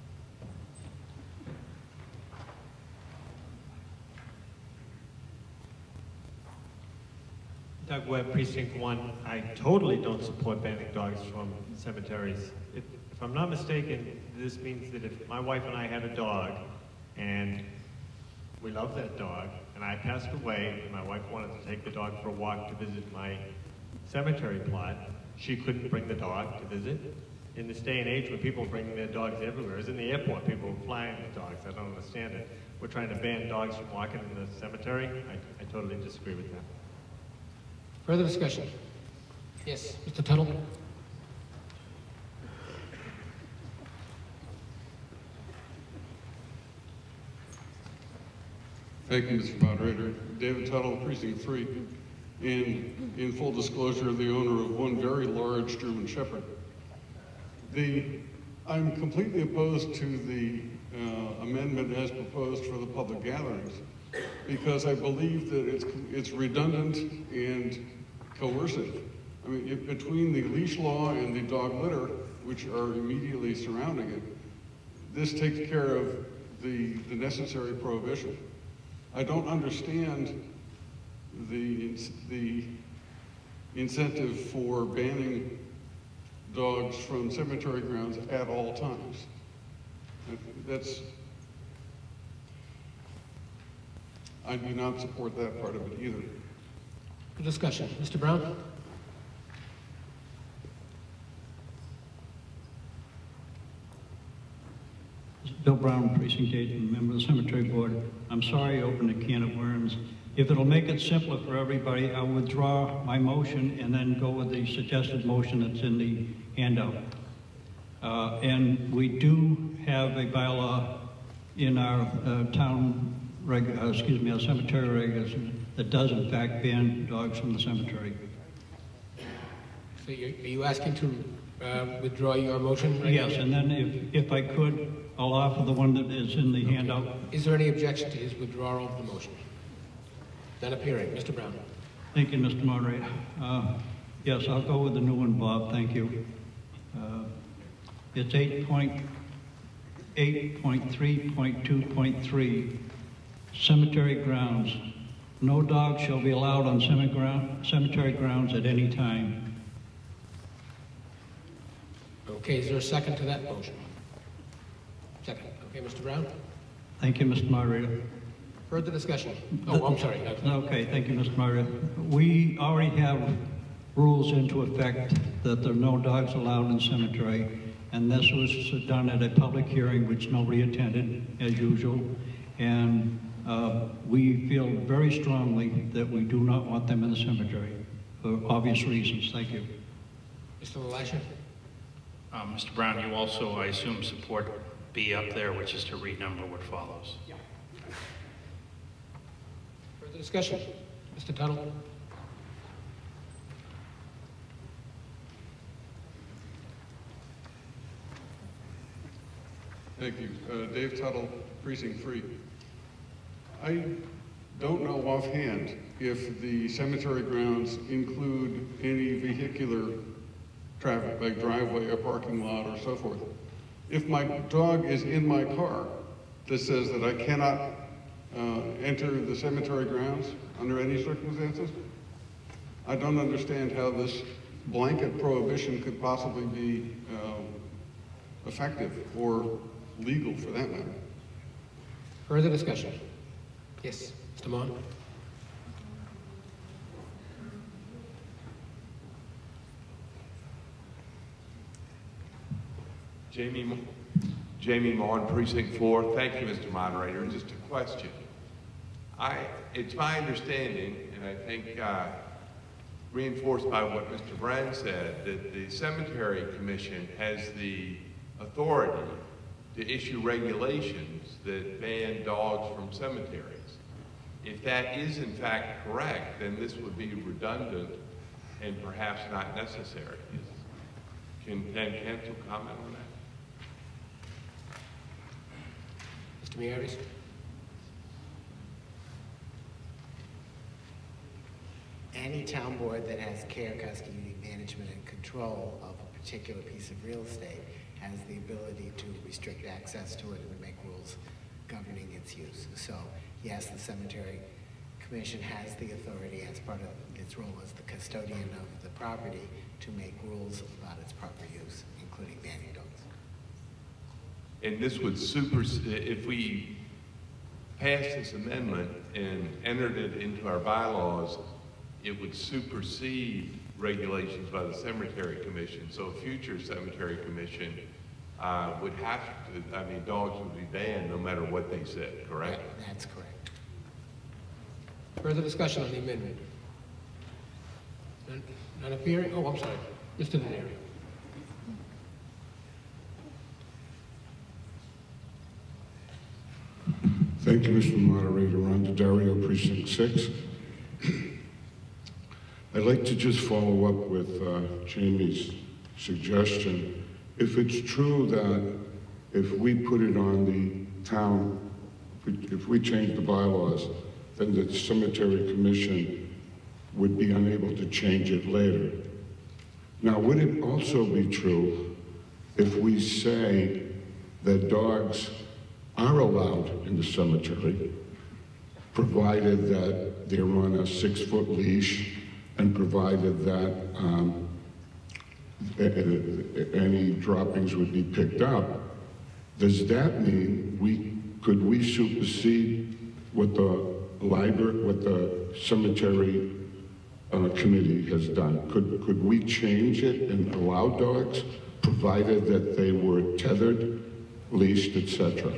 Speaker 23: Doug Webb, Precinct 1. I totally don't support banning dogs from cemeteries. If I'm not mistaken, this means that if my wife and I had a dog, and we love that dog, and I passed away, and my wife wanted to take the dog for a walk to visit my cemetery plot, she couldn't bring the dog to visit, in this day and age when people are bringing their dogs everywhere. It's in the airport, people are flying with dogs. I don't understand it. We're trying to ban dogs from walking in the cemetery. I totally disagree with that.
Speaker 1: Further discussion? Yes, Mr. Tuttle?
Speaker 2: Thank you, Mr. Moderator. David Tuttle, Precinct 3. In full disclosure, the owner of one very large German Shepherd. I'm completely opposed to the amendment as proposed for the public gatherings because I believe that it's redundant and coercive. I mean, between the leash law and the dog litter, which are immediately surrounding it, this takes care of the necessary prohibition. I don't understand the incentive for banning dogs from cemetery grounds at all times. I do not support that part of it either.
Speaker 1: For discussion, Mr. Brown?
Speaker 10: Bill Brown, Precinct 8, and member of the Cemetery Board. I'm sorry I opened a can of worms. If it'll make it simpler for everybody, I'll withdraw my motion and then go with the suggested motion that's in the handout. And we do have a bylaw in our our cemetery regulations that does in fact ban dogs from the cemetery.
Speaker 1: So are you asking to withdraw your motion? Right
Speaker 10: Yes,
Speaker 1: now?
Speaker 10: and then if I could, I'll offer the one that is in the handout.
Speaker 1: Is there any objection to his withdrawal of the motion? None appearing. Mr. Brown.
Speaker 10: Thank you, Mr. Moderator. Yes, I'll go with the new one, Bob. Thank you. It's 8.3.2.3, cemetery grounds. No dog shall be allowed on cemetery grounds at any time.
Speaker 1: Okay, is there a second to that motion? Second. Okay, Mr. Brown.
Speaker 10: Thank you, Mr. Moderator.
Speaker 1: Further discussion? Oh, I'm sorry.
Speaker 10: Okay, thank you, Mr. Moderator. We already have rules into effect that there are no dogs allowed in cemetery, and this was done at a public hearing which nobody attended, as usual, and we feel very strongly that we do not want them in the cemetery for obvious reasons. Thank you.
Speaker 1: Mr. LaLasha?
Speaker 8: Mr. Brown, you also, I assume, support B up there, which is to renumber what follows.
Speaker 1: Yeah. Further discussion? Mr. Tuttle?
Speaker 2: Thank you. Dave Tuttle, Precinct 3. I don't know offhand if the cemetery grounds include any vehicular traffic, like driveway or parking lot or so forth. If my dog is in my car that says that I cannot enter the cemetery grounds under any circumstances, I don't understand how this blanket prohibition could possibly be effective or legal for that matter.
Speaker 1: Further discussion? Yes, Mr. Mon.
Speaker 4: Jamie Mon, Precinct 4. Thank you, Mr. Moderator. Just a question. It's my understanding, and I think reinforced by what Mr. Brown said, that the Cemetery Commission has the authority to issue regulations that ban dogs from cemeteries. If that is in fact correct, then this would be redundant and perhaps not necessary. Can council comment on that?
Speaker 1: Mr. Miaris?
Speaker 17: Any town board that has care, custody, management, and control of a particular piece of real estate has the ability to restrict access to it and to make rules governing its use. So, yes, the Cemetery Commission has the authority as part of its role as the custodian of the property to make rules about its proper use, including banning dogs.
Speaker 4: And this would if we passed this amendment and entered it into our bylaws, it would supersede regulations by the Cemetery Commission, so future Cemetery Commission would have to, I mean, dogs would be banned no matter what they said, correct?
Speaker 17: That's correct.
Speaker 1: Further discussion on the amendment? None appearing? Oh, I'm sorry. Mr. Denary.
Speaker 5: Thank you, Mr. Moderator. Ron Daddario, Precinct 6. I'd like to just follow up with Jamie's suggestion. If it's true that if we put it on the town, if we change the bylaws, then the cemetery commission would be unable to change it later. Now, would it also be true if we say that dogs are allowed in the cemetery, provided that they're on a 6-foot leash and provided that any droppings would be picked up? Does that mean could we supersede what the cemetery committee has done? Could we change it and allow dogs, provided that they were tethered, leashed, etc.?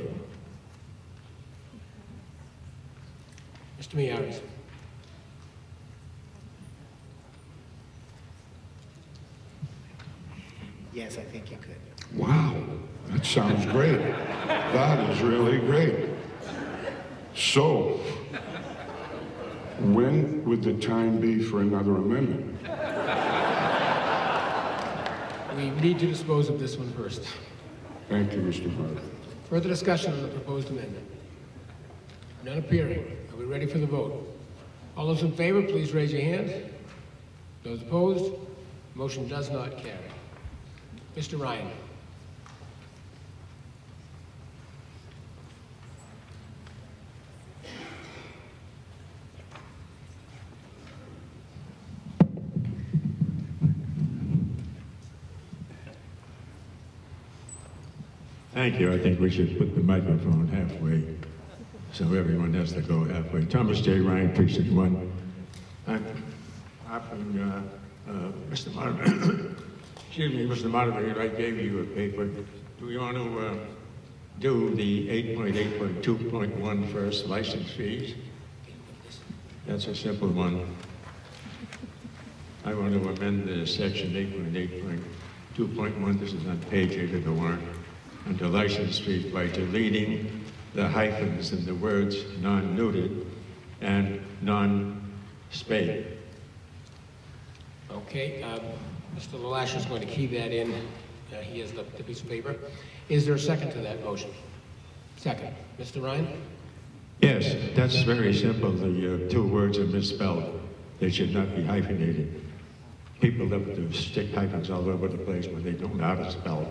Speaker 1: Mr. Miyares.
Speaker 17: Yes, I think you could.
Speaker 5: Wow, that sounds great. That is really great. So, when would the time be for another amendment?
Speaker 1: We need to dispose of this one first.
Speaker 5: Thank you, Mr. Moderator.
Speaker 1: Further discussion on the proposed amendment? None appearing. Are we ready for the vote? All those in favor, please raise your hand. Those opposed? Motion does not carry. Mr. Ryan.
Speaker 20: Thank you. I think we should put the microphone halfway, so everyone has to go halfway. Thomas J. Ryan, Precinct 1. I'm offering, Mr. Moderator, excuse me, Mr. Moderator, I gave you a paper. Do we want to do the 8.8.2.1 first, license fees? That's a simple one. I want to amend the section 8.8.2.1. This is on page 8 of the warrant. Under license fees by deleting the hyphens in the words non-neutered and non-spayed.
Speaker 1: Okay, Mr. LaLash is going to key that in. He has the piece of paper. Is there a second to that motion? Second. Mr. Ryan?
Speaker 20: Yes, that's very simple. The two words are misspelled. They should not be hyphenated. People love to stick hyphens all over the place when they don't know how to spell.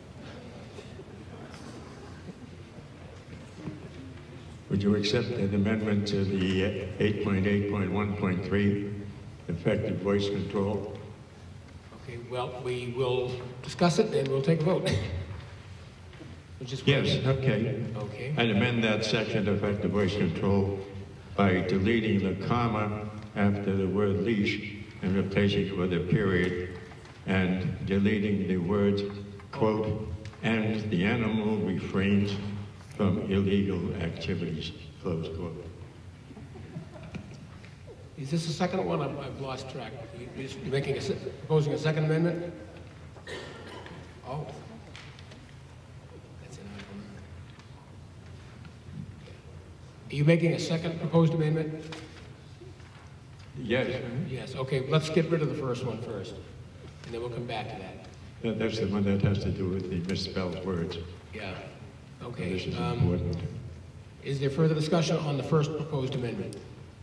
Speaker 20: Would you accept an amendment to the 8.8.1.3, effective voice control?
Speaker 1: Okay, well, we will discuss it and we'll take a vote.
Speaker 20: Yes, okay.
Speaker 1: Okay.
Speaker 20: I'd amend that section, effective voice control, by deleting the comma after the word leash and replacing it with a period, and deleting the words, quote, and the animal refrains from illegal activities, close quote.
Speaker 1: Is this the second one? I've lost track. You're making proposing a second amendment? Oh. That's an item. Are you making a second proposed amendment?
Speaker 20: Yes.
Speaker 1: Yes, okay, let's get rid of the first one first, and then we'll come back to that.
Speaker 20: That's the one that has to do with the misspelled words.
Speaker 1: Yeah, okay.
Speaker 20: This is important.
Speaker 1: Is there further discussion on the first proposed amendment?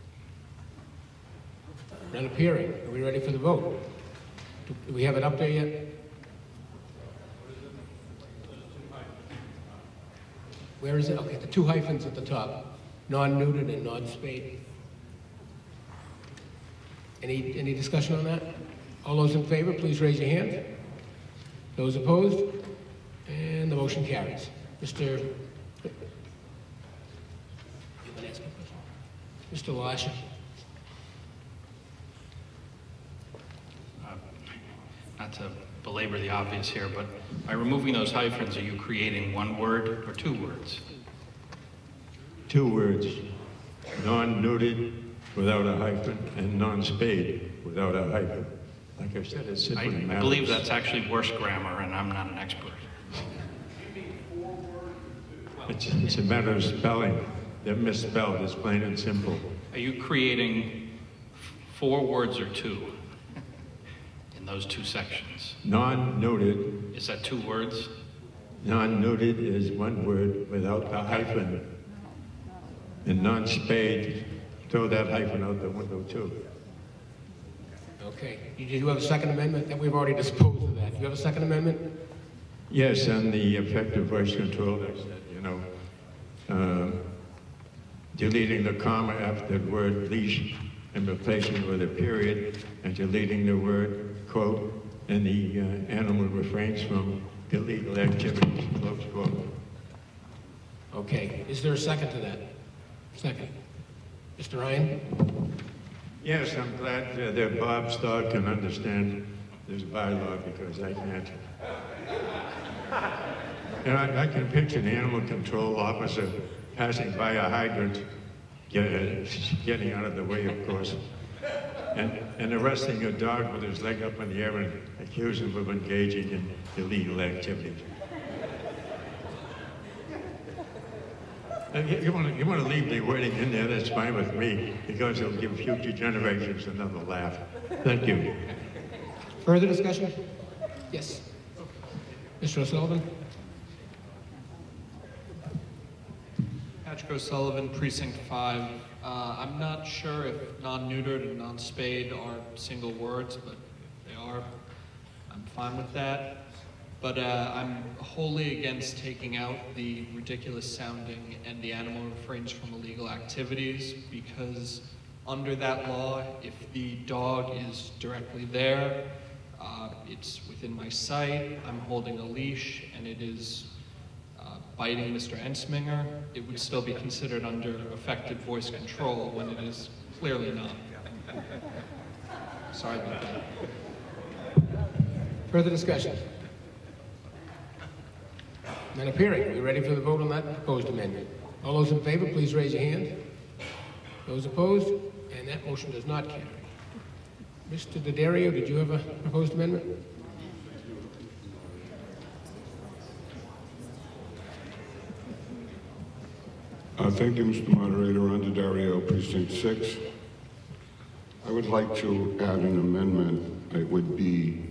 Speaker 1: None appearing. Are we ready for the vote? Do we have it up there yet? Where is it? Okay, the two hyphens at the top, non-neutered and non-spayed. Any discussion on that? All those in favor, please raise your hand. Those opposed? And the motion carries. Mr. Lasher.
Speaker 8: relatively obvious here, but by removing those hyphens, are you creating one word or two words?
Speaker 20: 2 words, non-neutered without a hyphen and non-spayed without a hyphen. Like I said, it's simply
Speaker 8: I
Speaker 20: matters.
Speaker 8: believe that's actually worse grammar, and I'm not an expert.
Speaker 20: It's a matter of spelling. They're misspelled, it's plain and simple.
Speaker 8: Are you creating 4 words or 2 in those 2 sections?
Speaker 20: Non-neutered.
Speaker 8: Is that 2 words?
Speaker 20: Non-neutered is 1 word without the hyphen. And non-spayed, throw that hyphen out the window too.
Speaker 1: Okay. You do have a second amendment? That we've already disposed of that. Do you have a second amendment?
Speaker 20: Yes, and the effective voice control, I said, deleting the comma after the word leash and replacing it with a period, and deleting the word quote, and the animal refrains from illegal activities, close quote.
Speaker 1: Okay. Is there a second to that? Second. Mr. Ryan?
Speaker 20: Yes, I'm glad that Bob's dog can understand this bylaw because I can't. And I can picture the animal control officer passing by a hydrant, getting out of the way, of course, and arresting a dog with his leg up in the air and accusing him of engaging in illegal activity. You want to leave the wording in there, that's fine with me, because it'll give future generations another laugh. Thank you.
Speaker 1: Further discussion? Yes. Mr. O'Sullivan?
Speaker 6: Patrick O'Sullivan, Precinct 5. I'm not sure if non-neutered and non-spayed are single words, but if they are, I'm fine with that. But I'm wholly against taking out the ridiculous sounding and the animal refrains from illegal activities, because under that law, if the dog is directly there, it's within my sight, I'm holding a leash, and it is biting Mr. Ensminger, it would still be considered under effective voice control when it is clearly not. Sorry about that.
Speaker 1: Further discussion? None appearing. Are we ready for the vote on that proposed amendment? All those in favor, please raise your hand. Those opposed? And that motion does not carry. Mr. D'Addario, did you have a proposed amendment?
Speaker 5: Thank you, Mr. Moderator. Ron D'Addario, Precinct 6. I would like to add an amendment. It would be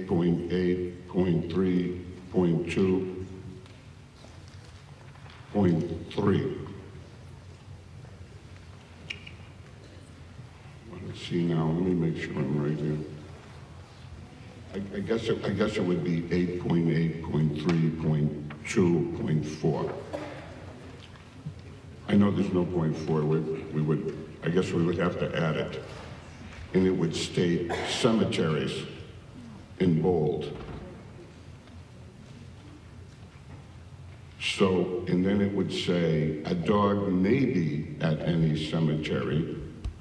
Speaker 5: 8.8.3.2.3. Let's see now. Let me make sure I'm right here. I guess it would be 8.8.3.2.4. I know there's no point 4. I guess we would have to add it. And it would state cemeteries in bold. So, and then it would say, a dog may be at any cemetery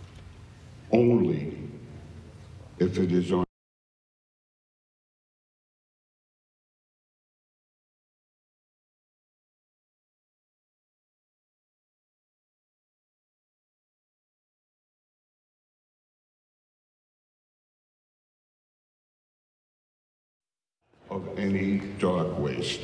Speaker 5: only if it is on of any dog waste.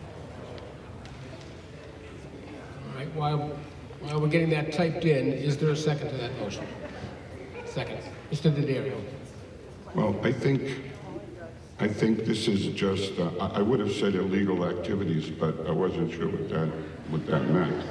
Speaker 1: All right, while we're getting that typed in, is there a second to that motion? Second. Mr. D'Addario.
Speaker 5: Well, I think this is just, I would have said illegal activities, but I wasn't sure what that meant.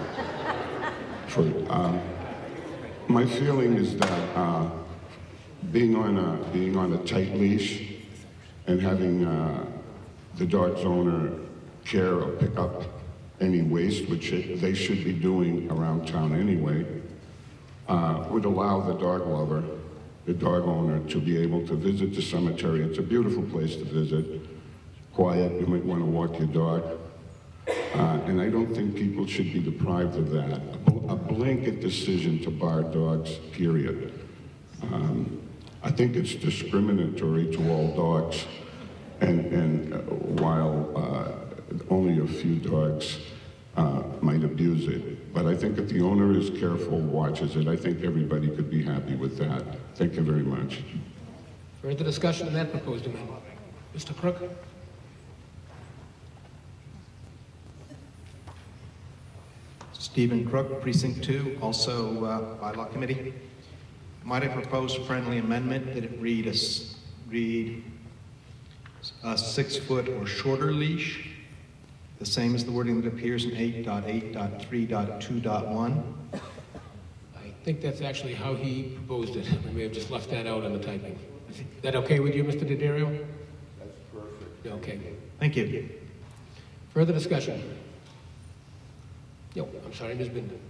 Speaker 5: My feeling is that being on a tight leash and having the dog's owner care or pick up any waste, which they should be doing around town anyway, would allow the dog lover, the dog owner, to be able to visit the cemetery. It's a beautiful place to visit. Quiet, you might want to walk your dog. And I don't think people should be deprived of that. A blanket decision to bar dogs, period. I think it's discriminatory to all dogs And while only a few dogs might abuse it, but I think if the owner is careful, watches it, I think everybody could be happy with that. Thank you very much.
Speaker 1: Further discussion on that proposed amendment? Mr. Crook?
Speaker 7: Stephen Crook, Precinct 2, also Bylaw Committee. Might I propose a friendly amendment that it read a 6-foot or shorter leash, the same as the wording that appears in 8.8.3.2.1.
Speaker 1: I think that's actually how he proposed it. We may have just left that out in the typing. Is that okay with you, Mr. D'Addario?
Speaker 5: That's perfect.
Speaker 1: Okay.
Speaker 7: Thank you.
Speaker 1: Further discussion? No, I'm sorry, Ms. Binder.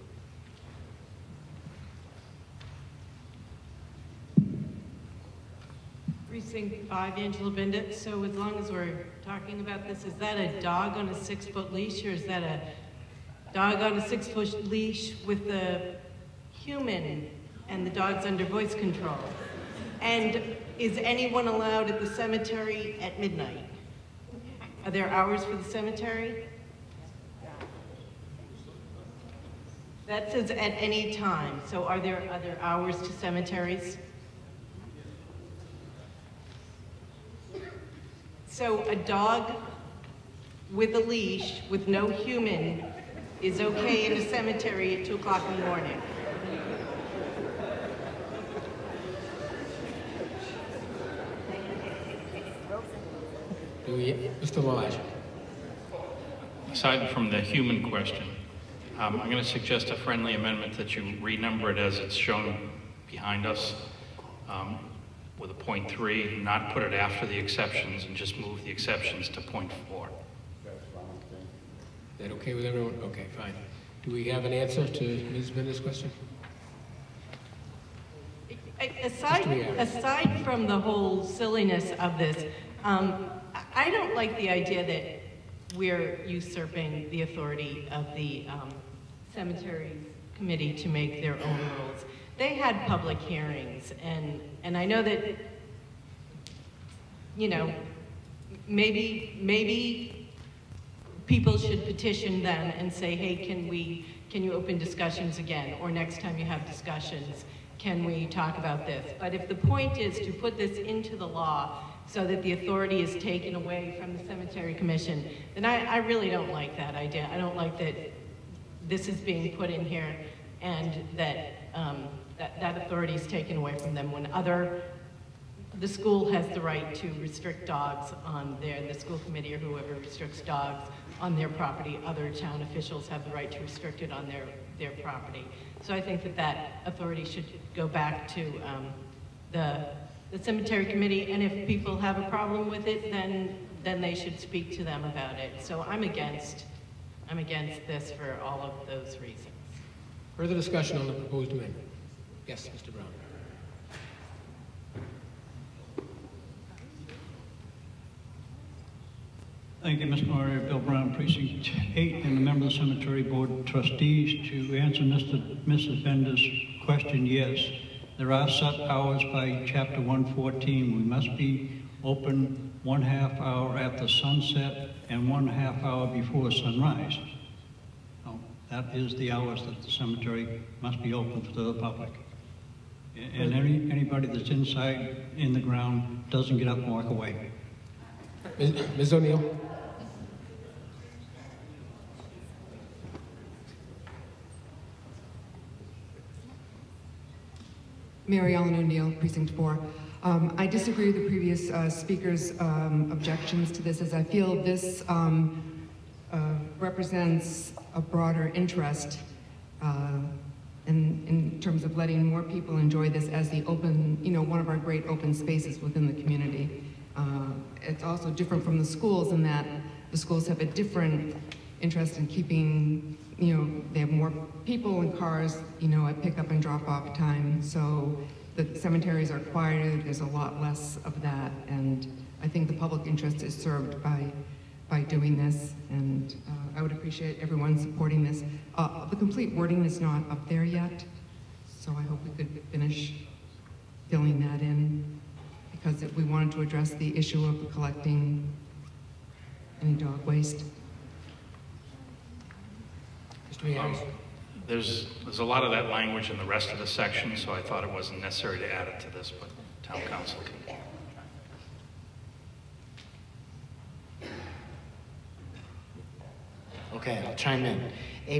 Speaker 22: Precinct 5, Angela Bindit. So as long as we're talking about this, is that a dog on a 6-foot leash, or is that a dog on a 6-foot leash with the human and the dog's under voice control? And is anyone allowed at the cemetery at midnight? Are there hours for the cemetery? That says at any time. So are there hours to cemeteries? So a dog with a leash, with no human, is okay in a cemetery at 2 o'clock in the morning.
Speaker 1: Mr. Elijah.
Speaker 8: Aside from the human question, I'm going to suggest a friendly amendment that you renumber it as it's shown behind us with a .3, not put it after the exceptions, and just move the exceptions to .4.
Speaker 1: Is that okay with everyone? Okay, fine. Do we have an answer to Ms. Binder's question?
Speaker 22: Aside from the whole silliness of this, I don't like the idea that we're usurping the authority of the cemetery committee to make their own rules. They had public hearings, and I know that, you know, maybe people should petition them and say, hey, can you open discussions again? Or next time you have discussions, can we talk about this? But if the point is to put this into the law so that the authority is taken away from the cemetery commission, then I really don't like that idea. I don't like that this is being put in here and that that authority is taken away from them when the school has the right to restrict dogs on the school committee or whoever restricts dogs on their property. Other town officials have the right to restrict it on their property. So I think that authority should go back to the cemetery committee, and if people have a problem with it, then they should speak to them about it. So I'm against this for all of those reasons.
Speaker 1: Further discussion on the proposed amendment? Yes, Mr. Brown.
Speaker 10: Thank you, Mr. Moderator. Bill Brown, Precinct 8, and a member of the Cemetery Board of Trustees. To answer Mrs. Bender's question, yes, there are set hours by Chapter 114. We must be open 1/2 hour after sunset and 1/2 hour before sunrise. So that is the hours that the cemetery must be open to the public. And anybody that's inside in the ground doesn't get up and walk away.
Speaker 1: Ms. O'Neill?
Speaker 18: Mary Ellen O'Neill, Precinct 4. I disagree with the previous speaker's objections to this, as I feel this represents a broader interest in terms of letting more people enjoy this as the open, one of our great open spaces within the community. It's also different from the schools in that the schools have a different interest in keeping, they have more people and cars, at pickup and drop off time. So the cemeteries are quieter, there's a lot less of that. And I think the public interest is served by doing this. And I would appreciate everyone supporting this. The complete wording is not up there yet. So I hope we could finish filling that in. because we wanted to address the issue of collecting any dog waste.
Speaker 1: Mr. Harris?
Speaker 8: There's a lot of that language in the rest of the section, so I thought it wasn't necessary to add it to this, but town council can.
Speaker 17: Okay, I'll chime in.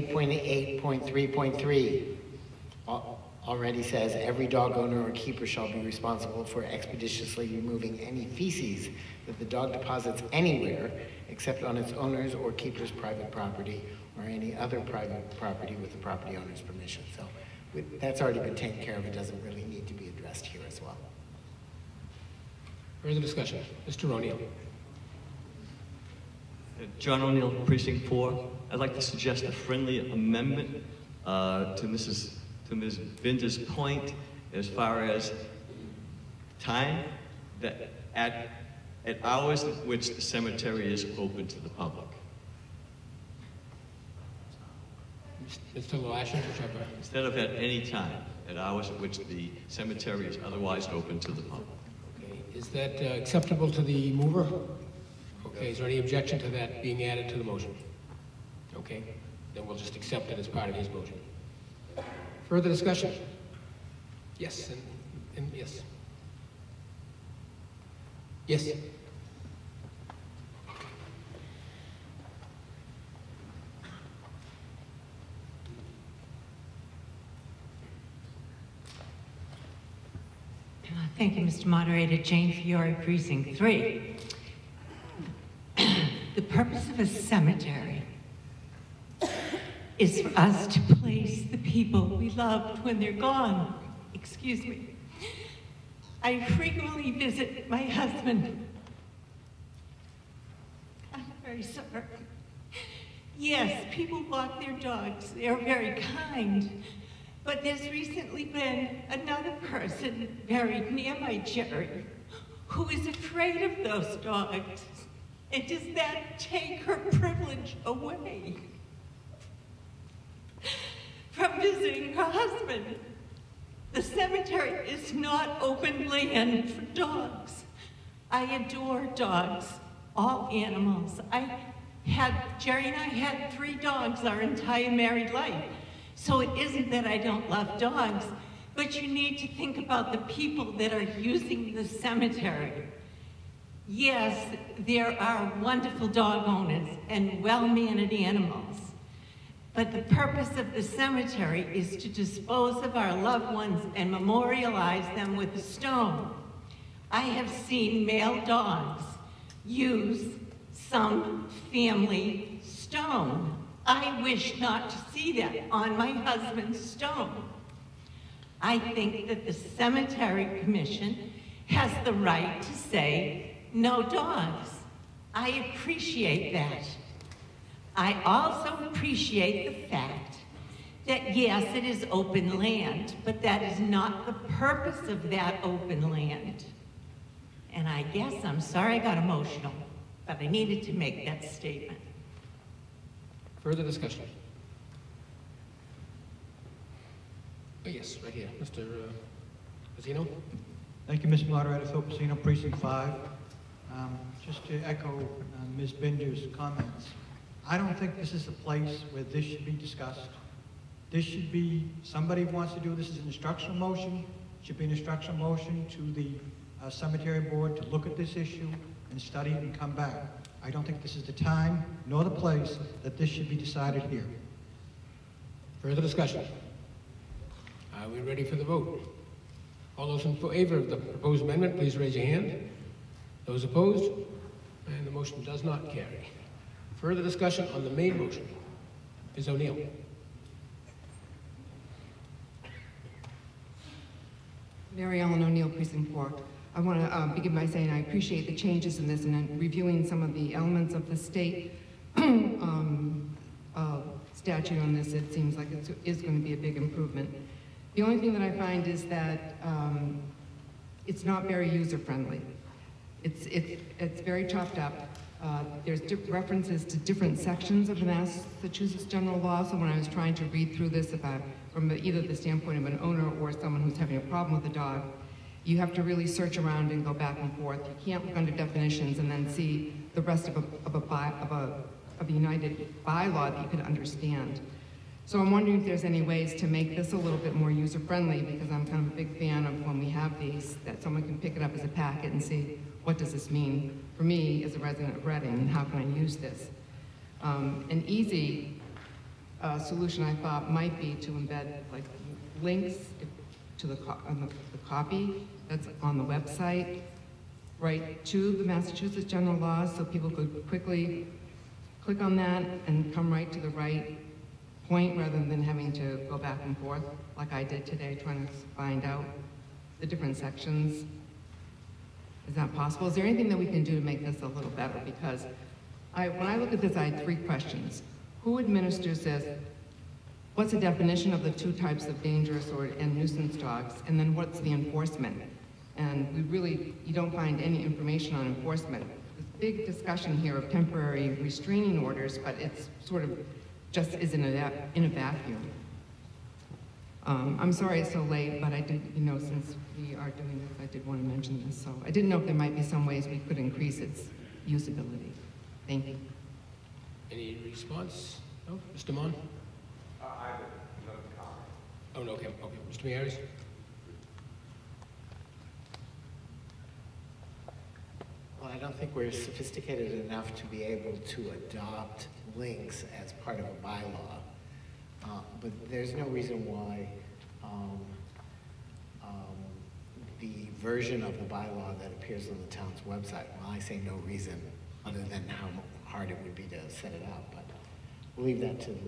Speaker 17: 8.8.3.3 already says every dog owner or keeper shall be responsible for expeditiously removing any feces that the dog deposits anywhere except on its owner's or keeper's private property or any other private property with the property owner's permission. So that's already been taken care of. It doesn't really need to be addressed here as well.
Speaker 1: Further discussion? Mr. O'Neill.
Speaker 3: John O'Neill, Precinct 4. I'd like to suggest a friendly amendment to Ms. Binder's point as far as time that at hours at which the cemetery is open to the public.
Speaker 1: Mr. Lashen, whichever.
Speaker 3: Instead of at any time, at hours at which the cemetery is otherwise open to the public.
Speaker 1: Okay. Is that acceptable to the mover? Okay, is there any objection to that being added to the motion? Okay, then we'll just accept it as part of his motion. Further discussion? Yes, and yes. Yes.
Speaker 9: Thank you, Mr. Moderator. Jane Fiore, Precinct 3. The purpose of a cemetery is for us to place the people we loved when they're gone. Excuse me. I frequently visit my husband. I'm very sorry. Yes, people walk their dogs. They're very kind. But there's recently been another person buried near my Jerry who is afraid of those dogs. And does that take her privilege away from visiting her husband? The cemetery is not open land for dogs. I adore dogs, all animals. Jerry and I had 3 dogs our entire married life. So it isn't that I don't love dogs, but you need to think about the people that are using the cemetery. Yes, there are wonderful dog owners and well-mannered animals, but the purpose of the cemetery is to dispose of our loved ones and memorialize them with a stone. I have seen male dogs use some family stone. I wish not to see that on my husband's stone. I think that the Cemetery Commission has the right to say no dogs. I appreciate that. I also appreciate the fact that yes, it is open land, but that is not the purpose of that open land. And I guess, I'm sorry I got emotional, but I needed to make that statement.
Speaker 1: Further discussion? Oh, yes, right here. Mr. Pacino?
Speaker 10: Thank you, Mr. Moderator. Phil Pacino, Precinct 5. Just to echo Ms. Binder's comments, I don't think this is the place where this should be discussed. This should be, somebody wants to do this as an instructional motion, should be an instructional motion to the cemetery board to look at this issue and study it and come back. I don't think this is the time nor the place that this should be decided here.
Speaker 1: Further discussion? Are we ready for the vote? All those in favor of the proposed amendment, please raise your hand. Those opposed? And the motion does not carry. Further discussion on the main motion. Ms. O'Neill.
Speaker 18: Mary Ellen O'Neill, Precinct 4. I want to begin by saying I appreciate the changes in this and reviewing some of the elements of the state statute on this. It seems like it is going to be a big improvement. The only thing that I find is that it's not very user-friendly. It's very chopped up. There's references to different sections of the Massachusetts general law, so when I was trying to read through this from either the standpoint of an owner or someone who's having a problem with a dog, you have to really search around and go back and forth. You can't look under definitions and then see the rest of a united bylaw that you could understand. So I'm wondering if there's any ways to make this a little bit more user-friendly, because I'm kind of a big fan of when we have these, that someone can pick it up as a packet and see, what does this mean for me as a resident of Reading, and how can I use this? An easy solution I thought might be to embed like links to the copy that's on the website, right to the Massachusetts general laws, so people could quickly click on that and come right to the right point rather than having to go back and forth like I did today, trying to find out the different sections. Is that possible? Is there anything that we can do to make this a little better? Because when I look at this, I had 3 questions. Who administers this? What's the definition of the 2 types of dangerous and nuisance dogs? And then what's the enforcement? And you don't find any information on enforcement. There's a big discussion here of temporary restraining orders, but it's sort of just is in a vacuum. I'm sorry it's so late, but I did, since we are doing this, I did want to mention this. So I didn't know if there might be some ways we could increase its usability. Thank you.
Speaker 1: Any response? No? Mr. Mon?
Speaker 4: I have another comment.
Speaker 1: Oh, no, okay. Mr. Meares?
Speaker 17: Well, I don't think we're sophisticated enough to be able to adopt links as part of a bylaw. But there's no reason why the version of the bylaw that appears on the town's website, well, I say no reason other than how hard it would be to set it up, but we'll leave that to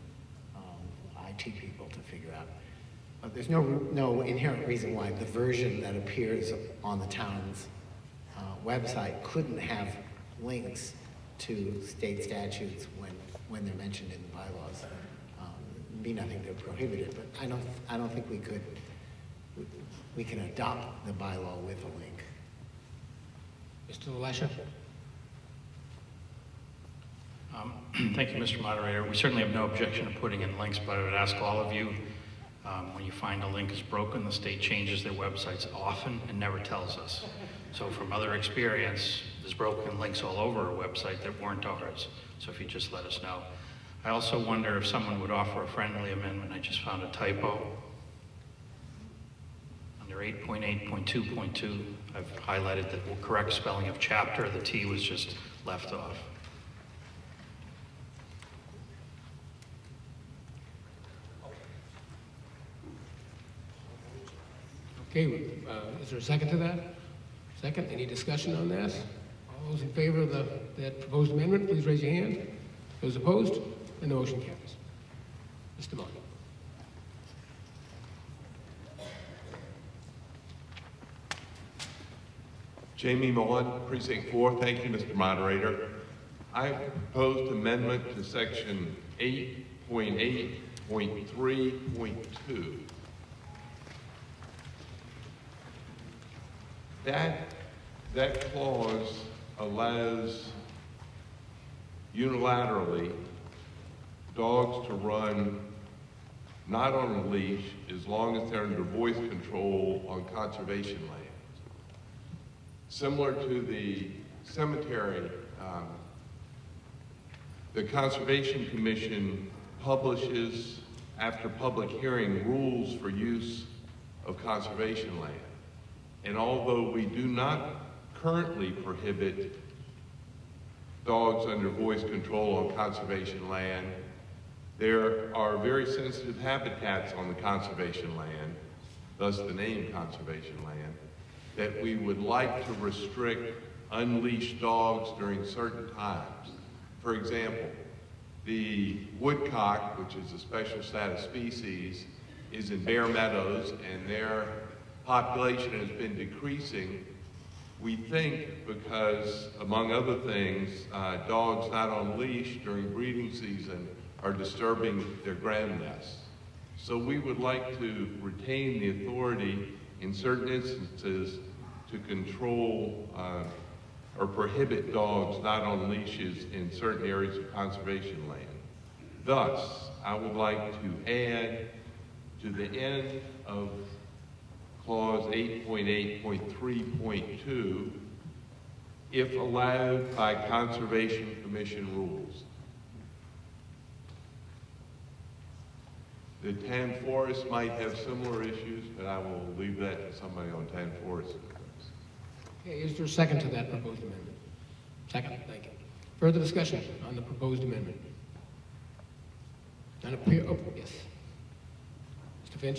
Speaker 17: IT people to figure out. But there's no inherent reason why the version that appears on the town's website couldn't have links to state statutes when they're mentioned in the bylaws. Be nothing to prohibit it, but I don't think we can adopt the bylaw with a link.
Speaker 1: Mr. LaLasha?
Speaker 8: Thank you, Mr. Moderator. We certainly have no objection to putting in links, but I would ask all of you, when you find a link is broken, the state changes their websites often and never tells us. So from other experience, there's broken links all over our website that weren't ours. So if you just let us know. I also wonder if someone would offer a friendly amendment. I just found a typo. Under 8.8.2.2, I've highlighted the correct spelling of chapter. The T was just left off.
Speaker 1: Okay, is there a second to that? Second, any discussion on that? All those in favor of that proposed amendment, please raise your hand. Those opposed? And the motion carries. Mr. Mon.
Speaker 4: Jamie Mon, Precinct 4. Thank you, Mr. Moderator. I proposed amendment to section 8.8.3.2. That clause allows unilaterally dogs to run not on a leash as long as they're under voice control on conservation land. Similar to the cemetery, the Conservation Commission publishes, after public hearing, rules for use of conservation land. And although we do not currently prohibit dogs under voice control on conservation land, there are very sensitive habitats on the conservation land, thus the name conservation land, that we would like to restrict unleashed dogs during certain times. For example, the woodcock, which is a special status species, is in Bear Meadows, and their population has been decreasing. We think because, among other things, dogs not on leash during breeding season are disturbing their ground nests. So we would like to retain the authority in certain instances to control or prohibit dogs not on leashes in certain areas of conservation land. Thus, I would like to add to the end of clause 8.8.3.2, if allowed by Conservation Commission rules. The Tan Forest might have similar issues, but I will leave that to somebody on Tan Forest.
Speaker 1: Okay, is there a second to that proposed amendment? Second, thank you. Further discussion on the proposed amendment? None appear, oh, yes. Mr. Finch?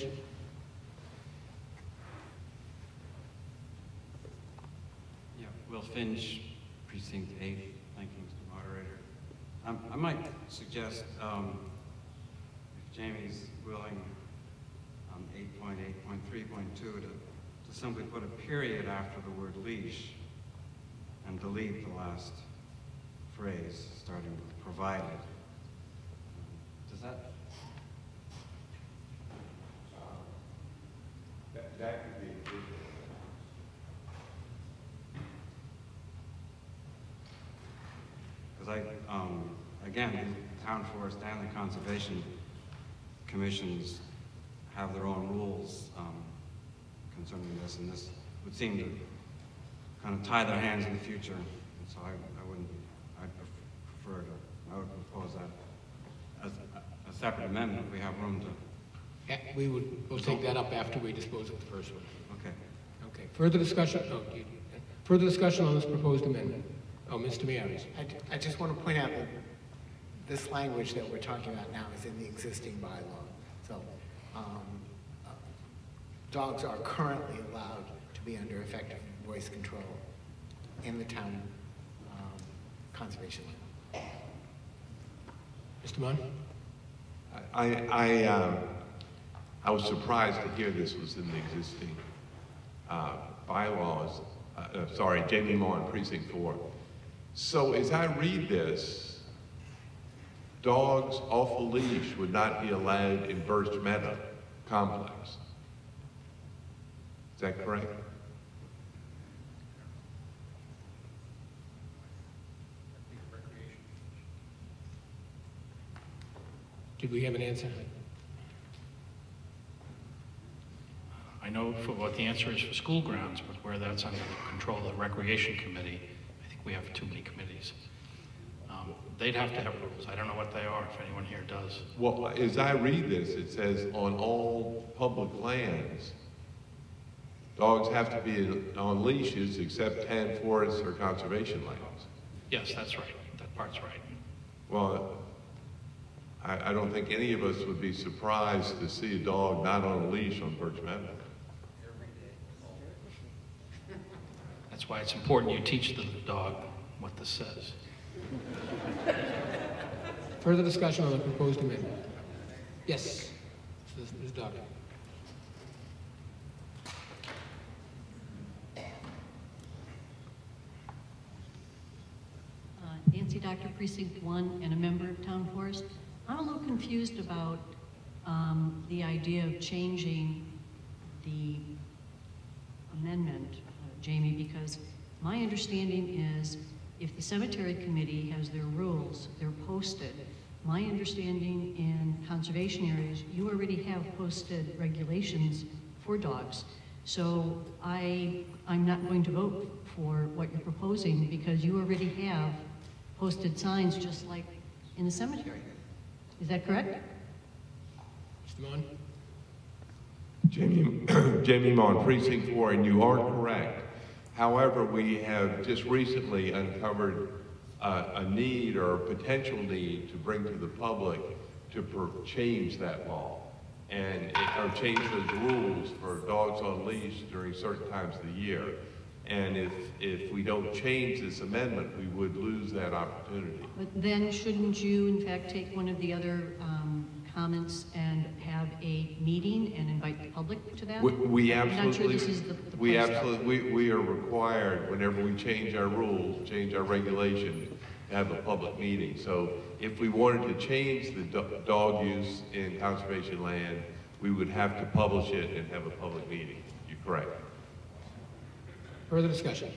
Speaker 11: Yeah, Will Finch, Precinct 8. Thank you, Mr. Moderator. I might suggest, if Jamie's willing, 8.8.3.2 to simply put a period after the word leash and delete the last phrase, starting with provided. Does that?
Speaker 4: That could be
Speaker 11: because again, the Town Forest and the Conservation Commissions have their own rules concerning this, and this would seem to kind of tie their hands in the future. And so I would propose that as a separate amendment. We have room to.
Speaker 1: Yeah, we'll take that up after we dispose of the first one.
Speaker 11: Okay.
Speaker 1: Okay, further discussion, further discussion on this proposed amendment? Oh, Mr. Miaris.
Speaker 17: I just want to point out that this language that we're talking about now is in the existing bylaw. So dogs are currently allowed to be under effective voice control in the town conservation land.
Speaker 1: Mr. Munn?
Speaker 4: I was surprised to hear this was in the existing bylaws. Sorry, Jamie Mon, Precinct 4. So as I read this, dogs off a leash would not be allowed in Birch Meadow complex. Is that correct?
Speaker 1: Did we have an answer?
Speaker 8: I know for what the answer is for school grounds, but where that's under the control of the Recreation Committee, I think we have too many committees. They'd have to have rules. I don't know what they are, if anyone here does.
Speaker 4: Well, as I read this, it says on all public lands, dogs have to be on leashes except Tan Forest or conservation lands.
Speaker 8: Yes, that's right. That part's right.
Speaker 4: Well, I don't think any of us would be surprised to see a dog not on a leash on Birch Meadow.
Speaker 8: That's why it's important you teach the dog what this says.
Speaker 1: Further discussion on the proposed amendment? Yes, Ms. Doctor.
Speaker 12: Nancy Doctor, Precinct 1, and a member of Town Forest. I'm a little confused about the idea of changing the amendment, Jamie, because my understanding is if the cemetery committee has their rules, they're posted. My understanding in conservation areas, you already have posted regulations for dogs. So I'm not going to vote for what you're proposing because you already have posted signs just like in the cemetery. Is that correct?
Speaker 1: Mr. Mon?
Speaker 4: Jamie Mon, Precinct 4, and you are correct. However, we have just recently uncovered a need or a potential need to bring to the public to change that law and or change those rules for dogs on leash during certain times of the year. And if we don't change this amendment, we would lose that opportunity.
Speaker 12: But then shouldn't you, in fact, take one of the other comments and have a meeting and invite the public to that?
Speaker 4: We
Speaker 12: I'm not sure
Speaker 4: absolutely,
Speaker 12: this is the
Speaker 4: we
Speaker 12: place.
Speaker 4: absolutely, we are required whenever we change our rules, change our regulations, to have a public meeting. So if we wanted to change the dog use in conservation land, we would have to publish it and have a public meeting. You're correct.
Speaker 1: Further discussion?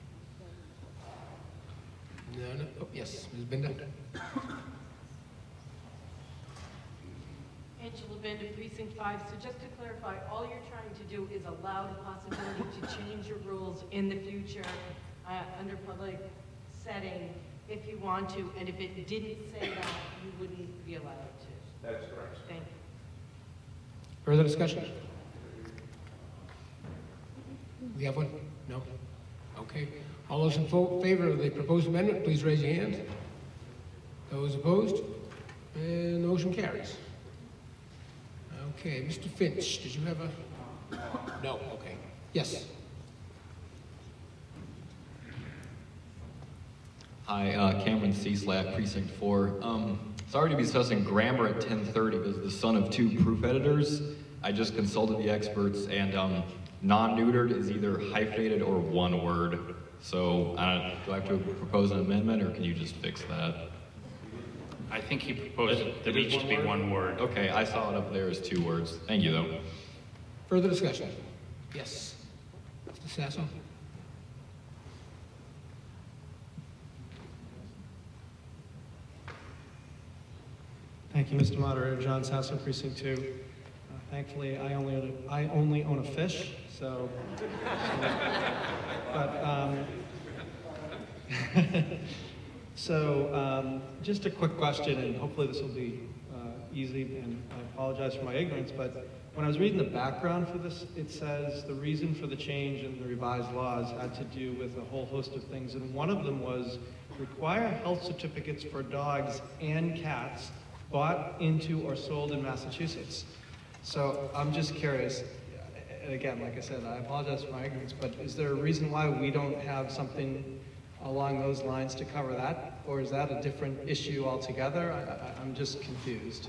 Speaker 1: No. Oh, yes, Ms. Binder.
Speaker 22: Angela Bender, Precinct 5. So just to clarify, all you're trying to do is allow the possibility to change your rules in the future under public setting if you want to, and if it didn't say that, you wouldn't be allowed to.
Speaker 4: That's correct.
Speaker 22: Thank you.
Speaker 1: Further discussion? We have one? No? Okay. All those in favor of the proposed amendment, please raise your hand. Those opposed? And the motion carries. Okay, Mr. Finch, did you have a? No, okay. Yes.
Speaker 13: Hi, Cameron Cieslak, Precinct 4. Sorry to be discussing grammar at 10:30, but as the son of 2 proof editors, I just consulted the experts, and non-neutered is either hyphenated or one word. So do I have to propose an amendment, or can you just fix that?
Speaker 8: I think he proposed that each to be one word.
Speaker 13: Okay, I saw it up there as 2 words. Thank you, though.
Speaker 1: Further discussion? Yes. Mr. Sasso?
Speaker 15: Thank you, Mr. Moderator. John Sasso, Precinct 2. Thankfully, I only own a fish, so. Just a quick question, and hopefully this will be easy, and I apologize for my ignorance, but when I was reading the background for this, it says the reason for the change in the revised laws had to do with a whole host of things, and one of them was require health certificates for dogs and cats bought into or sold in Massachusetts. So I'm just curious, and again, like I said, I apologize for my ignorance, but is there a reason why we don't have something along those lines to cover that? Or is that a different issue altogether? I'm just confused.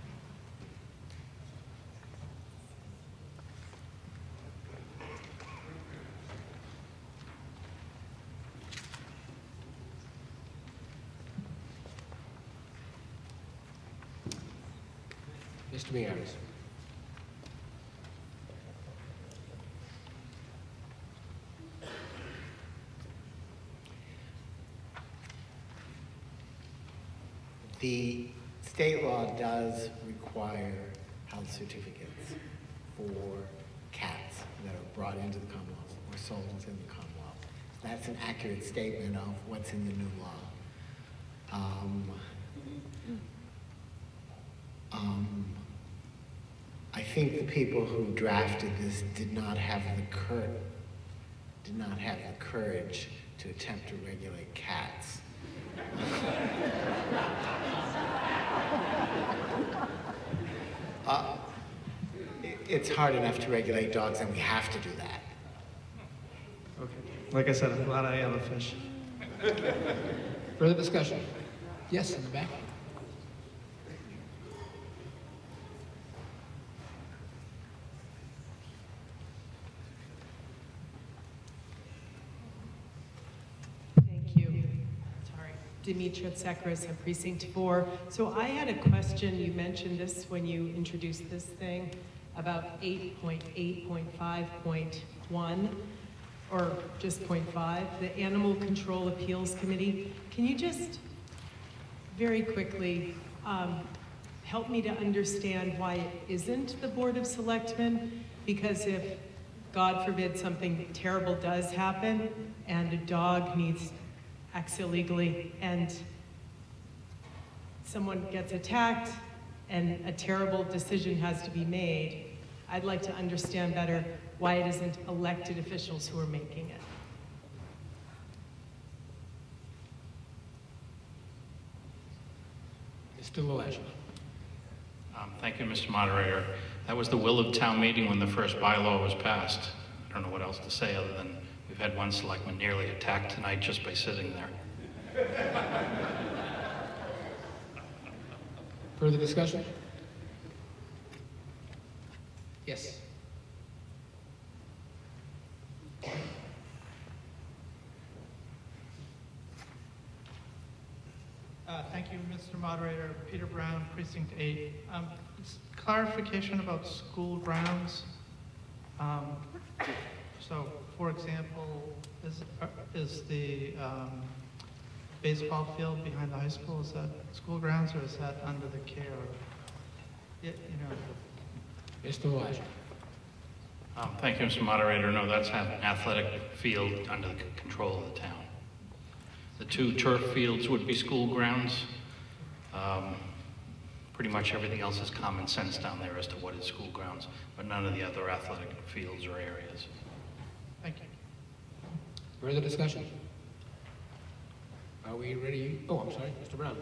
Speaker 1: Mr. Meares.
Speaker 17: The state law does require health certificates for cats that are brought into the Commonwealth or sold within the Commonwealth. That's an accurate statement of what's in the new law. I think the people who drafted this did not have the courage to attempt to regulate cats. It's hard enough to regulate dogs, and we have to do that.
Speaker 15: Okay. Like I said, I'm glad I have a fish.
Speaker 1: Further discussion? Yes, in the back.
Speaker 16: Thank you. Sorry. Dimitra Tsekaris of Precinct 4. So I had a question. You mentioned this when you introduced this thing about 8.8.5.1, or just 0.5, the Animal Control Appeals Committee. Can you just very quickly help me to understand why it isn't the Board of Selectmen? Because if, God forbid, something terrible does happen and a dog acts illegally and someone gets attacked and a terrible decision has to be made, I'd like to understand better why it isn't elected officials who are making it.
Speaker 1: Mr. Lalage.
Speaker 8: Thank you, Mr. Moderator. That was the will of town meeting when the first bylaw was passed. I don't know what else to say other than we've had one selectman nearly attacked tonight just by sitting there.
Speaker 1: Further discussion? Yes.
Speaker 24: Thank you, Mr. Moderator. Peter Brown, Precinct 8. Clarification about school grounds. So, for example, is the baseball field behind the high school, is that school grounds or is that under the care
Speaker 1: Mr. Wise.
Speaker 8: Thank you, Mr. Moderator. No, that's an athletic field under the control of the town. The two turf fields would be school grounds. Pretty much everything else is common sense down there as to what is school grounds, but none of the other athletic fields or areas.
Speaker 24: Thank you.
Speaker 1: Further discussion? Are we ready? Oh, I'm sorry, Mr. Brown.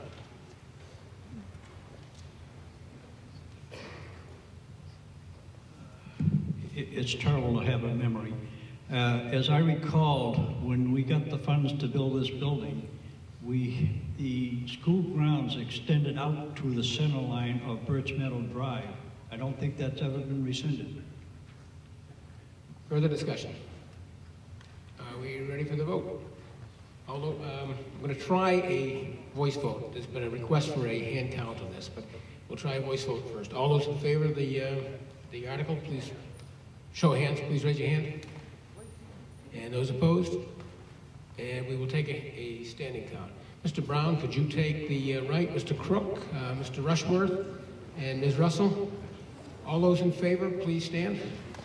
Speaker 10: It's terrible to have a memory. As I recalled, when we got the funds to build this building, the school grounds extended out to the center line of Birch Meadow Drive. I don't think that's ever been rescinded.
Speaker 1: Further discussion? Are we ready for the vote? Although, I'm going to try a voice vote. There's been a request for a hand count on this, but we'll try a voice vote first. All those in favor of the article, please show of hands. Please raise your hand. And those opposed? And we will take a standing count. Mr. Brown, could you take the right? Mr. Crook, Mr. Rushworth, and Ms. Russell? All those in favor, please stand.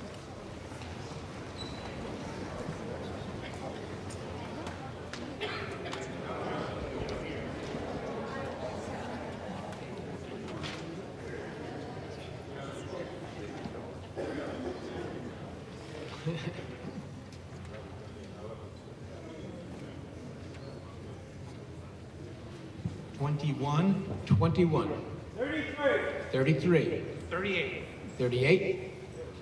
Speaker 7: Twenty-one.
Speaker 1: 21.
Speaker 24: 33.
Speaker 1: 33.
Speaker 24: 38.
Speaker 1: 38.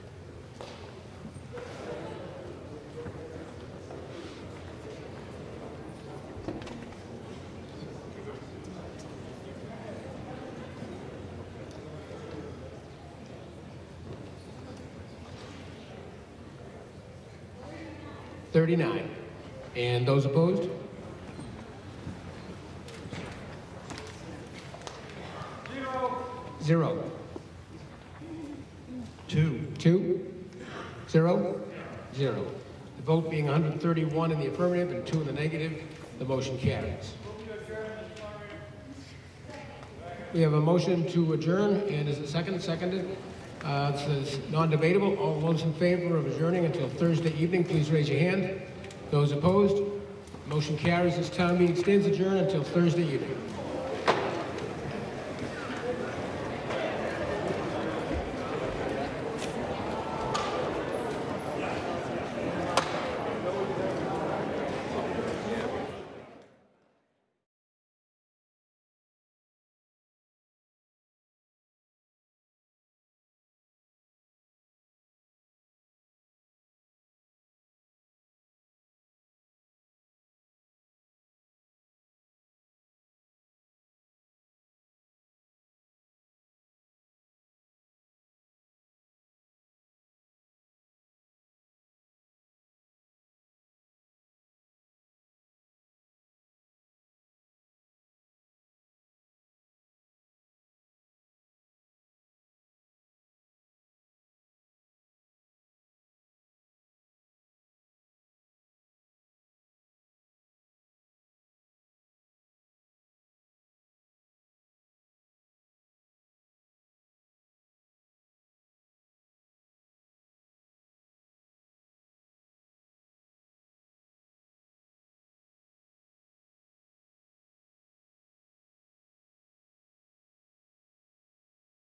Speaker 1: 39. And those opposed? 0.
Speaker 10: 2.
Speaker 1: 2. 0. 0. The vote being 131 in the affirmative and 2 in the negative, the motion carries. We have a motion to adjourn, and is it seconded? It says non-debatable. All those in favor of adjourning until Thursday evening, please raise your hand. Those opposed? Motion carries. This town meeting stands adjourned until Thursday evening.